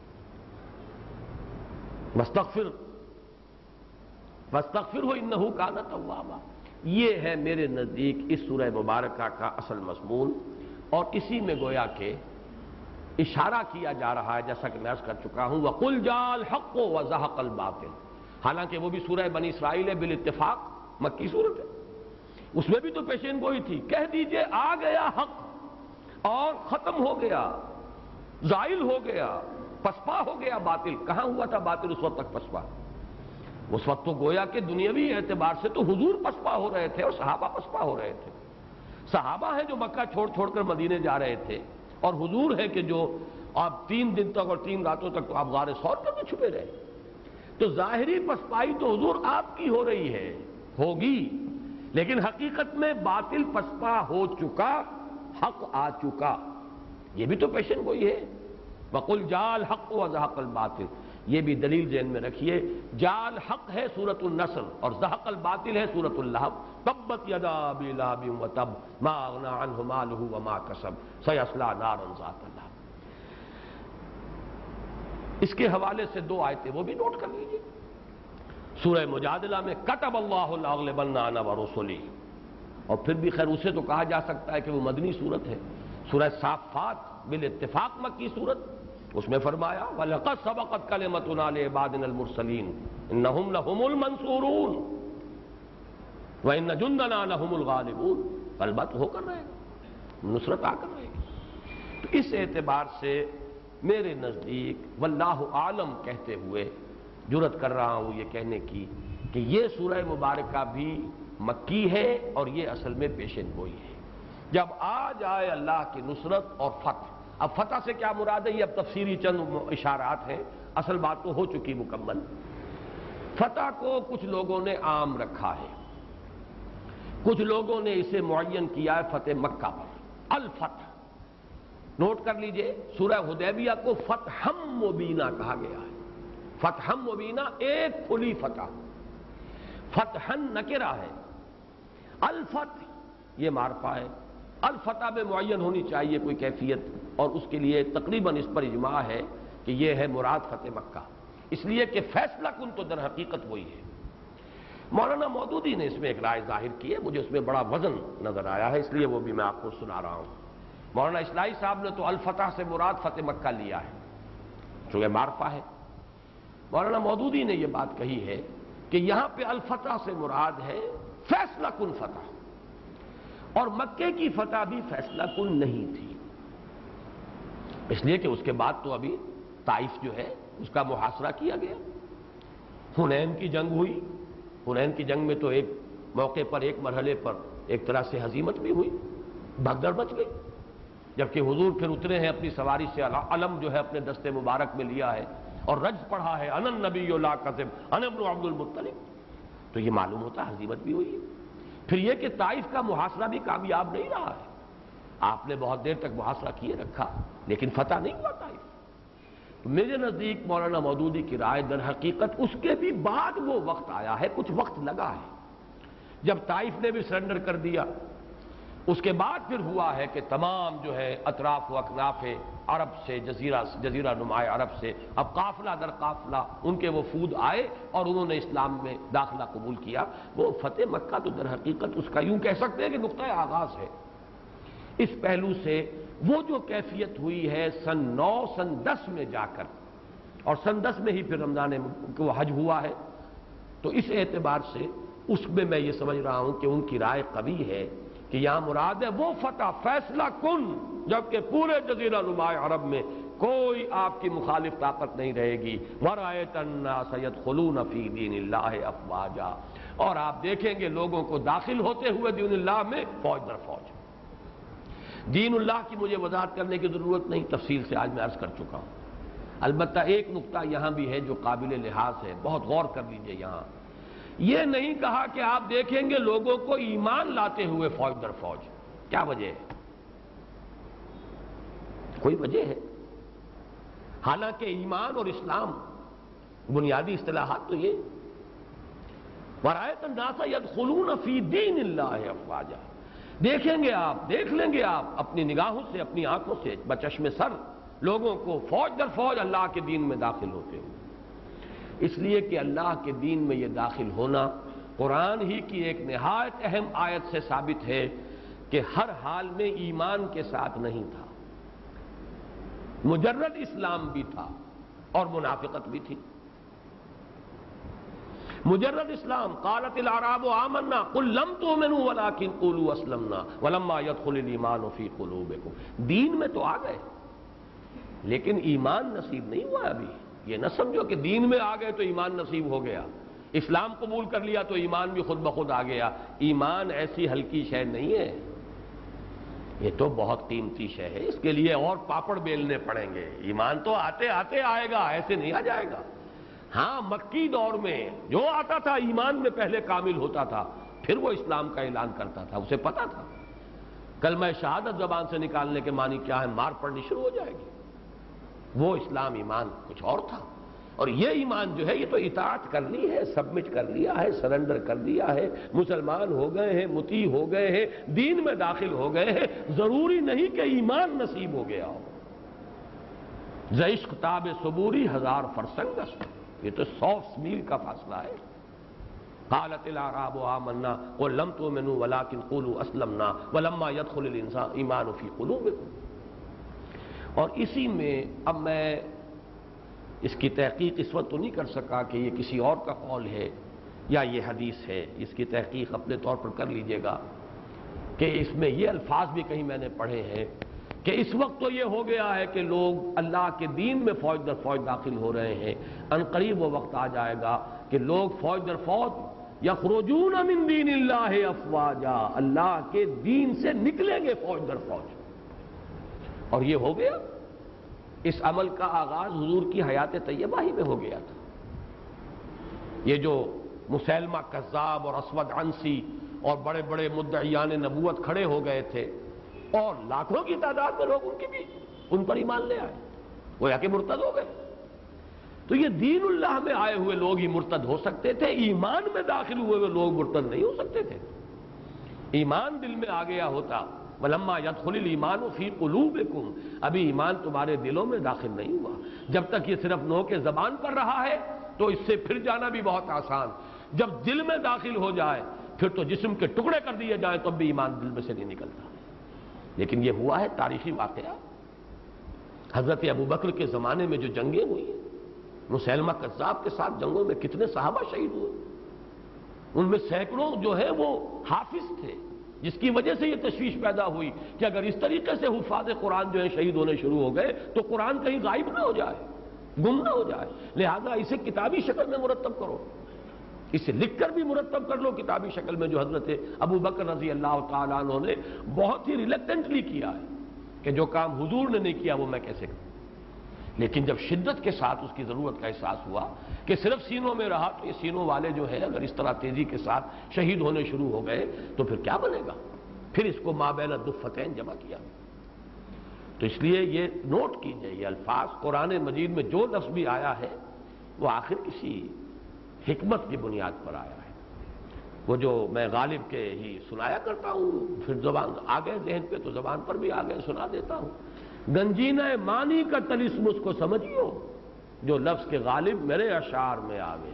واستغفر واستغفرہ انہ کان توابا، یہ ہے میرے نزدیک اس سورہ مبارکہ کا اصل مضمون، اور اسی میں گویا کہ اشارہ کیا جا رہا ہے، جیسا کہ میں عرض کر چکا ہوں وَقُلْ جَاءَ الْحَقُّ وَزَهَقَ الْبَاطِلُ، حالانکہ وہ بھی سورہ بنی اسرائیل ہے، بالاتفاق مکی صورت ہے، اس میں بھی تو پیشین گوئی تھی، کہہ دیجئے آ گیا حق اور ختم ہو گیا، زائل ہو گیا، پسپا ہو گیا باطل۔ کہاں ہوا تھا باطل اس وقت تک پسپا؟ اس وقت تو گویا کہ دنیاوی اعتبار سے تو حضور پسپا ہو رہے تھے اور صحابہ پسپا ہو رہے تھے۔ صحابہ ہیں جو مکہ چھوڑ چھوڑ کر مدینے جا رہے تھے، اور حضور ہے کہ جو آپ تین دن تک اور تین راتوں تک تو آپ غار ثور میں چھپے رہے۔ تو ظاہری پسپائی تو حضور آپ کی ہو رہی ہے، ہوگی، لیکن حقیقت میں باطل پسپا ہو چکا، حق آ چکا، یہ بھی تو پیشن گوئی ہے۔ وَقُلْ جَاءَ الْحَقُّ وَزَهَقَ الْبَاطِلُ، یہ بھی دلیل ذہن میں رکھیے، جاء الحق ہے سورۃ النصر اور زہق الباطل ہے سورۃ اللہب، تبت یدا ابی لہب وتب ما اغنی عنہ مالہ وما کسب سیصلی نارا ذات لہب۔ اس کے حوالے سے دو آیتیں وہ بھی نوٹ کر لیجیے۔ سورہ مجادلہ میں کتب اللہ لاغلبن انا ورسلی، اور پھر بھی خیر اسے تو کہا جا سکتا ہے کہ وہ مدنی صورت ہے۔ سورہ صافات بالاتفاق مکی صورت، اس میں فرمایا وَلَقَدْ سَبَقَتْ كَلِمَتُنَا لِعِبَادِنَا الْمُرْسَلِينَ إِنَّهُمْ لَهُمُ الْمَنْصُورُونَ وَإِنَّ جُنْدَنَا لَهُمُ الْغَالِبُونَ، غلبہ تو ہو کر رہے گا، نصرت آ کر رہے گی۔ تو اس اعتبار سے میرے نزدیک واللہ عالم کہتے ہوئے جرأت کر رہا ہوں یہ کہنے کی کہ یہ سورہ مبارکہ بھی مکی ہے اور یہ اصل میں پیشن گوئی ہے۔ جب آ جائے اللہ کی نصرت اور فتح، اب فتح سے کیا مراد ہے یہ اب تفسیری چند اشارات ہیں، اصل بات تو ہو چکی مکمل۔ فتح کو کچھ لوگوں نے عام رکھا ہے، کچھ لوگوں نے اسے معین کیا ہے فتح مکہ پر، الفتح۔ نوٹ کر لیجئے سورہ حدیبیہ کو فتحا مبینہ کہا گیا ہے، فتحا مبینہ ایک کھلی فتح، فتحا نکرہ ہے، الفتح یہ معرفہ ہے، الفتح میں معین ہونی چاہیے کوئی کیفیت، اور اس کے لیے تقریباً اس پر اجماع ہے کہ یہ ہے مراد فتح مکہ، اس لیے کہ فیصلہ کن تو در حقیقت وہی ہے۔ مولانا مودودی نے اس میں ایک رائے ظاہر کی ہے، مجھے اس میں بڑا وزن نظر آیا ہے، اس لیے وہ بھی میں آپ کو سنا رہا ہوں۔ مولانا اصلاحی صاحب نے تو الفتح سے مراد فتح مکہ لیا ہے، چونکہ معرفہ ہے۔ مولانا مودودی نے یہ بات کہی ہے کہ یہاں پہ الفتح سے مراد ہے فیصلہ کن فتح، اور مکے کی فتح بھی فیصلہ کن نہیں تھی، اس لیے کہ اس کے بعد تو ابھی طائف جو ہے اس کا محاصرہ کیا گیا، حنین کی جنگ ہوئی، حنین کی جنگ میں تو ایک موقع پر ایک مرحلے پر ایک طرح سے ہزیمت بھی ہوئی، بھگدڑ مچ گئی، جبکہ حضور پھر اترے ہیں اپنی سواری سے، علم جو ہے اپنے دستے مبارک میں لیا ہے اور رجز پڑھا ہے، انا النبی لا کذب انا ابن عبد المطلب، تو یہ معلوم ہوتا ہے ہزیمت بھی ہوئی ہے۔ پھر یہ کہ طائف کا محاصرہ بھی کامیاب نہیں رہا ہے، آپ نے بہت دیر تک محاصرہ کیے رکھا لیکن فتح نہیں ہوا طائف۔ تو میرے نزدیک مولانا مودودی کی رائے در حقیقت اس کے بھی بعد وہ وقت آیا ہے، کچھ وقت لگا ہے، جب طائف نے بھی سرنڈر کر دیا، اس کے بعد پھر ہوا ہے کہ تمام جو ہے اطراف و اکناف عرب سے، جزیرہ جزیرہ نما عرب سے اب قافلہ در قافلہ ان کے وفود آئے اور انہوں نے اسلام میں داخلہ قبول کیا۔ وہ فتح مکہ تو در حقیقت اس کا یوں کہہ سکتے ہیں کہ نقطۂ آغاز ہے۔ اس پہلو سے وہ جو کیفیت ہوئی ہے سن نو سن دس میں جا کر، اور سن دس میں ہی پھر رمضان وہ حج ہوا ہے، تو اس اعتبار سے اس میں میں یہ سمجھ رہا ہوں کہ ان کی رائے قوی ہے کہ یہاں مراد ہے وہ فتح فیصلہ کن، جبکہ پورے جزیرہ نما عرب میں کوئی آپ کی مخالف طاقت نہیں رہے گی۔ وَرَأَيْتَ النَّاسَ يَدْخُلُونَ فِي دِينِ اللَّهِ أَفْوَاجًا، اور آپ دیکھیں گے لوگوں کو داخل ہوتے ہوئے دین اللہ میں فوج در فوج۔ دین اللہ کی مجھے وضاحت کرنے کی ضرورت نہیں، تفصیل سے آج میں عرض کر چکا ہوں۔ البتہ ایک نقطہ یہاں بھی ہے جو قابل لحاظ ہے، بہت غور کر لیجئے۔ یہاں یہ نہیں کہا کہ آپ دیکھیں گے لوگوں کو ایمان لاتے ہوئے فوج در فوج۔ کیا وجہ ہے؟ کوئی وجہ ہے؟ حالانکہ ایمان اور اسلام بنیادی اصطلاحات تو یہ وَرَأَيْتَ النَّاسَ يَدْخُلُونَ فِي دِينِ اللَّهِ أَفْوَاجًا، دیکھیں گے آپ، دیکھ لیں گے آپ اپنی نگاہوں سے، اپنی آنکھوں سے بچشم سر لوگوں کو فوج در فوج اللہ کے دین میں داخل ہوتے ہوئے۔ اس لیے کہ اللہ کے دین میں یہ داخل ہونا قرآن ہی کی ایک نہایت اہم آیت سے ثابت ہے کہ ہر حال میں ایمان کے ساتھ نہیں تھا، مجرد اسلام بھی تھا اور منافقت بھی تھی۔ مجرد اسلام، قالت الاعراب آمنا قل لم تؤمنوا ولكن قولوا اسلمنا ولما يدخل الايمان في قلوبكم، دین میں تو آ گئے لیکن ایمان نصیب نہیں ہوا ابھی۔ یہ نہ سمجھو کہ دین میں آ گئے تو ایمان نصیب ہو گیا، اسلام قبول کر لیا تو ایمان بھی خود بخود آ گیا۔ ایمان ایسی ہلکی شے نہیں ہے، یہ تو بہت قیمتی شے ہے، اس کے لیے اور پاپڑ بیلنے پڑیں گے۔ ایمان تو آتے آتے آئے گا، ایسے نہیں آ جائے گا۔ ہاں مکی دور میں جو آتا تھا ایمان میں پہلے کامل ہوتا تھا، پھر وہ اسلام کا اعلان کرتا تھا، اسے پتا تھا کلمہ شہادت زبان سے نکالنے کے معنی کیا ہے، مار پڑنی شروع ہو جائے گی۔ وہ اسلام ایمان کچھ اور تھا، اور یہ ایمان جو ہے یہ تو اطاعت کر لی ہے، سبمٹ کر لیا ہے، سرنڈر کر دیا ہے، مسلمان ہو گئے ہیں، مطیع ہو گئے ہیں، دین میں داخل ہو گئے ہیں، ضروری نہیں کہ ایمان نصیب ہو گیا ہو۔ ز عشق تاب صبوری ہزار فرسنگ است، یہ تو سو میل کا فاصلہ ہے۔ قالت الاعراب آمنا قل لم تؤمنوا ولكن قولوا اسلمنا ولما يدخل الانسان ایمان فی قلوبکم۔ اور اسی میں اب میں اس کی تحقیق اس وقت تو نہیں کر سکا کہ یہ کسی اور کا قول ہے یا یہ حدیث ہے، اس کی تحقیق اپنے طور پر کر لیجئے گا کہ اس میں یہ الفاظ بھی کہیں میں نے پڑھے ہیں کہ اس وقت تو یہ ہو گیا ہے کہ لوگ اللہ کے دین میں فوج در فوج داخل ہو رہے ہیں، ان قریب وہ وقت آ جائے گا کہ لوگ فوج در فوج یخرجون من دین اللہ افواجا، اللہ کے دین سے نکلیں گے فوج در فوج۔ اور یہ ہو گیا، اس عمل کا آغاز حضور کی حیات طیبہ ہی میں ہو گیا تھا۔ یہ جو مسیلمہ کذاب اور اسود عنسی اور بڑے بڑے مدعیان نبوت کھڑے ہو گئے تھے اور لاکھوں کی تعداد میں لوگ ان کی بھی ان پر ایمان لے آئے، وہ یا کہ مرتد ہو گئے۔ تو یہ دین اللہ میں آئے ہوئے لوگ ہی مرتد ہو سکتے تھے، ایمان میں داخل ہوئے ہوئے لوگ مرتد نہیں ہو سکتے تھے۔ ایمان دل میں آ گیا ہوتا، وَلَمَّا يَدْخُلِ الْإِيمَانُ فِي قُلُوبِكُمْ، ابھی ایمان تمہارے دلوں میں داخل نہیں ہوا۔ جب تک یہ صرف نو کے زبان پر رہا ہے تو اس سے پھر جانا بھی بہت آسان، جب دل میں داخل ہو جائے پھر تو جسم کے ٹکڑے کر دیے جائیں تب بھی ایمان دل میں سے نہیں نکلتا۔ لیکن یہ ہوا ہے تاریخی واقعہ، حضرت ابوبکر کے زمانے میں جو جنگیں ہوئی ہیں، مسیلمہ کذاب کے ساتھ جنگوں میں کتنے صحابہ شہید ہوئے، ان میں سینکڑوں جو ہے وہ حافظ تھے، جس کی وجہ سے یہ تشویش پیدا ہوئی کہ اگر اس طریقے سے حفاظ قرآن جو ہے شہید ہونے شروع ہو گئے تو قرآن کہیں غائب نہ ہو جائے، گم نہ ہو جائے، لہذا اسے کتابی شکل میں مرتب کرو، اسے لکھ کر بھی مرتب کر لو کتابی شکل میں، جو حضرت ابو بکر رضی اللہ تعالیٰ عنہ نے بہت ہی ریلیکٹنٹلی کیا ہے کہ جو کام حضور نے نہیں کیا وہ میں کیسے کروں. لیکن جب شدت کے ساتھ اس کی ضرورت کا احساس ہوا کہ صرف سینوں میں رہا تو یہ سینوں والے جو ہیں اگر اس طرح تیزی کے ساتھ شہید ہونے شروع ہو گئے تو پھر کیا بنے گا. پھر اس کو مابین الدفتین جمع کیا. تو اس لیے یہ نوٹ کیجئے یہ الفاظ قرآن مجید میں جو لفظ بھی آیا ہے وہ آخر کسی حکمت کی بنیاد پر آیا ہے. وہ جو میں غالب کے ہی سنایا کرتا ہوں, پھر زبان آ گئے ذہن پہ تو زبان پر بھی آ گئے سنا دیتا ہوں. گنجینہ معنی کا طلسم اس کو سمجھیو جو لفظ کے غالب میرے اشعار میں آوے.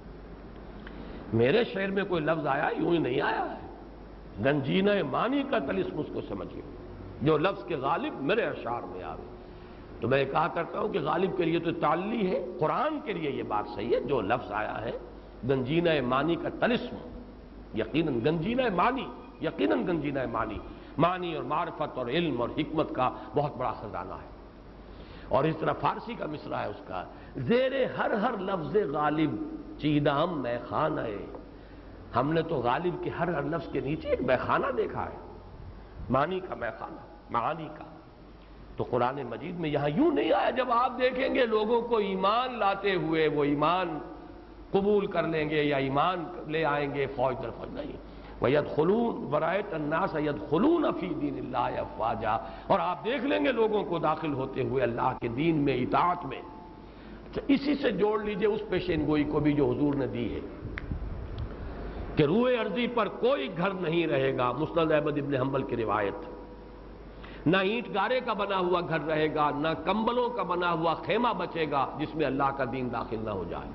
میرے شعر میں کوئی لفظ آیا یوں ہی نہیں آیا ہے. گنجینہ معنی کا طلسم اس کو سمجھیو جو لفظ کے غالب میرے اشعار میں آوے. تو میں کہا کرتا ہوں کہ غالب کے لیے تو تعلی ہے, قرآن کے لیے یہ بات صحیح ہے. جو لفظ آیا ہے گنجینہ معنی کا طلسم, یقیناً گنجینہ معنی, یقیناً گنجینہ معنی معنی اور معرفت اور علم اور حکمت کا بہت بڑا خزانہ ہے. اور اس طرح فارسی کا مصرع ہے اس کا, زیر ہر ہر لفظ غالب چیدام میں خانہ. ہم نے تو غالب کے ہر ہر لفظ کے نیچے ایک میخانہ دیکھا ہے, معنی کا میخانہ, معانی کا. تو قرآن مجید میں یہاں یوں نہیں آیا. جب آپ دیکھیں گے لوگوں کو ایمان لاتے ہوئے وہ ایمان قبول کر لیں گے یا ایمان لے آئیں گے فوج در فوج, نہیں. وَيَدْخُلُونَ وَرَأَيْتَ النَّاسَ يَدْخُلُونَ فِي دِينِ اللَّهِ أَفْوَاجًا, اور آپ دیکھ لیں گے لوگوں کو داخل ہوتے ہوئے اللہ کے دین میں, اطاعت میں. اسی سے جوڑ لیجئے اس پیشین گوئی کو بھی جو حضور نے دی ہے کہ روئے ارضی پر کوئی گھر نہیں رہے گا. مسند احمد ابن حنبل کی روایت. نہ اینٹ گارے کا بنا ہوا گھر رہے گا, نہ کمبلوں کا بنا ہوا خیمہ بچے گا جس میں اللہ کا دین داخل نہ ہو جائے.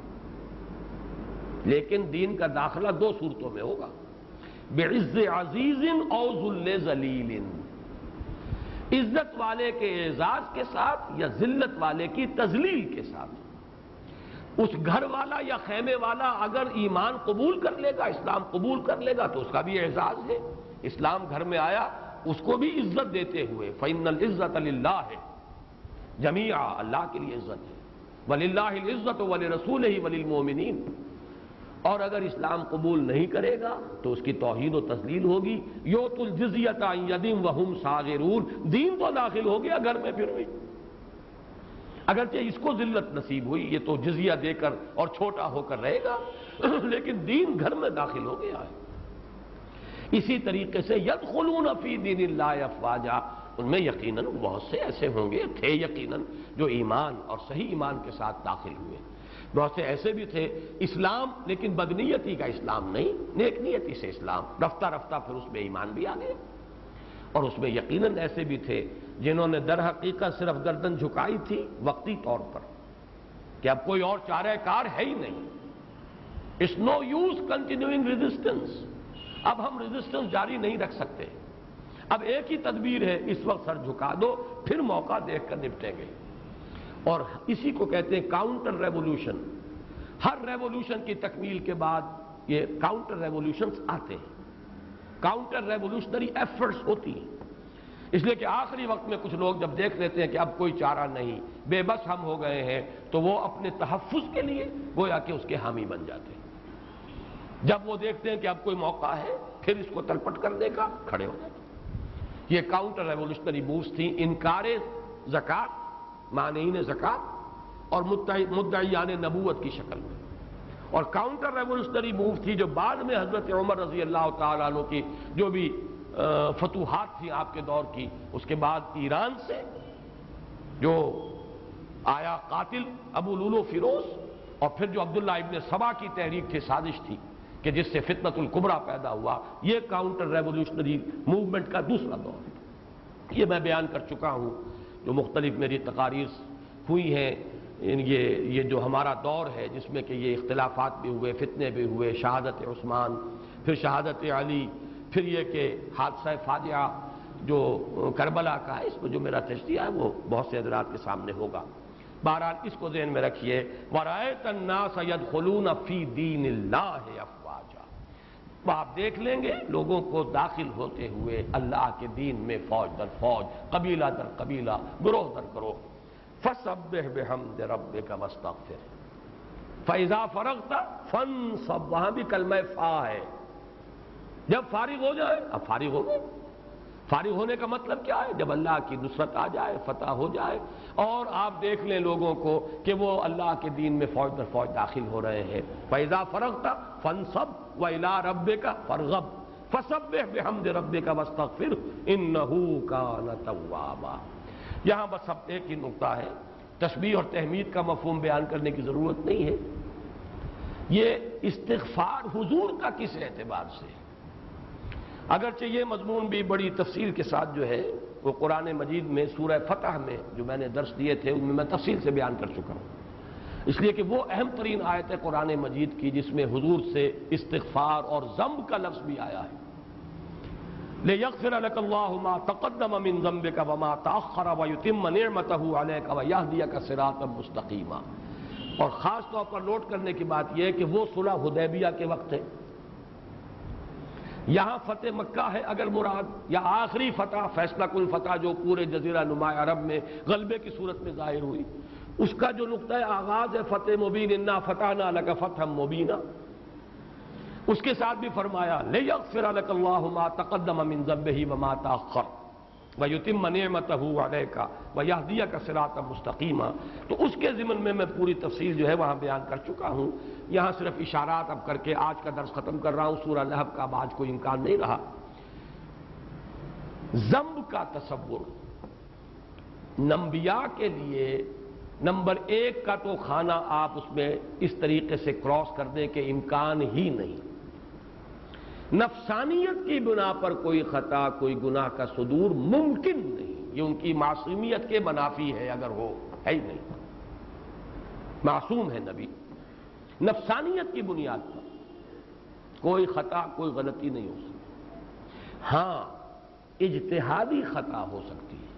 لیکن دین کا داخلہ دو صورتوں میں ہوگا, بعز عزیز او ذل ذلیل, عزت والے کے اعزاز کے ساتھ یا ذلت والے کی تذلیل کے ساتھ. اس گھر والا یا خیمے والا اگر ایمان قبول کر لے گا, اسلام قبول کر لے گا تو اس کا بھی اعزاز ہے. اسلام گھر میں آیا اس کو بھی عزت دیتے ہوئے, فإن العزت للہ جمیعا, اللہ کے لیے عزت ہے. وللہ العزت ولرسولہ وللمؤمنین. اور اگر اسلام قبول نہیں کرے گا تو اس کی توہین و تذلیل ہوگی. یؤت الجزیۃ عن ید وہم صاغرون, دین تو داخل ہو گیا گھر میں پھر بھی, اگرچہ اس کو ذلت نصیب ہوئی, یہ تو جزیہ دے کر اور چھوٹا ہو کر رہے گا, لیکن دین گھر میں داخل ہو گیا ہے. اسی طریقے سے یدخلون فی دین اللہ افواجا, ان میں یقیناً بہت سے ایسے ہوں گے, تھے یقیناً, جو ایمان اور صحیح ایمان کے ساتھ داخل ہوئے. بہت سے ایسے بھی تھے اسلام لیکن بدنیتی کا اسلام نہیں, نیک نیتی سے اسلام. رفتہ رفتہ پھر اس میں ایمان بھی آ گئے. اور اس میں یقیناً ایسے بھی تھے جنہوں نے در حقیقت صرف گردن جھکائی تھی وقتی طور پر کہ اب کوئی اور چارہ کار ہے ہی نہیں. It's no use continuing resistance, اب ہم ریزسٹنس جاری نہیں رکھ سکتے. اب ایک ہی تدبیر ہے, اس وقت سر جھکا دو, پھر موقع دیکھ کر نپٹیں گے. اور اسی کو کہتے ہیں کاؤنٹر ریولوشن. ہر ریولوشن کی تکمیل کے بعد یہ کاؤنٹر ریولوشنز آتے ہیں, کاؤنٹر ریولوشنری ایفرٹس ہوتی ہیں. اس لیے کہ آخری وقت میں کچھ لوگ جب دیکھ لیتے ہیں کہ اب کوئی چارہ نہیں, بے بس ہم ہو گئے ہیں, تو وہ اپنے تحفظ کے لیے گویا کہ اس کے حامی بن جاتے ہیں. جب وہ دیکھتے ہیں کہ اب کوئی موقع ہے پھر اس کو تلپٹ کرنے کا, کھڑے ہو جاتے ہیں. یہ کاؤنٹر ریولوشنری مووز تھیں, انکار زکوٰۃ, مانعین زکوٰۃ اور مدعیان نبوت کی شکل میں. اور کاؤنٹر ریولوشنری موو تھی جو بعد میں حضرت عمر رضی اللہ تعالیٰ عنہ کی جو بھی فتوحات تھی آپ کے دور کی, اس کے بعد ایران سے جو آیا قاتل ابو لولو فیروز, اور پھر جو عبداللہ ابن سبا کی تحریک تھی, سازش تھی کہ جس سے فتنۃ الکبریٰ پیدا ہوا. یہ کاؤنٹر ریولوشنری موومنٹ کا دوسرا دور ہے. یہ میں بیان کر چکا ہوں, جو مختلف میری تقاریر ہوئی ہیں. یہ یہ جو ہمارا دور ہے جس میں کہ یہ اختلافات بھی ہوئے, فتنے بھی ہوئے, شہادت عثمان, پھر شہادت علی, پھر یہ کہ حادثہ فاجعہ جو کربلا کا ہے, اس میں جو میرا تجزیہ ہے وہ بہت سے حضرات کے سامنے ہوگا. بہرحال اس کو ذہن میں رکھیے, وَرَأَيْتَ النَّاسَ يَدْخُلُونَ فِي دِينِ اللَّهِ أَفْوَاجًا. آپ دیکھ لیں گے لوگوں کو داخل ہوتے ہوئے اللہ کے دین میں فوج در فوج, قبیلہ در قبیلہ, گروہ در گروہ. فَسَبِّحْ بِحَمْدِ رَبِّكَ وَاسْتَغْفِرْ فَإِذَا فَرَغْتَ فَانصَبْ. وہاں بھی کلمہ فا ہے, جب فارغ ہو جائے, اب فارغ ہو گئے, فارغ ہونے کا مطلب کیا ہے؟ جب اللہ کی نصرت آ جائے، فتح ہو جائے، اور آپ دیکھ لیں لوگوں کو کہ وہ اللہ کے دین میں فوج در فوج داخل ہو رہے ہیں۔ فَإِذَا فَرَغْتَ فَانصَبْ وَإِلَىٰ رَبِّكَ فَارْغَب فَسَبِّحْ بِحَمْدِ رَبِّكَ وَاسْتَغْفِرْهُ إِنَّهُ كَانَ تَوَّابًا۔ یہاں بس اب ایک ہی نقطہ ہے، تسبیح اور تحمید کا مفہوم بیان کرنے کی ضرورت نہیں ہے۔ یہ استغفار حضور کا کس اعتبار سے ہے؟ اگرچہ یہ مضمون بھی بڑی تفصیل کے ساتھ جو ہے وہ قرآن مجید میں سورہ فتح میں جو میں نے درس دیے تھے ان میں میں تفصیل سے بیان کر چکا ہوں، اس لیے کہ وہ اہم ترین آیت ہے قرآن مجید کی جس میں حضور سے استغفار اور ذنب کا لفظ بھی آیا ہے۔ لِيَغْفِرَ لَكَ اللَّهُ مَا تَقَدَّمَ مِن ذَنبِكَ وَمَا تَأَخَّرَ وَيُتِمَّ نِعْمَتَهُ عَلَيْكَ وَيَهْدِيَكَ صِرَاطًا مُسْتَقِيمًا۔ اور خاص طور پر نوٹ کرنے کی بات یہ ہے کہ وہ صلح حدیبیہ کے وقت ہے، یہاں فتح مکہ ہے اگر مراد، یا آخری فتح فیصلہ کن فتح جو پورے جزیرہ نما عرب میں غلبے کی صورت میں ظاہر ہوئی، اس کا جو نقطہ آغاز ہے فتح مبین، انا فتحنا لک فتحا مبینا، اس کے ساتھ بھی فرمایا لیغفر لک اللہ ما تقدم من ذنبہ وما تاخر ویتم نعمتہ علیک ویہدیک صراطا مستقیما۔ تو اس کے ضمن میں میں پوری تفصیل جو ہے وہاں بیان کر چکا ہوں، یہاں صرف اشارات اب کر کے آج کا درس ختم کر رہا ہوں۔ سورہ لہب کا اب آج کوئی امکان نہیں رہا۔ ذنب کا تصور انبیاء کے لیے نمبر ایک کا تو کھانا آپ اس میں اس طریقے سے کراس کر دیں کہ امکان ہی نہیں۔ نفسانیت کی بنا پر کوئی خطا، کوئی گناہ کا صدور ممکن نہیں، یہ ان کی معصومیت کے منافی ہے، اگر ہو ہے ہی نہیں، معصوم ہے نبی۔ نفسانیت کی بنیاد پر کوئی خطا، کوئی غلطی نہیں ہو سکتی۔ ہاں اجتہادی خطا ہو سکتی ہے،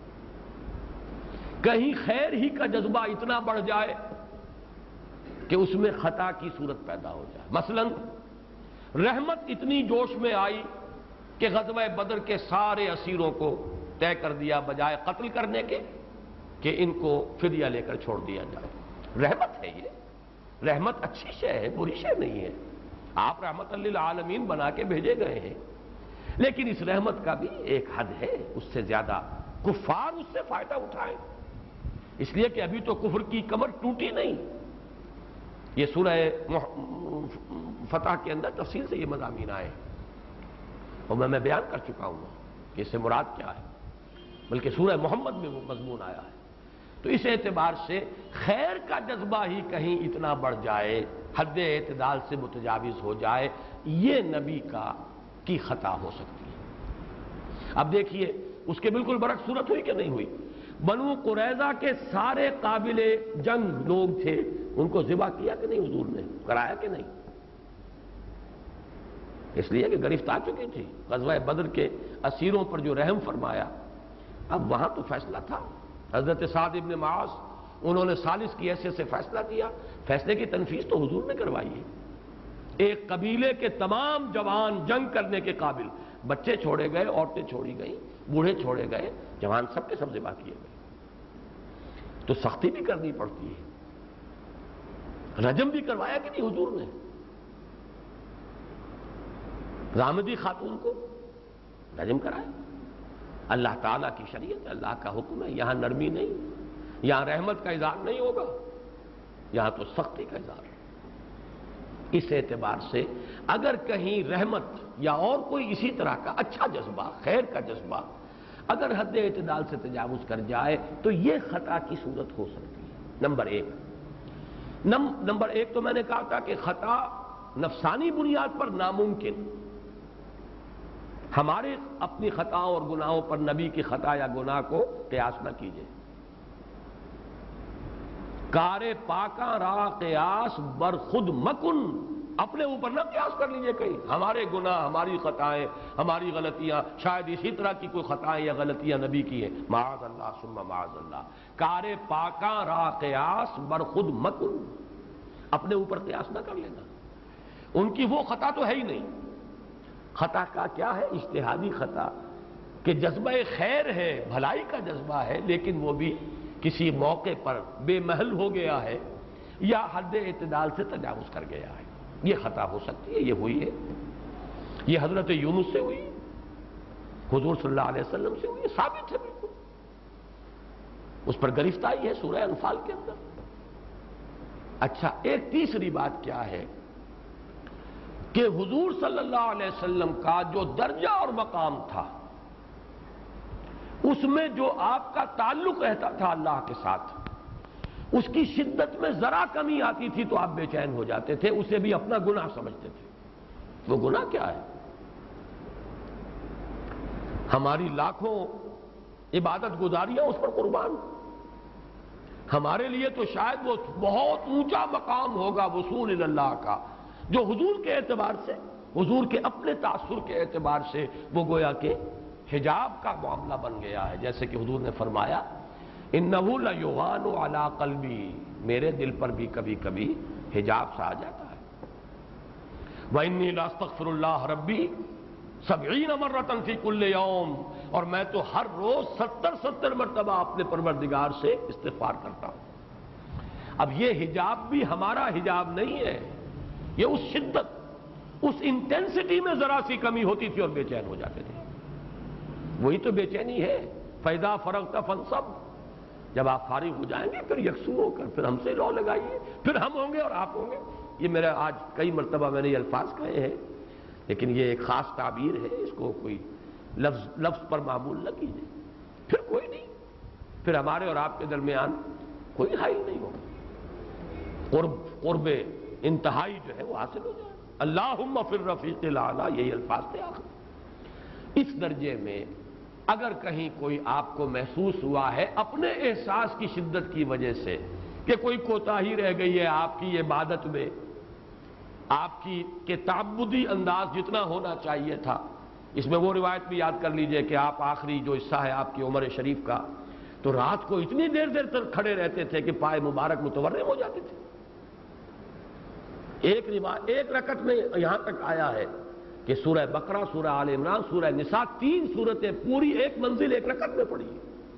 کہیں خیر ہی کا جذبہ اتنا بڑھ جائے کہ اس میں خطا کی صورت پیدا ہو جائے۔ مثلا رحمت اتنی جوش میں آئی کہ غزوہ بدر کے سارے اسیروں کو طے کر دیا بجائے قتل کرنے کے کہ ان کو فدیہ لے کر چھوڑ دیا جائے۔ رحمت ہے یہ، رحمت اچھی شے ہے، بری شے نہیں ہے، آپ رحمت للعالمین بنا کے بھیجے گئے ہیں، لیکن اس رحمت کا بھی ایک حد ہے، اس سے زیادہ کفار اس سے فائدہ اٹھائیں، اس لیے کہ ابھی تو کفر کی کمر ٹوٹی نہیں۔ یہ سورہ فتح کے اندر تفصیل سے یہ مضامین آئے اور میں میں بیان کر چکا ہوں کہ اس سے مراد کیا ہے، بلکہ سورہ محمد میں وہ مضمون آیا ہے۔ تو اس اعتبار سے خیر کا جذبہ ہی کہیں اتنا بڑھ جائے، حد اعتدال سے متجاوز ہو جائے، یہ نبی کا کی خطا ہو سکتی ہے۔ اب دیکھیے اس کے بالکل برعکس صورت ہوئی کہ نہیں ہوئی؟ بنو قریظہ کے سارے قابل جنگ لوگ تھے، ان کو ذبح کیا کہ نہیں حضور نے؟ کرایا کہ نہیں؟ اس لیے کہ گرفت آ چکی تھی، غزوہ بدر کے اسیروں پر جو رحم فرمایا۔ اب وہاں تو فیصلہ تھا، حضرت سعد ابن معاذ انہوں نے ثالث کی حیثیت سے فیصلہ کیا، فیصلے کی تنفیذ تو حضور نے کروائی ہے۔ ایک قبیلے کے تمام جوان جنگ کرنے کے قابل، بچے چھوڑے گئے، عورتیں چھوڑی گئیں، بوڑھے چھوڑے گئے، جوان سب کے سب ذبح کیے گئے۔ تو سختی بھی کرنی پڑتی ہے، رجم بھی کروایا کہ نہیں حضور نے؟ رامدی خاتون کو رجم کرایا۔ اللہ تعالیٰ کی شریعت ہے، اللہ کا حکم ہے، یہاں نرمی نہیں، یہاں رحمت کا اظہار نہیں ہوگا، یہاں تو سختی کا اظہار ہے۔ اس اعتبار سے اگر کہیں رحمت یا اور کوئی اسی طرح کا اچھا جذبہ، خیر کا جذبہ اگر حد اعتدال سے تجاوز کر جائے تو یہ خطا کی صورت ہو سکتی ہے۔ نمبر ایک نمبر ایک تو میں نے کہا تھا کہ خطا نفسانی بنیاد پر ناممکن، ہمارے اپنی خطاؤں اور گناہوں پر نبی کی خطا یا گناہ کو قیاس نہ کیجیے۔ کار پاکاں را قیاس بر خود مکن، اپنے اوپر نہ قیاس کر لیجئے کہیں، ہمارے گناہ، ہماری خطائیں، ہماری غلطیاں، شاید اسی طرح کی کوئی خطائیں یا غلطیاں نبی کی ہیں، معاذ اللہ ثم معاذ اللہ۔ کار پاکاں را قیاس بر خود مکن، اپنے اوپر قیاس نہ کر لینا، ان کی وہ خطا تو ہے ہی نہیں۔ خطا کا کیا ہے؟ اجتہادی خطا، کہ جذبہ خیر ہے، بھلائی کا جذبہ ہے، لیکن وہ بھی کسی موقع پر بے محل ہو گیا ہے یا حد اعتدال سے تجاوز کر گیا ہے، یہ خطا ہو سکتی ہے، یہ ہوئی ہے، یہ حضرت یونس سے ہوئی، حضور صلی اللہ علیہ وسلم سے ہوئی، یہ ثابت ہے بالکل، اس پر گرفت آئی ہے سورہ انفال کے اندر۔ اچھا، ایک تیسری بات کیا ہے کہ حضور صلی اللہ علیہ وسلم کا جو درجہ اور مقام تھا، اس میں جو آپ کا تعلق رہتا تھا اللہ کے ساتھ، اس کی شدت میں ذرا کمی آتی تھی تو آپ بے چین ہو جاتے تھے، اسے بھی اپنا گناہ سمجھتے تھے۔ وہ گناہ کیا ہے؟ ہماری لاکھوں عبادت گزاریاں اس پر قربان، ہمارے لیے تو شاید وہ بہت اونچا مقام ہوگا وصول اللہ کا، جو حضور کے اعتبار سے، حضور کے اپنے تاثر کے اعتبار سے وہ گویا کہ حجاب کا معاملہ بن گیا ہے، جیسے کہ حضور نے فرمایا اِنَّهُ لَيُغَانُ عَلَىٰ قَلْبِي، میرے دل پر بھی کبھی کبھی حجاب سا آ جاتا ہے۔ وَإِنِّي لَأَسْتَغْفِرُ اللَّهَ رَبِّي سَبْعِينَ مَرَّةً فِي كُلِّ يَوْمٍ، اور میں تو ہر روز ستر ستر مرتبہ اپنے پروردگار سے استغفار کرتا ہوں۔ اب یہ حجاب بھی ہمارا حجاب نہیں ہے، یہ اس شدت، اس انٹینسٹی میں ذرا سی کمی ہوتی تھی اور بے چین ہو جاتے تھے۔ وہی تو بے چینی ہے۔ فَإِذَا فَرَغْتَ فَانْصَبْ، جب آپ فارغ ہو جائیں گے پھر یکسو ہو کر پھر ہم سے لو لگائیے، پھر ہم ہوں گے اور آپ ہوں گے۔ یہ میرا آج کئی مرتبہ میں نے یہ الفاظ کہے ہیں، لیکن یہ ایک خاص تعبیر ہے، اس کو کوئی لفظ لفظ پر معمول نہ کیجیے۔ پھر کوئی نہیں، پھر ہمارے اور آپ کے درمیان کوئی حائل نہیں ہوگا، قرب قرب انتہائی جو ہے وہ حاصل ہو جائے۔ اللہم فی الرفیق الاعلیٰ، یہی الفاظ تھے آخر۔ اس درجے میں اگر کہیں کوئی آپ کو محسوس ہوا ہے اپنے احساس کی شدت کی وجہ سے کہ کوئی کوتاہی رہ گئی ہے آپ کی عبادت میں، آپ کی کہ تعبدی انداز جتنا ہونا چاہیے تھا، اس میں وہ روایت بھی یاد کر لیجئے کہ آپ آخری جو حصہ ہے آپ کی عمر شریف کا، تو رات کو اتنی دیر دیر تک کھڑے رہتے تھے کہ پائے مبارک متورم ہو جاتے تھے۔ ایک روایت ایک رکعت میں یہاں تک آیا ہے کہ سورہ بقرہ، سورہ آل عمران، سورہ نساء، تین سورتیں پوری ایک منزل ایک رکعت میں پڑھی،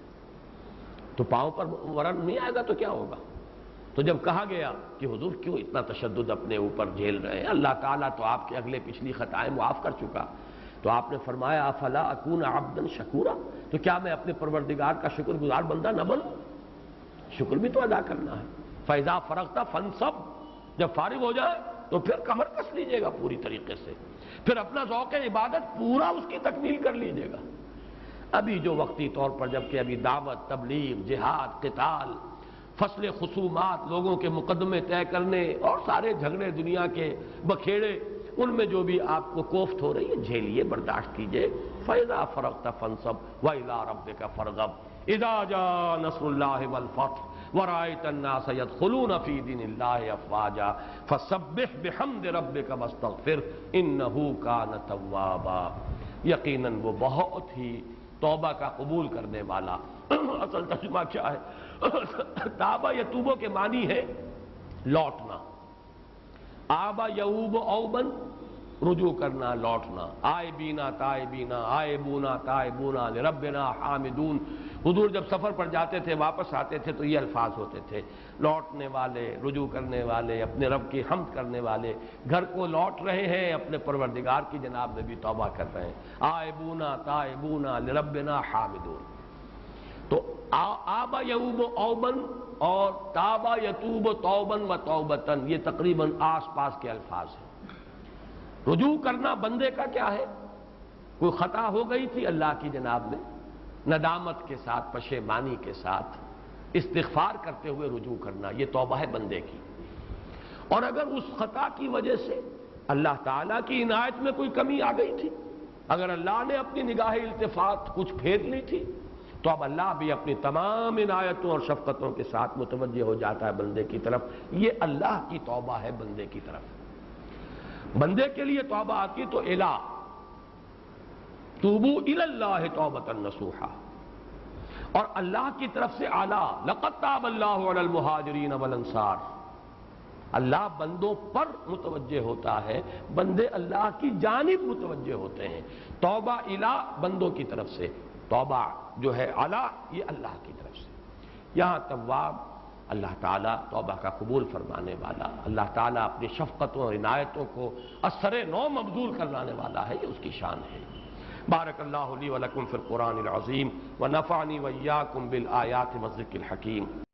تو پاؤں پر ورم نہیں آئے گا تو کیا ہوگا؟ تو جب کہا گیا کہ حضور کیوں اتنا تشدد اپنے اوپر جھیل رہے ہیں، اللہ تعالیٰ تو آپ کے اگلے پچھلی خطائیں معاف کر چکا، تو آپ نے فرمایا افلا اکون عبدا شکورا، تو کیا میں اپنے پروردگار کا شکر گزار بندہ نہ بنوں؟ شکر بھی تو ادا کرنا ہے۔ فَإِذَا فَرَغْتَ فَانْصَبْ، جب فارغ ہو جائے تو پھر کمر کس لیجیے گا پوری طریقے سے، پھر اپنا ذوق عبادت پورا اس کی تکمیل کر لیجیے گا۔ ابھی جو وقتی طور پر جبکہ ابھی دعوت، تبلیغ، جہاد، قتال، فصل خصومات، لوگوں کے مقدمے طے کرنے اور سارے جھگڑے دنیا کے بکھیڑے، ان میں جو بھی آپ کو کوفت ہو رہی ہے جھیلیے، برداشت کیجئے۔ فَإِذَا فَرَغْتَ فَانْصَبْ وَإِلَىٰ رَبِّكَ فَارْغَب إِذَا جَاءَ نَصْرُ اللَّهِ وَالْفَتْحُ وَرَأَيْتَ النَّاسَ يَدْخُلُونَ فِي دِينِ اللَّهِ أَفْوَاجًا فَسَبِّحْ بِحَمْدِ رَبِّكَ وَاسْتَغْفِرْهُ إِنَّهُ كَانَ تَوَّابًا، یقیناً وہ بہت ہی توبہ کا قبول کرنے والا۔ اصل ترجمہ کیا ہے؟ تابہ یتوبو کے معنی ہے لوٹنا، آبا یعوب اوبن رجوع کرنا، لوٹنا، آئے بینا تائے بینا، آئے بونا تائے بونا لربنا حامدون۔ حضور جب سفر پر جاتے تھے واپس آتے تھے تو یہ الفاظ ہوتے تھے، لوٹنے والے، رجوع کرنے والے، اپنے رب کی حمد کرنے والے، گھر کو لوٹ رہے ہیں، اپنے پروردگار کی جناب میں بھی توبہ کر رہے ہیں۔ آئے بونا تائے بونا لربنا حامدون۔ تو آبا یعوب اوبن اور تابا یتوب توبن و توبتن، یہ تقریباً آس پاس کے الفاظ ہیں۔ رجوع کرنا بندے کا کیا ہے؟ کوئی خطا ہو گئی تھی اللہ کی جناب میں، ندامت کے ساتھ، پشیمانی کے ساتھ استغفار کرتے ہوئے رجوع کرنا، یہ توبہ ہے بندے کی۔ اور اگر اس خطا کی وجہ سے اللہ تعالیٰ کی عنایت میں کوئی کمی آ گئی تھی، اگر اللہ نے اپنی نگاہ التفات کچھ پھیر لی تھی، تو اب اللہ بھی اپنی تمام عنایتوں اور شفقتوں کے ساتھ متوجہ ہو جاتا ہے بندے کی طرف۔ یہ اللہ کی توبہ ہے بندے کی طرف۔ بندے کے لیے توبہ آتی تو الہ توبو الی اللہ توبۃ نصوحا، اور اللہ کی طرف سے اعلیٰ لقد تاب اللہ علی المہاجرین والانصار، اللہ بندوں پر متوجہ ہوتا ہے، بندے اللہ کی جانب متوجہ ہوتے ہیں۔ توبہ الہ بندوں کی طرف سے، توبہ جو ہے اعلیٰ یہ اللہ کی طرف سے۔ یہاں تواب اللہ تعالیٰ توبہ کا قبول فرمانے والا، اللہ تعالیٰ اپنی شفقتوں اور عنایتوں کو اثر نو مبذول کروانے والا ہے، یہ اس کی شان ہے۔ بارک اللہ لی ولکم فی القرآن العظیم ونفعنی وإیاکم بالآیات والذکر الحکیم.